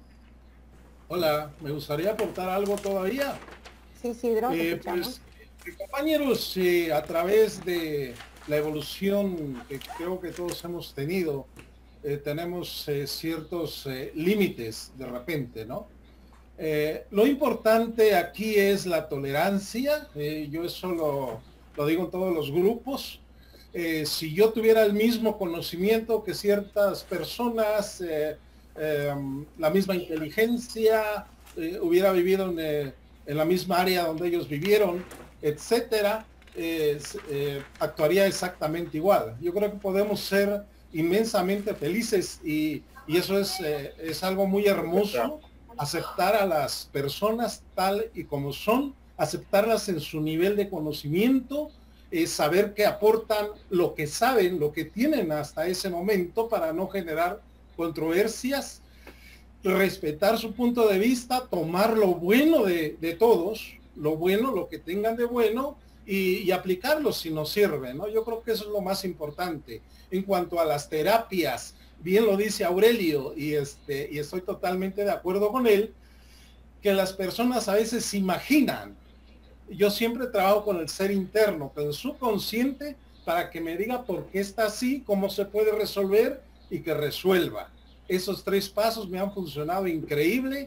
Hola, me gustaría aportar algo todavía. Sí, sí, Dro, eh, pues, compañeros, eh, a través de la evolución que creo que todos hemos tenido, eh, tenemos eh, ciertos eh, límites de repente, ¿no? Eh, lo importante aquí es la tolerancia, eh, yo eso lo, lo digo en todos los grupos. Eh, si yo tuviera el mismo conocimiento que ciertas personas, eh, eh, la misma inteligencia, eh, hubiera vivido en, eh, en la misma área donde ellos vivieron, etcétera, eh, eh, actuaría exactamente igual. Yo creo que podemos ser inmensamente felices y, y eso es, eh, es algo muy hermoso, aceptar a las personas tal y como son, aceptarlas en su nivel de conocimiento, eh, saber que aportan lo que saben, lo que tienen hasta ese momento para no generar controversias, respetar su punto de vista, tomar lo bueno de, de todos, lo bueno, lo que tengan de bueno y, y aplicarlo si nos sirve, ¿no? Yo creo que eso es lo más importante. En cuanto a las terapias, bien lo dice Aurelio y, este, y estoy totalmente de acuerdo con él, que las personas a veces se imaginan. Yo siempre trabajo con el ser interno, con el subconsciente, para que me diga por qué está así, cómo se puede resolver y que resuelva. Esos tres pasos me han funcionado increíble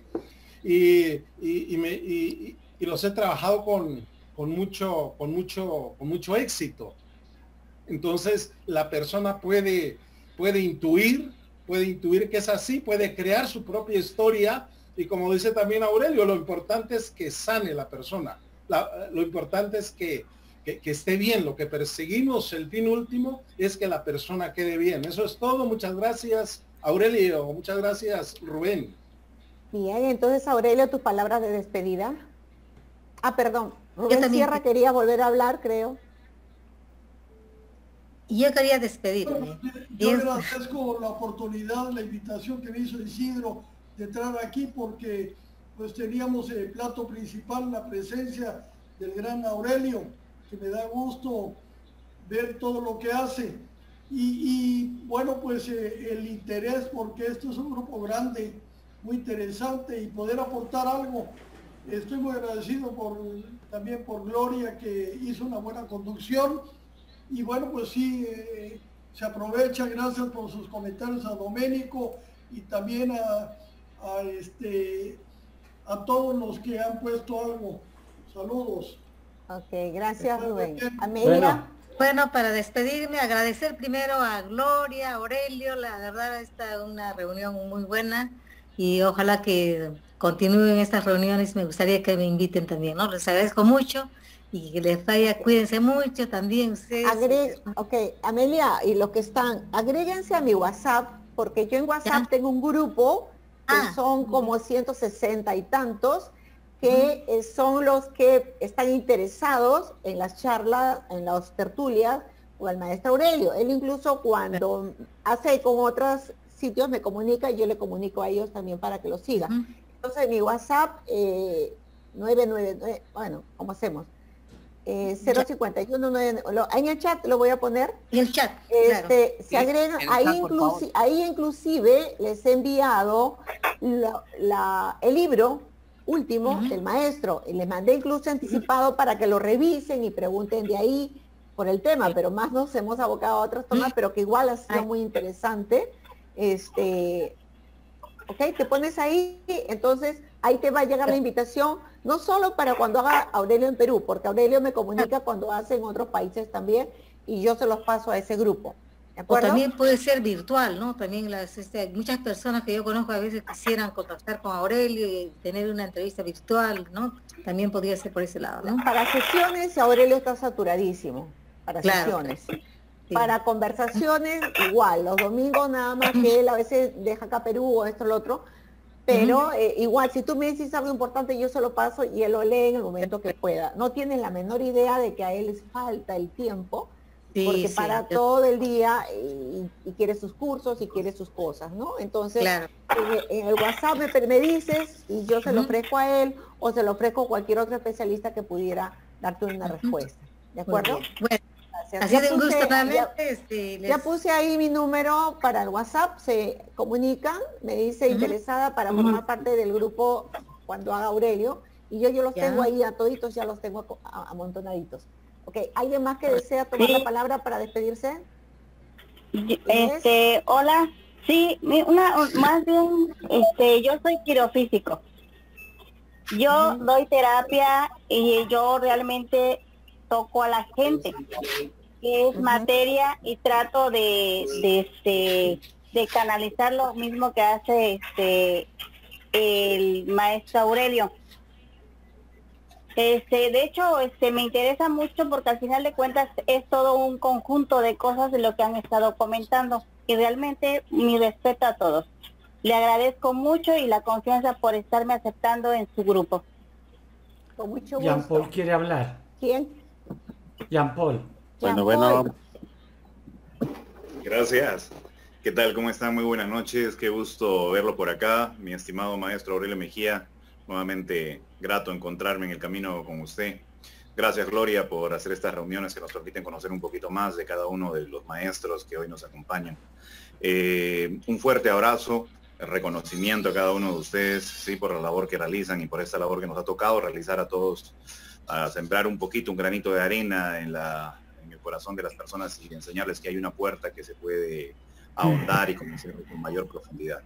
y, y, y, me, y, y los he trabajado con, con, mucho, con, mucho, con mucho éxito. Entonces la persona puede, puede intuir, puede intuir que es así, puede crear su propia historia y como dice también Aurelio, lo importante es que sane la persona. La, lo importante es que, que, que esté bien. Lo que perseguimos, el fin último, es que la persona quede bien. Eso es todo. Muchas gracias, Aurelio. Muchas gracias, Rubén. Bien, entonces, Aurelio, tus palabras de despedida. Ah, perdón. Rubén Sierra quería volver a hablar, creo. Y yo quería despedirme. Yo agradezco la oportunidad, la invitación que me hizo Isidro de entrar aquí porque pues teníamos el plato principal, la presencia del gran Aurelio, que me da gusto ver todo lo que hace. Y, y bueno, pues eh, el interés, porque esto es un grupo grande, muy interesante, y poder aportar algo. Estoy muy agradecido por, también por Gloria, que hizo una buena conducción. Y bueno, pues sí, eh, se aprovecha, gracias por sus comentarios a Doménico y también a, a este... a todos los que han puesto algo. Saludos. Ok, gracias Rubén. Amelia. Bueno, bueno, para despedirme, agradecer primero a Gloria, a Aurelio, la verdad esta es una reunión muy buena y ojalá que continúen estas reuniones, me gustaría que me inviten también, ¿no? Les agradezco mucho y que les vaya, cuídense mucho también ustedes. Agre ok, Amelia, y los que están, agréguense a mi WhatsApp, porque yo en WhatsApp ¿Ya? tengo un grupo que ah. son como ciento sesenta y tantos, que eh, son los que están interesados en las charlas, en las tertulias, o el maestro Aurelio. Él incluso cuando hace con otros sitios me comunica y yo le comunico a ellos también para que lo sigan. Uh-huh. Entonces mi WhatsApp, eh, nueve nueve nueve, bueno, ¿cómo hacemos? Eh, cero cincuenta y uno, nueve, lo, en el chat lo voy a poner. En el chat, este, claro. Se agregan, ahí, chat, inclusi ahí inclusive les he enviado la, la, el libro último uh-huh. del maestro, y les mandé incluso anticipado para que lo revisen y pregunten de ahí por el tema, pero más nos hemos abocado a otros temas, pero que igual ha sido muy interesante. Este, ok, te pones ahí, entonces ahí te va a llegar la invitación, no solo para cuando haga Aurelio en Perú, porque Aurelio me comunica cuando hace en otros países también, y yo se los paso a ese grupo. ¿De acuerdo? O también puede ser virtual, ¿no? También las, este, muchas personas que yo conozco a veces quisieran contactar con Aurelio y tener una entrevista virtual, ¿no? También podría ser por ese lado, ¿no? Para sesiones, Aurelio está saturadísimo, para claro, sesiones. Sí. Para conversaciones, igual, los domingos nada más que él a veces deja acá Perú o esto o lo otro, pero eh, igual, si tú me dices algo importante, yo se lo paso y él lo lee en el momento que pueda. No tienes la menor idea de que a él les falta el tiempo, sí, porque sí, para yo... todo el día y, y quiere sus cursos y quiere sus cosas, ¿no? Entonces, claro. en, en el WhatsApp me, me dices y yo se lo ofrezco a él o se lo ofrezco a cualquier otro especialista que pudiera darte una respuesta. ¿De acuerdo? Bueno, así de un gusto nuevamente. Ya, este, les... ya puse ahí mi número para el WhatsApp, se comunican, me dice uh-huh. interesada para formar uh-huh. parte del grupo cuando haga Aurelio, y yo, yo los ya. tengo ahí a toditos, ya los tengo amontonaditos. Ok, ¿alguien más que desea tomar sí. la palabra para despedirse? Este, hola, sí, una, más bien, este, yo soy quirofísico. Yo uh-huh. doy terapia y yo realmente toco a la gente, que es uh-huh. materia, y trato de, de este de canalizar lo mismo que hace este el maestro Aurelio. Este, de hecho, este me interesa mucho porque al final de cuentas es todo un conjunto de cosas de lo que han estado comentando, y realmente mi respeto a todos. Le agradezco mucho y la confianza por estarme aceptando en su grupo. Con mucho gusto. Jean Paul quiere hablar. ¿Quién? Jean Paul. Bueno, bueno. Gracias. ¿Qué tal? ¿Cómo están? Muy buenas noches. Qué gusto verlo por acá, mi estimado maestro Aurelio Mejía. Nuevamente grato encontrarme en el camino con usted. Gracias, Gloria, por hacer estas reuniones que nos permiten conocer un poquito más de cada uno de los maestros que hoy nos acompañan. Eh, un fuerte abrazo, reconocimiento a cada uno de ustedes, sí, por la labor que realizan y por esta labor que nos ha tocado realizar a todos, a sembrar un poquito, un granito de arena en, la, en el corazón de las personas y enseñarles que hay una puerta que se puede ahondar y conocer con mayor profundidad.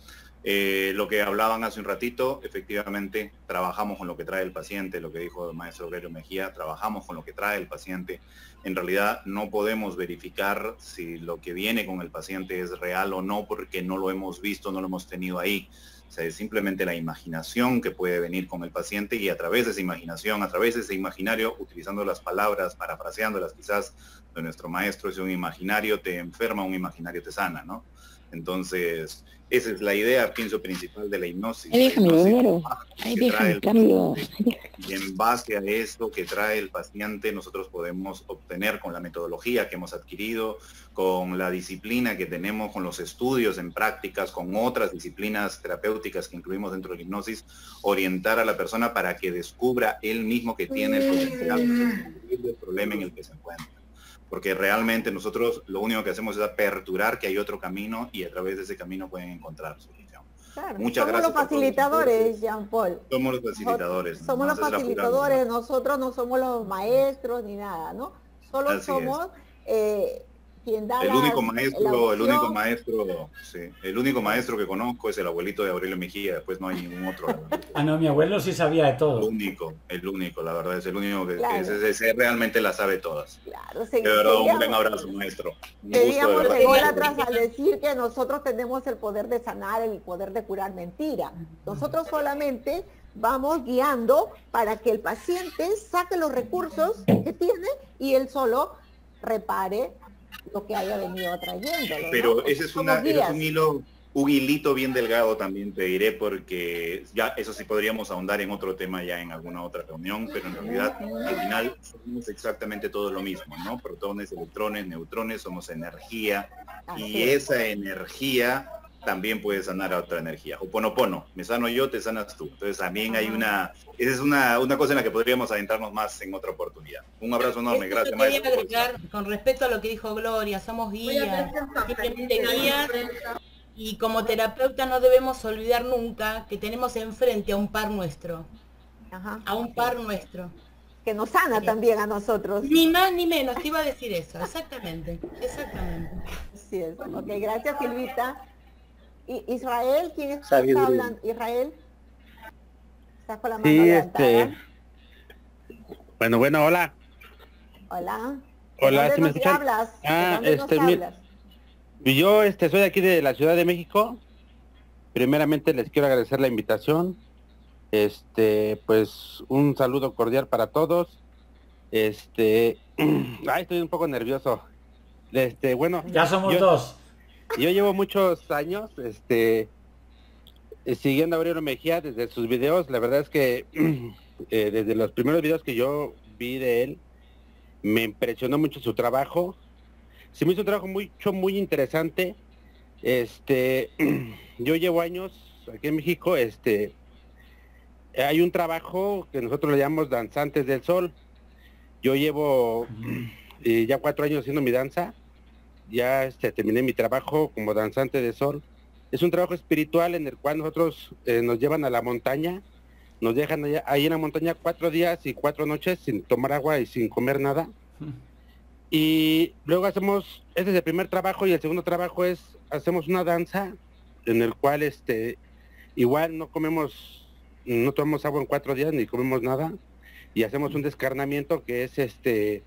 Eh, lo que hablaban hace un ratito, efectivamente, trabajamos con lo que trae el paciente, lo que dijo el maestro Aurelio Mejía, trabajamos con lo que trae el paciente. En realidad no podemos verificar si lo que viene con el paciente es real o no, porque no lo hemos visto, no lo hemos tenido ahí. O sea, es simplemente la imaginación que puede venir con el paciente, y a través de esa imaginación, a través de ese imaginario, utilizando las palabras, parafraseándolas quizás de nuestro maestro, es un imaginario te enferma, un imaginario te sana, ¿no? Entonces, esa es la idea, pienso, principal de la hipnosis. Ay, déjame el dinero. Ay, déjame el cambio. Y en base a esto que trae el paciente, nosotros podemos obtener con la metodología que hemos adquirido, con la disciplina que tenemos, con los estudios en prácticas, con otras disciplinas terapéuticas que incluimos dentro de la hipnosis, orientar a la persona para que descubra él mismo que tiene el potencial del problema en el que se encuentra. Porque realmente nosotros lo único que hacemos es aperturar que hay otro camino, y a través de ese camino pueden encontrar solución. Claro. Muchas somos gracias. Los facilitadores, Jean Paul. Somos los facilitadores. Somos los facilitadores, nosotros no somos los maestros ni nada, ¿no? Solo Así somos eh, quien da el la, único maestro, el único maestro, sí, el único maestro que conozco es el abuelito de Aurelio Mejía, después no hay ningún otro. Ah, no, mi abuelo sí sabía de todo. El único, el único, la verdad, es el único que, claro. que es, es, realmente la sabe todas. Claro, sí, de verdad, un gran abrazo, maestro. Un Queríamos llegar atrás al decir que nosotros tenemos el poder de sanar, el poder de curar. Mentira. Nosotros solamente vamos guiando para que el paciente saque los recursos que tiene y él solo repare lo que haya venido trayéndolo. Pero ¿no? ese es, una, es un hilo, un hilito bien delgado también, te diré, porque ya eso sí podríamos ahondar en otro tema ya en alguna otra reunión, pero en realidad al final somos exactamente todo lo mismo, ¿no? Protones, electrones, neutrones, somos energía, y esa energía también puede sanar a otra energía. Ho'oponopono, me sano yo, te sanas tú. Entonces también hay una, esa es una, una cosa en la que podríamos adentrarnos más en otra oportunidad. Un abrazo enorme, Esto gracias, maestro. Agregar, con respecto a lo que dijo Gloria, somos guías, simplemente guías, y como terapeuta no debemos olvidar nunca que tenemos enfrente a un par nuestro. Ajá. A un par nuestro. Que nos sana sí. también a nosotros. Ni más ni menos, te iba a decir eso, exactamente, exactamente. Así es. Ok, gracias, Silvita. ¿Y Israel? ¿Quién está hablando? ¿Israel? ¿Estás con la mano sí, levantada? este... Bueno, bueno, hola. Hola. Hola, ¿de ¿sí me dónde escuchan? hablas? Ah, ¿De este, mi... hablas? Yo este, soy aquí de la Ciudad de México. Primeramente les quiero agradecer la invitación. Este, pues un saludo cordial para todos. Este, ay, estoy un poco nervioso. Este, bueno. Ya somos yo, dos. Yo llevo muchos años, este, eh, siguiendo a Aurelio Mejía desde sus videos, la verdad es que eh, desde los primeros videos que yo vi de él, me impresionó mucho su trabajo. Se me hizo un trabajo mucho, muy interesante. Este, yo llevo años aquí en México, este, hay un trabajo que nosotros le llamamos Danzantes del Sol. Yo llevo eh, ya cuatro años haciendo mi danza. Ya este, terminé mi trabajo como danzante del sol. Es un trabajo espiritual en el cual nosotros eh, nos llevan a la montaña, nos dejan allá, ahí en la montaña cuatro días y cuatro noches sin tomar agua y sin comer nada. Y luego hacemos, este es el primer trabajo, y el segundo trabajo es, hacemos una danza en el cual este igual no comemos, no tomamos agua en cuatro días ni comemos nada, y hacemos un descarnamiento que es este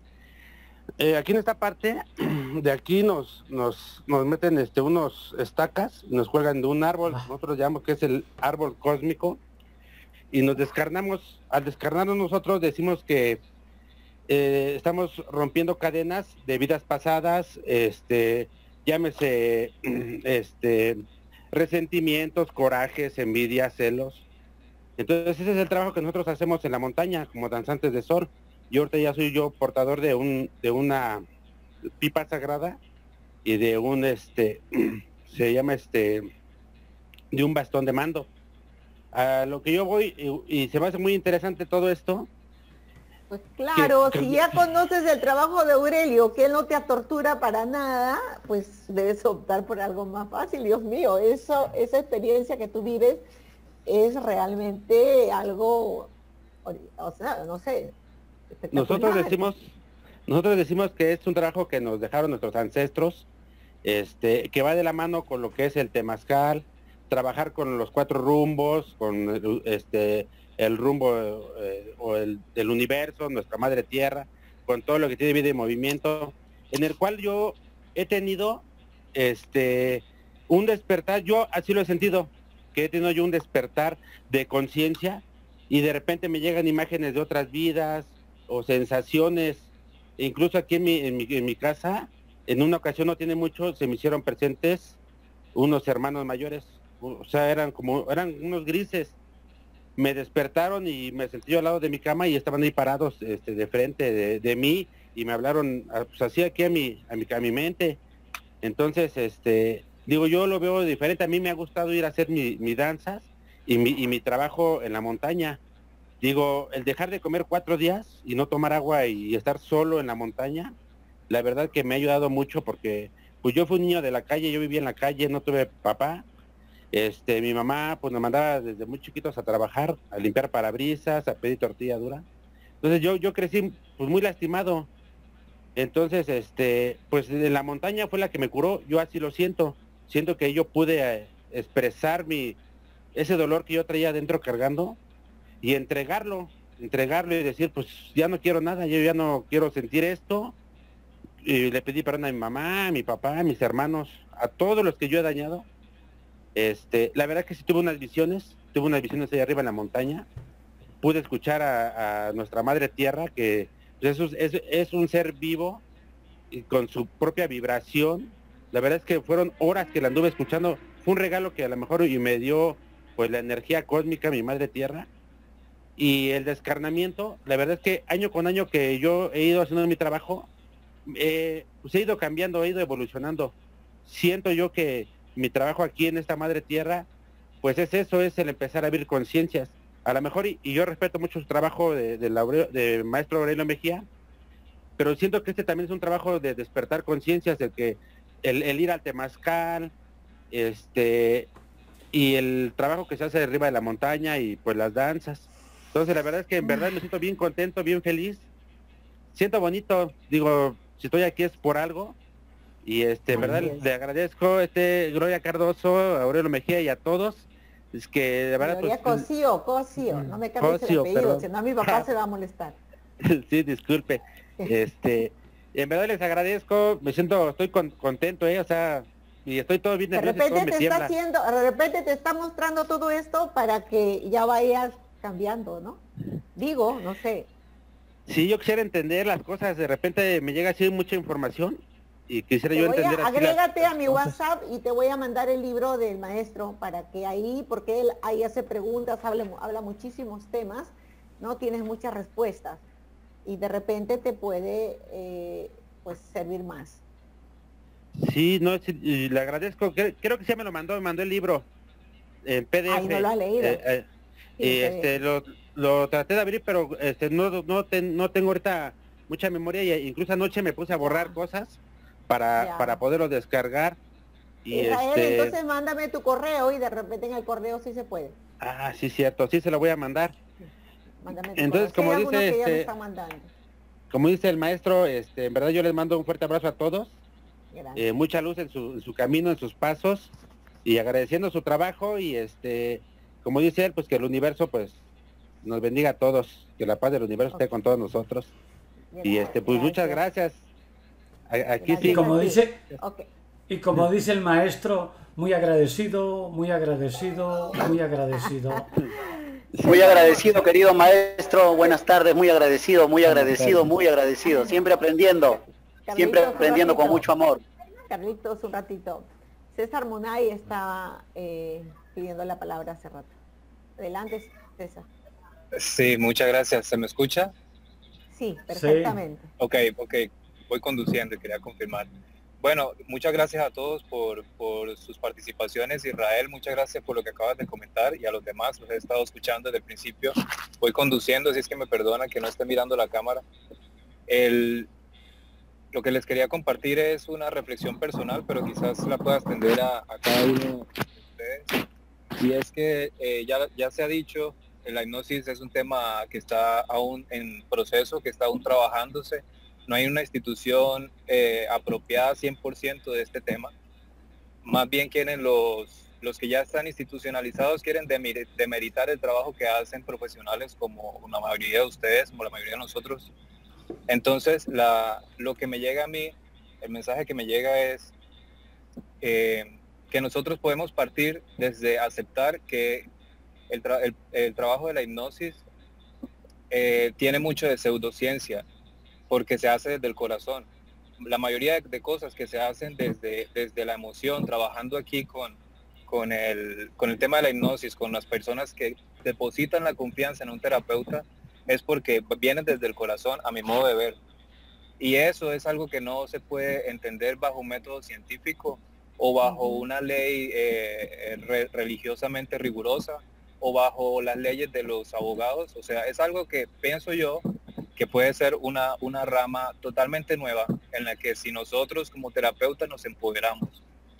eh, aquí en esta parte de aquí nos nos nos meten este unos estacas, nos cuelgan de un árbol, nosotros llamamos que es el árbol cósmico, y nos descarnamos. Al descarnarnos nosotros decimos que eh, estamos rompiendo cadenas de vidas pasadas, este llámese este resentimientos, corajes, envidia, celos. Entonces ese es el trabajo que nosotros hacemos en la montaña como danzantes de sol. Y ahorita ya soy yo portador de un de una pipa sagrada y de un este se llama este de un bastón de mando. A lo que yo voy, y, y se me hace muy interesante todo esto. Pues claro, que, si que, ya conoces el trabajo de Aurelio, que él no te atortura para nada, pues debes optar por algo más fácil. Dios mío, eso, esa experiencia que tú vives es realmente algo, o sea, no sé. Nosotros decimos, nosotros decimos que es un trabajo que nos dejaron nuestros ancestros, este, que va de la mano con lo que es el temazcal, trabajar con los cuatro rumbos, con este el rumbo eh, o el del universo, nuestra madre tierra, con todo lo que tiene vida y movimiento, en el cual yo he tenido este un despertar, yo así lo he sentido, que he tenido yo un despertar de conciencia, y de repente me llegan imágenes de otras vidas o sensaciones. Incluso aquí en mi, en mi, en mi casa, en una ocasión, no tiene mucho, se me hicieron presentes unos hermanos mayores, o sea, eran como, eran unos grises. Me despertaron y me sentí yo al lado de mi cama y estaban ahí parados este, de frente de, de mí, y me hablaron, pues así aquí a mi, a mi, a mi mente. Entonces, este, digo, yo lo veo diferente. A mí me ha gustado ir a hacer mi, mi danzas y mi, y mi trabajo en la montaña. Digo, el dejar de comer cuatro días y no tomar agua y estar solo en la montaña, la verdad que me ha ayudado mucho, porque pues yo fui un niño de la calle, yo vivía en la calle, no tuve papá. Este, mi mamá pues nos mandaba desde muy chiquitos a trabajar, a limpiar parabrisas, a pedir tortilla dura. Entonces yo, yo crecí pues muy lastimado. Entonces, este, pues en la montaña fue la que me curó, yo así lo siento. Siento que yo pude eh, expresar mi, ese dolor que yo traía adentro cargando, y entregarlo, entregarlo y decir, pues ya no quiero nada, yo ya no quiero sentir esto. Y le pedí perdón a mi mamá, a mi papá, a mis hermanos, a todos los que yo he dañado. Este, la verdad que sí tuve unas visiones, tuve unas visiones allá arriba en la montaña. Pude escuchar a, a nuestra madre tierra, que pues, es, es, es un ser vivo y con su propia vibración. La verdad es que fueron horas que la anduve escuchando. Fue un regalo que a lo mejor y me dio pues la energía cósmica, mi madre tierra. Y el descarnamiento, la verdad es que año con año que yo he ido haciendo mi trabajo, eh, pues he ido cambiando, he ido evolucionando. Siento yo que mi trabajo aquí en esta madre tierra, pues es eso, es el empezar a abrir conciencias. A lo mejor, y, y yo respeto mucho su trabajo de, de, la, de maestro Aurelio Mejía, pero siento que este también es un trabajo de despertar conciencias, de que el, el ir al temazcal, este, y el trabajo que se hace arriba de la montaña, y pues las danzas. Entonces la verdad es que en verdad me siento bien contento, bien feliz. Siento bonito, digo, si estoy aquí es por algo. Y este, en verdad le agradezco este Gloria Cardoso, a Aurelio Mejía y a todos. Es que de verdad Gloria pues, Cosío, Cosío, no me cambies Cosío, el apellido, perdón. si no mi papá se va a molestar. Sí, disculpe. Este, en verdad les agradezco, me siento, estoy con, contento, eh, o sea, y estoy todo bien De nervioso, todo repente me te está tiembla. haciendo, de repente te está mostrando todo esto para que ya vayas cambiando, ¿no? Digo, no sé. Sí, yo quisiera entender las cosas, de repente me llega así mucha información y quisiera Te yo voy entender a, así las- agrégate a mi WhatsApp y te voy a mandar el libro del maestro para que ahí, porque él ahí hace preguntas, habla, habla muchísimos temas, ¿no? Tienes muchas respuestas y de repente te puede eh, pues servir más. Sí, no, sí, y le agradezco, creo, creo que sí me lo mandó, me mandó el libro en P D F. Ay, no lo has leído. Eh, eh, Sí, y en este, lo, lo traté de abrir, pero este, no, no, ten- no tengo ahorita mucha memoria y incluso anoche me puse a borrar cosas para, Ya. para poderlo descargar. Y Israel, este, entonces mándame tu correo y de repente en el correo sí se puede. ah, sí, cierto, sí se lo voy a mandar. Mándame tu Entonces, correo. Sí, hay como dice, algunos que ya me este, están mandando. como dice el maestro, este, en verdad yo les mando un fuerte abrazo a todos. Gracias. Eh, mucha luz en su, en su camino, en sus pasos, y agradeciendo su trabajo y este, como dice él, pues que el universo pues nos bendiga a todos, que la paz del universo esté con todos nosotros. Y este, pues muchas gracias. A- Aquí sí. Y como dice, Okay. y como dice el maestro, muy agradecido, muy agradecido, muy agradecido. Muy agradecido, querido maestro. Buenas tardes, muy agradecido, muy agradecido, muy agradecido. Siempre aprendiendo, siempre Carlitos, un aprendiendo con ratito. mucho amor. Carlitos, un ratito. César Munay está eh, pidiendo la palabra hace rato. Adelante, César. Sí, muchas gracias. ¿Se me escucha? Sí, perfectamente. Ok, ok. Voy conduciendo y quería confirmar. Bueno, muchas gracias a todos por, por sus participaciones. Israel, muchas gracias por lo que acabas de comentar y a los demás, los he estado escuchando desde el principio. Voy conduciendo, así es que me perdonan que no esté mirando la cámara. El, lo que les quería compartir es una reflexión personal, pero quizás la pueda extender a, a cada uno de ustedes. Y es que eh, ya, ya se ha dicho, la hipnosis es un tema que está aún en proceso, que está aún trabajándose. No hay una institución eh, apropiada cien por ciento de este tema. Más bien quieren los, los que ya están institucionalizados, quieren demir- demeritar el trabajo que hacen profesionales como la mayoría de ustedes, como la mayoría de nosotros. Entonces, la, lo que me llega a mí, el mensaje que me llega es eh, que nosotros podemos partir desde aceptar que el, tra- el, el trabajo de la hipnosis eh, tiene mucho de pseudociencia, porque se hace desde el corazón. La mayoría de, de cosas que se hacen desde, desde la emoción, trabajando aquí con, con, el, con el tema de la hipnosis, con las personas que depositan la confianza en un terapeuta, es porque vienen desde el corazón, a mi modo de ver. Y eso es algo que no se puede entender bajo un método científico o bajo una ley eh, re- religiosamente rigurosa o bajo las leyes de los abogados. O sea, es algo que pienso yo que puede ser una, una rama totalmente nueva en la que si nosotros como terapeutas nos empoderamos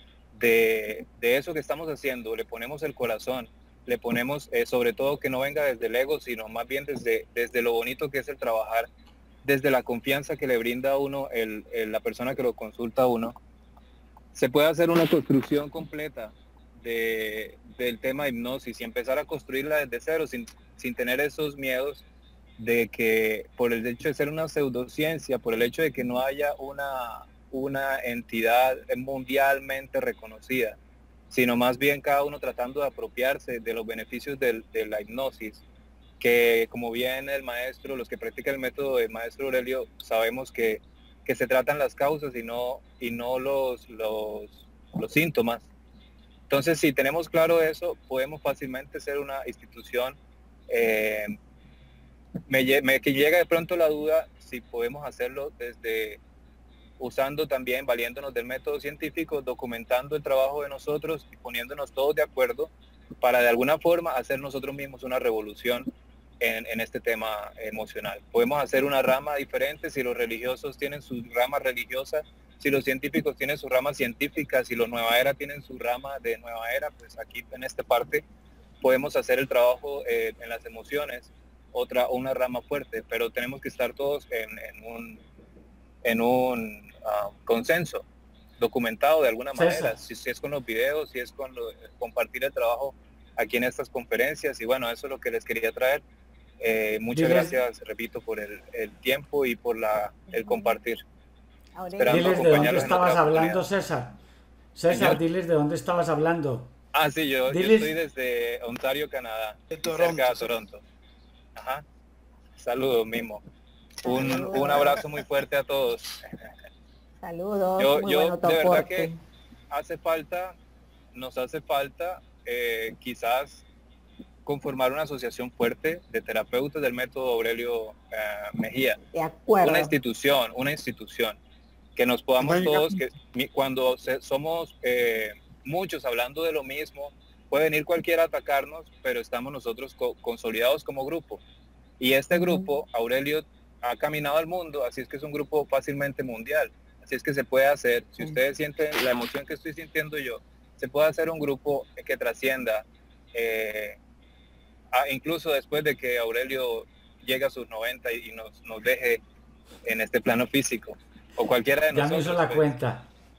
de, de eso que estamos haciendo, le ponemos el corazón, le ponemos eh, sobre todo que no venga desde el ego, sino más bien desde, desde lo bonito que es el trabajar, desde la confianza que le brinda a uno el, el, la persona que lo consulta a uno, se puede hacer una construcción completa de, del tema de hipnosis y empezar a construirla desde cero sin, sin tener esos miedos de que por el hecho de ser una pseudociencia, por el hecho de que no haya una, una entidad mundialmente reconocida, sino más bien cada uno tratando de apropiarse de los beneficios de, de la hipnosis, que como bien el maestro, los que practican el método del maestro Aurelio, sabemos que, que se tratan las causas y no, y no los, los, los síntomas. Entonces, si tenemos claro eso, podemos fácilmente ser una institución. Eh, me, me que llega de pronto la duda si podemos hacerlo desde usando también, valiéndonos del método científico, documentando el trabajo de nosotros y poniéndonos todos de acuerdo para de alguna forma hacer nosotros mismos una revolución en, en este tema emocional. Podemos hacer una rama diferente si los religiosos tienen su rama religiosa, si los científicos tienen su rama científica, si los Nueva Era tienen su rama de Nueva Era, pues aquí en esta parte podemos hacer el trabajo eh, en las emociones, otra una rama fuerte, pero tenemos que estar todos en, en un en un uh, consenso documentado de alguna manera, si, si es con los videos, si es con lo, compartir el trabajo aquí en estas conferencias, y bueno, eso es lo que les quería traer. Eh, muchas Diles, gracias, repito, por el, el tiempo y por la, el compartir. Diles de dónde estabas hablando, César. César, ¿Señor? Diles de dónde estabas hablando. Ah, sí, yo, yo Diles... estoy desde Ontario, Canadá, de Toronto, cerca de Toronto. Ajá. Saludos, Mimo. Un, un abrazo muy fuerte a todos. Saludos. Yo, muy yo bueno tu de verdad aporte. que hace falta, nos hace falta eh, quizás conformar una asociación fuerte de terapeutas del método Aurelio eh, Mejía. De acuerdo. Una institución, una institución. Que nos podamos todos, que mi- cuando se- somos eh, muchos hablando de lo mismo, puede venir cualquiera a atacarnos, pero estamos nosotros co- consolidados como grupo. Y este grupo, Aurelio, ha caminado al mundo, así es que es un grupo fácilmente mundial. Así es que se puede hacer, si ustedes sienten la emoción que estoy sintiendo yo, se puede hacer un grupo que trascienda, eh, a- incluso después de que Aurelio llegue a sus noventa y, y nos, nos deje en este plano físico. O cualquiera de Ya nosotros. me hizo la pues. cuenta.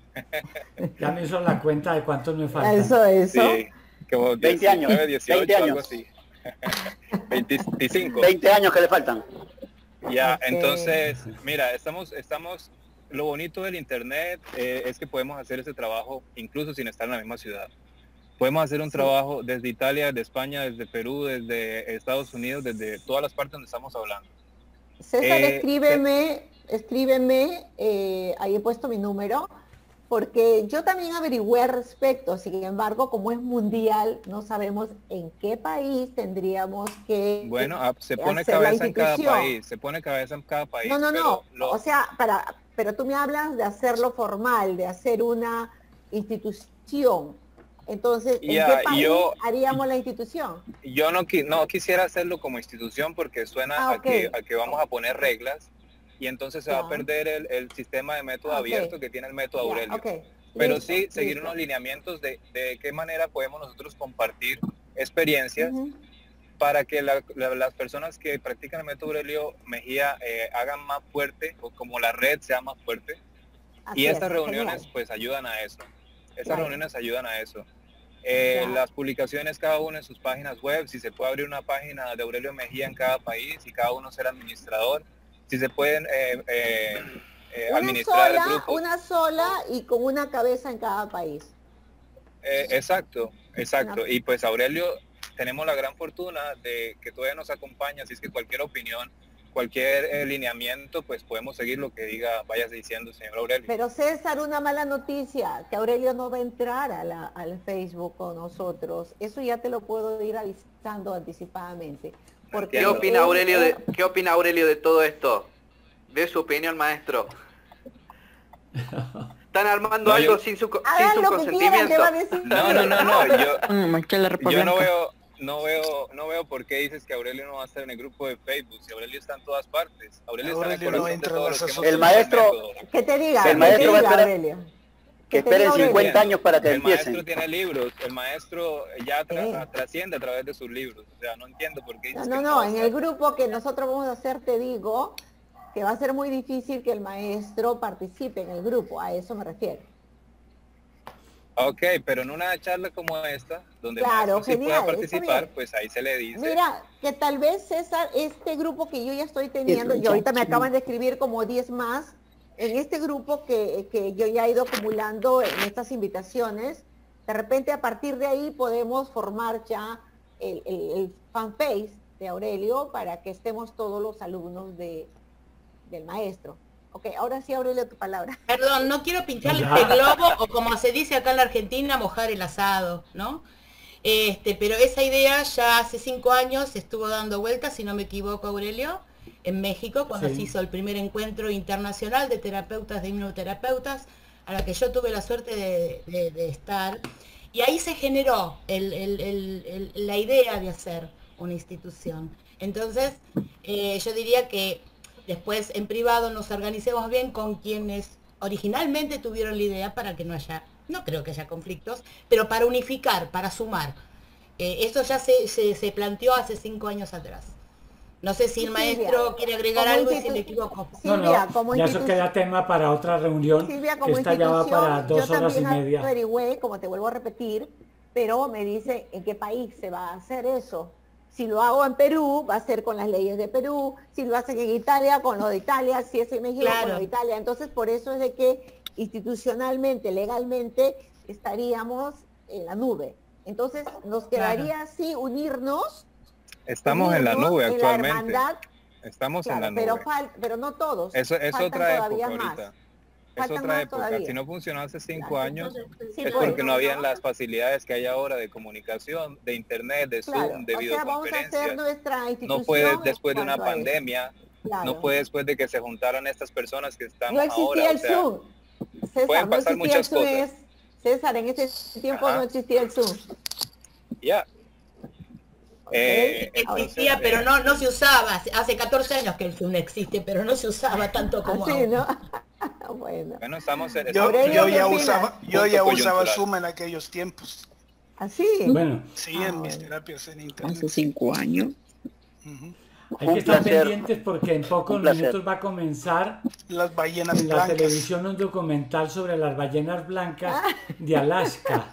Ya me hizo la cuenta de cuántos me faltan. Eso, eso. Sí, como veinte años, diecinueve, dieciocho, veinte años. algo así. veinticinco. veinte años que le faltan. Ya, Ok. entonces, mira, estamos, estamos, lo bonito del internet eh, es que podemos hacer ese trabajo incluso sin estar en la misma ciudad. Podemos hacer un Sí. trabajo desde Italia, desde España, desde Perú, desde Estados Unidos, desde todas las partes donde estamos hablando. César, Eh, escríbeme, escríbeme, eh, ahí he puesto mi número, porque yo también averigüé al respecto, sin embargo, como es mundial, no sabemos en qué país tendríamos que Bueno, ah, se pone hacer la cabeza en cada institución. país, se pone cabeza en cada país. No, no, pero no, lo- o sea, para, pero tú me hablas de hacerlo formal, de hacer una institución. Entonces, ¿en Ya, qué país yo- haríamos la institución? Yo no, qui- no quisiera hacerlo como institución porque suena Ah, a, que, ok. a que vamos a poner reglas y entonces se va a Ya. perder el, el sistema de método Ah, ok. abierto que tiene el método Ya, Aurelio. ok. Pero Listo, sí seguir listo. unos lineamientos de, de qué manera podemos nosotros compartir experiencias Ujú. para que la- la- las personas que practican el método Aurelio Mejía eh, hagan más fuerte, o como la red sea más fuerte. Así Y es, estas reuniones genial. pues ayudan a eso. Estas Claro. reuniones ayudan a eso. Eh, Ya. las publicaciones cada uno en sus páginas web, si se puede abrir una página de Aurelio Mejía en cada país y cada uno ser administrador, si se pueden eh, eh, eh, Una administrar sola, grupos. una sola y con una cabeza en cada país. Eh, exacto, exacto. Una- Y pues Aurelio, tenemos la gran fortuna de que todavía nos acompaña, así es que cualquier opinión, cualquier eh, lineamiento, pues podemos seguir lo que diga, vayas diciendo, señor Aurelio. Pero César, una mala noticia, que Aurelio no va a entrar a la- al Facebook con nosotros. Eso ya te lo puedo ir avisando anticipadamente. Porque ¿Qué opina él- Aurelio de, él- ¿qué opina Aurelio de todo esto? De su opinión, maestro. Están armando No, yo- algo sin su, co- sin Hagan su lo que quieran, te consentimiento. va a decir. No, no, no, no, yo, ropa yo no blanca. veo, no veo, no veo por qué dices que Aurelio no va a estar en el grupo de Facebook, si Aurelio está en todas partes. Aurelio, está en el Aurelio no corazón de entra en todos las los que hemos El hecho maestro- método. Que te diga, El que maestro te va a diga, esperar- Aurelio. Que te esperen diga Aurelio. cincuenta años para que El empiecen. maestro tiene libros, el maestro ya tra- Sí. trasciende a través de sus libros, o sea, no entiendo por qué No, dices no, que no, va a en estar. el grupo que nosotros vamos a hacer, te digo, que va a ser muy difícil que el maestro participe en el grupo, a eso me refiero. Ok, pero en una charla como esta, donde el Claro, maestro sí genial, pueda está participar, bien. pues ahí se le dice. Mira, que tal vez César, este grupo que yo ya estoy teniendo, y ahorita me acaban de escribir como diez más, en este grupo que, que yo ya he ido acumulando en estas invitaciones, de repente a partir de ahí podemos formar ya el, el, el fanpage de Aurelio para que estemos todos los alumnos de, del maestro. Ok, ahora sí, Aurelio, tu palabra. Perdón, no quiero pinchar Ya. este globo o como se dice acá en la Argentina, mojar el asado, ¿no? Este, pero esa idea ya hace cinco años estuvo dando vueltas, si no me equivoco, Aurelio, en México, cuando Sí. se hizo el primer encuentro internacional de terapeutas, de hipnoterapeutas, a la que yo tuve la suerte de, de- de estar. Y ahí se generó el- el- el- el- la idea de hacer una institución. Entonces, eh, yo diría que después en privado nos organicemos bien con quienes originalmente tuvieron la idea para que no haya, no creo que haya conflictos, pero para unificar, para sumar. Eh, esto ya se, se, se planteó hace cinco años atrás. No sé si el Silvia, maestro quiere agregar como algo y si institu- me equivoco. No, Silvia, no, como ya eso institu- queda tema para otra reunión, Silvia, que como esta ya va institución, para dos yo horas y también media. averigüé, como te vuelvo a repetir, pero me dice en qué país se va a hacer eso. Si lo hago en Perú, va a ser con las leyes de Perú. Si lo hacen en Italia, con lo de Italia. Si es en México, con Claro. lo de Italia. Entonces, por eso es de que institucionalmente, legalmente, estaríamos en la nube. Entonces, nos quedaría así unirnos. Estamos en la unirnos nube en actualmente. La hermandad, Estamos en claro, la nube. pero, fal- pero no todos. Eso es faltan otra época todavía más. ahorita. faltan otra más época. todavía. Si no funcionó hace cinco Claro. años, Sí, es pues. porque no habían las facilidades que hay ahora de comunicación, de internet, de Claro, Zoom, de o sea, vamos a hacer videoconferencias. nuestra institución No puede en después de una cuanto a eso. pandemia, Claro. no puede después de que se juntaran estas personas que están No existía ahora. el o sea, Zoom. César, pueden no pasar existía muchas el Zoom. cosas. Es, César, en ese tiempo Ajá. no existía el Zoom. Ya. Eh, Existía, entonces, pero eh, no, no se usaba. Hace catorce años que el Zoom existe, pero no se usaba tanto como Así, ahora. ¿no? Bueno. Bueno, estamos en Yo, Aurelio, yo ¿qué ya opinas? usaba, yo Punto ya usaba coyuntural. Zoom en aquellos tiempos. Así. Bueno, Sí, en mis terapias en internet. Hace cinco años. Ujú. hay Un que estar placer. pendientes porque en pocos Un placer. minutos va a comenzar Las ballenas en la blancas. televisión un documental sobre las ballenas blancas de Alaska.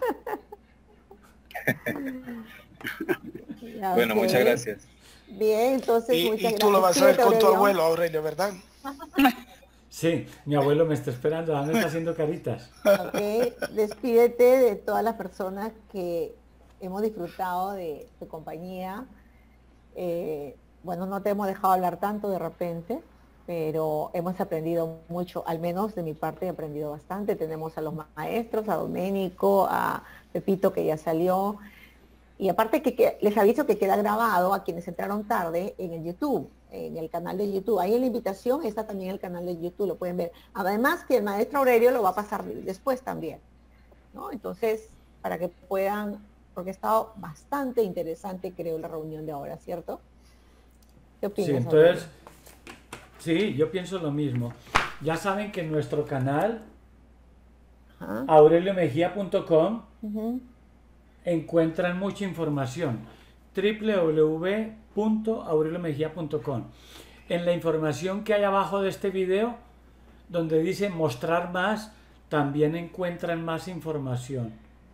Ya, bueno, ok. muchas gracias. Bien, entonces Y, muchas y tú lo vas gracias. a ver con tu Aurelio. abuelo, Aurelio, ¿verdad? Sí, mi abuelo me está esperando, ahora me está haciendo caritas. Ok, despídete de todas las personas que hemos disfrutado de tu compañía. Eh, bueno, no te hemos dejado hablar tanto de repente, pero hemos aprendido mucho, al menos de mi parte he aprendido bastante. Tenemos a los maestros, a Doménico, a Pepito que ya salió. Y aparte que, que les aviso que queda grabado a quienes entraron tarde en el YouTube, en el canal de YouTube. Ahí en la invitación está también el canal de YouTube, lo pueden ver. Además que el maestro Aurelio lo va a pasar después también, ¿no? Entonces, para que puedan, porque ha estado bastante interesante, creo, la reunión de ahora, ¿cierto? ¿Qué opinas? Sí, entonces, sí, yo pienso lo mismo. Ya saben que en nuestro canal, Ajá. aurelio mejía punto com, Ujú. encuentran mucha información. doble u doble u doble u punto aurelio mejía punto com. En la información que hay abajo de este video, donde dice mostrar más, también encuentran más información.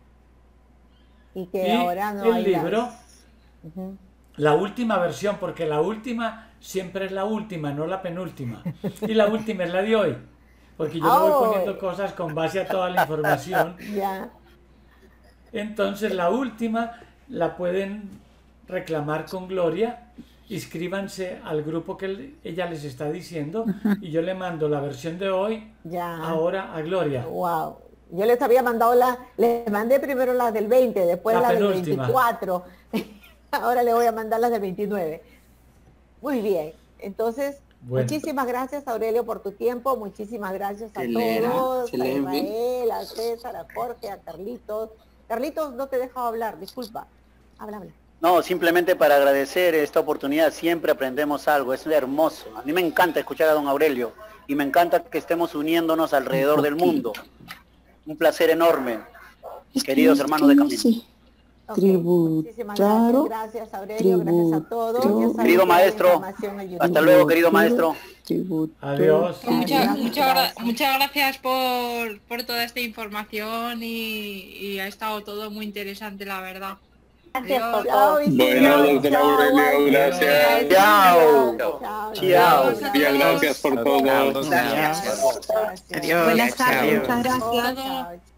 Y que Y ahora no el hay libro, las- Ujú. la última versión, porque la última siempre es la última, no la penúltima. Y la última es la de hoy, porque yo le voy Oh. poniendo cosas con base a toda la información. Ya. Entonces la última la pueden reclamar con Gloria, inscríbanse al grupo que ella les está diciendo y yo le mando la versión de hoy Ya. ahora a Gloria. Wow. Yo les había mandado la, les mandé primero las del veinte, después La las del penúltima. veinticuatro. Ahora le voy a mandar las del veintinueve. Muy bien. Entonces, Bueno. muchísimas gracias, Aurelio, por tu tiempo. Muchísimas gracias a Se le da, todos, se a le envi- Israel, a César, a Jorge, a Carlitos. Carlitos, no te he dejado hablar, disculpa. Habla, habla. No, simplemente para agradecer esta oportunidad, siempre aprendemos algo, es hermoso. A mí me encanta escuchar a don Aurelio y me encanta que estemos uniéndonos alrededor del mundo. Un placer enorme, queridos hermanos de camino. Muchísimas Tributaro. gracias, gracias Aurelio, gracias a todos. Ya saben Querido que hay maestro, información en YouTube. hasta luego, querido maestro. Adiós. Muchas, muchas, gra- muchas gracias por, por toda esta información y, y ha estado todo muy interesante, la verdad. Gracias Adiós. por todo. Bueno, doctor Aurelio, gracias. Chao. Chao. Bien, gracias por todo. Adiós. Buenas tardes, Chao. muchas gracias.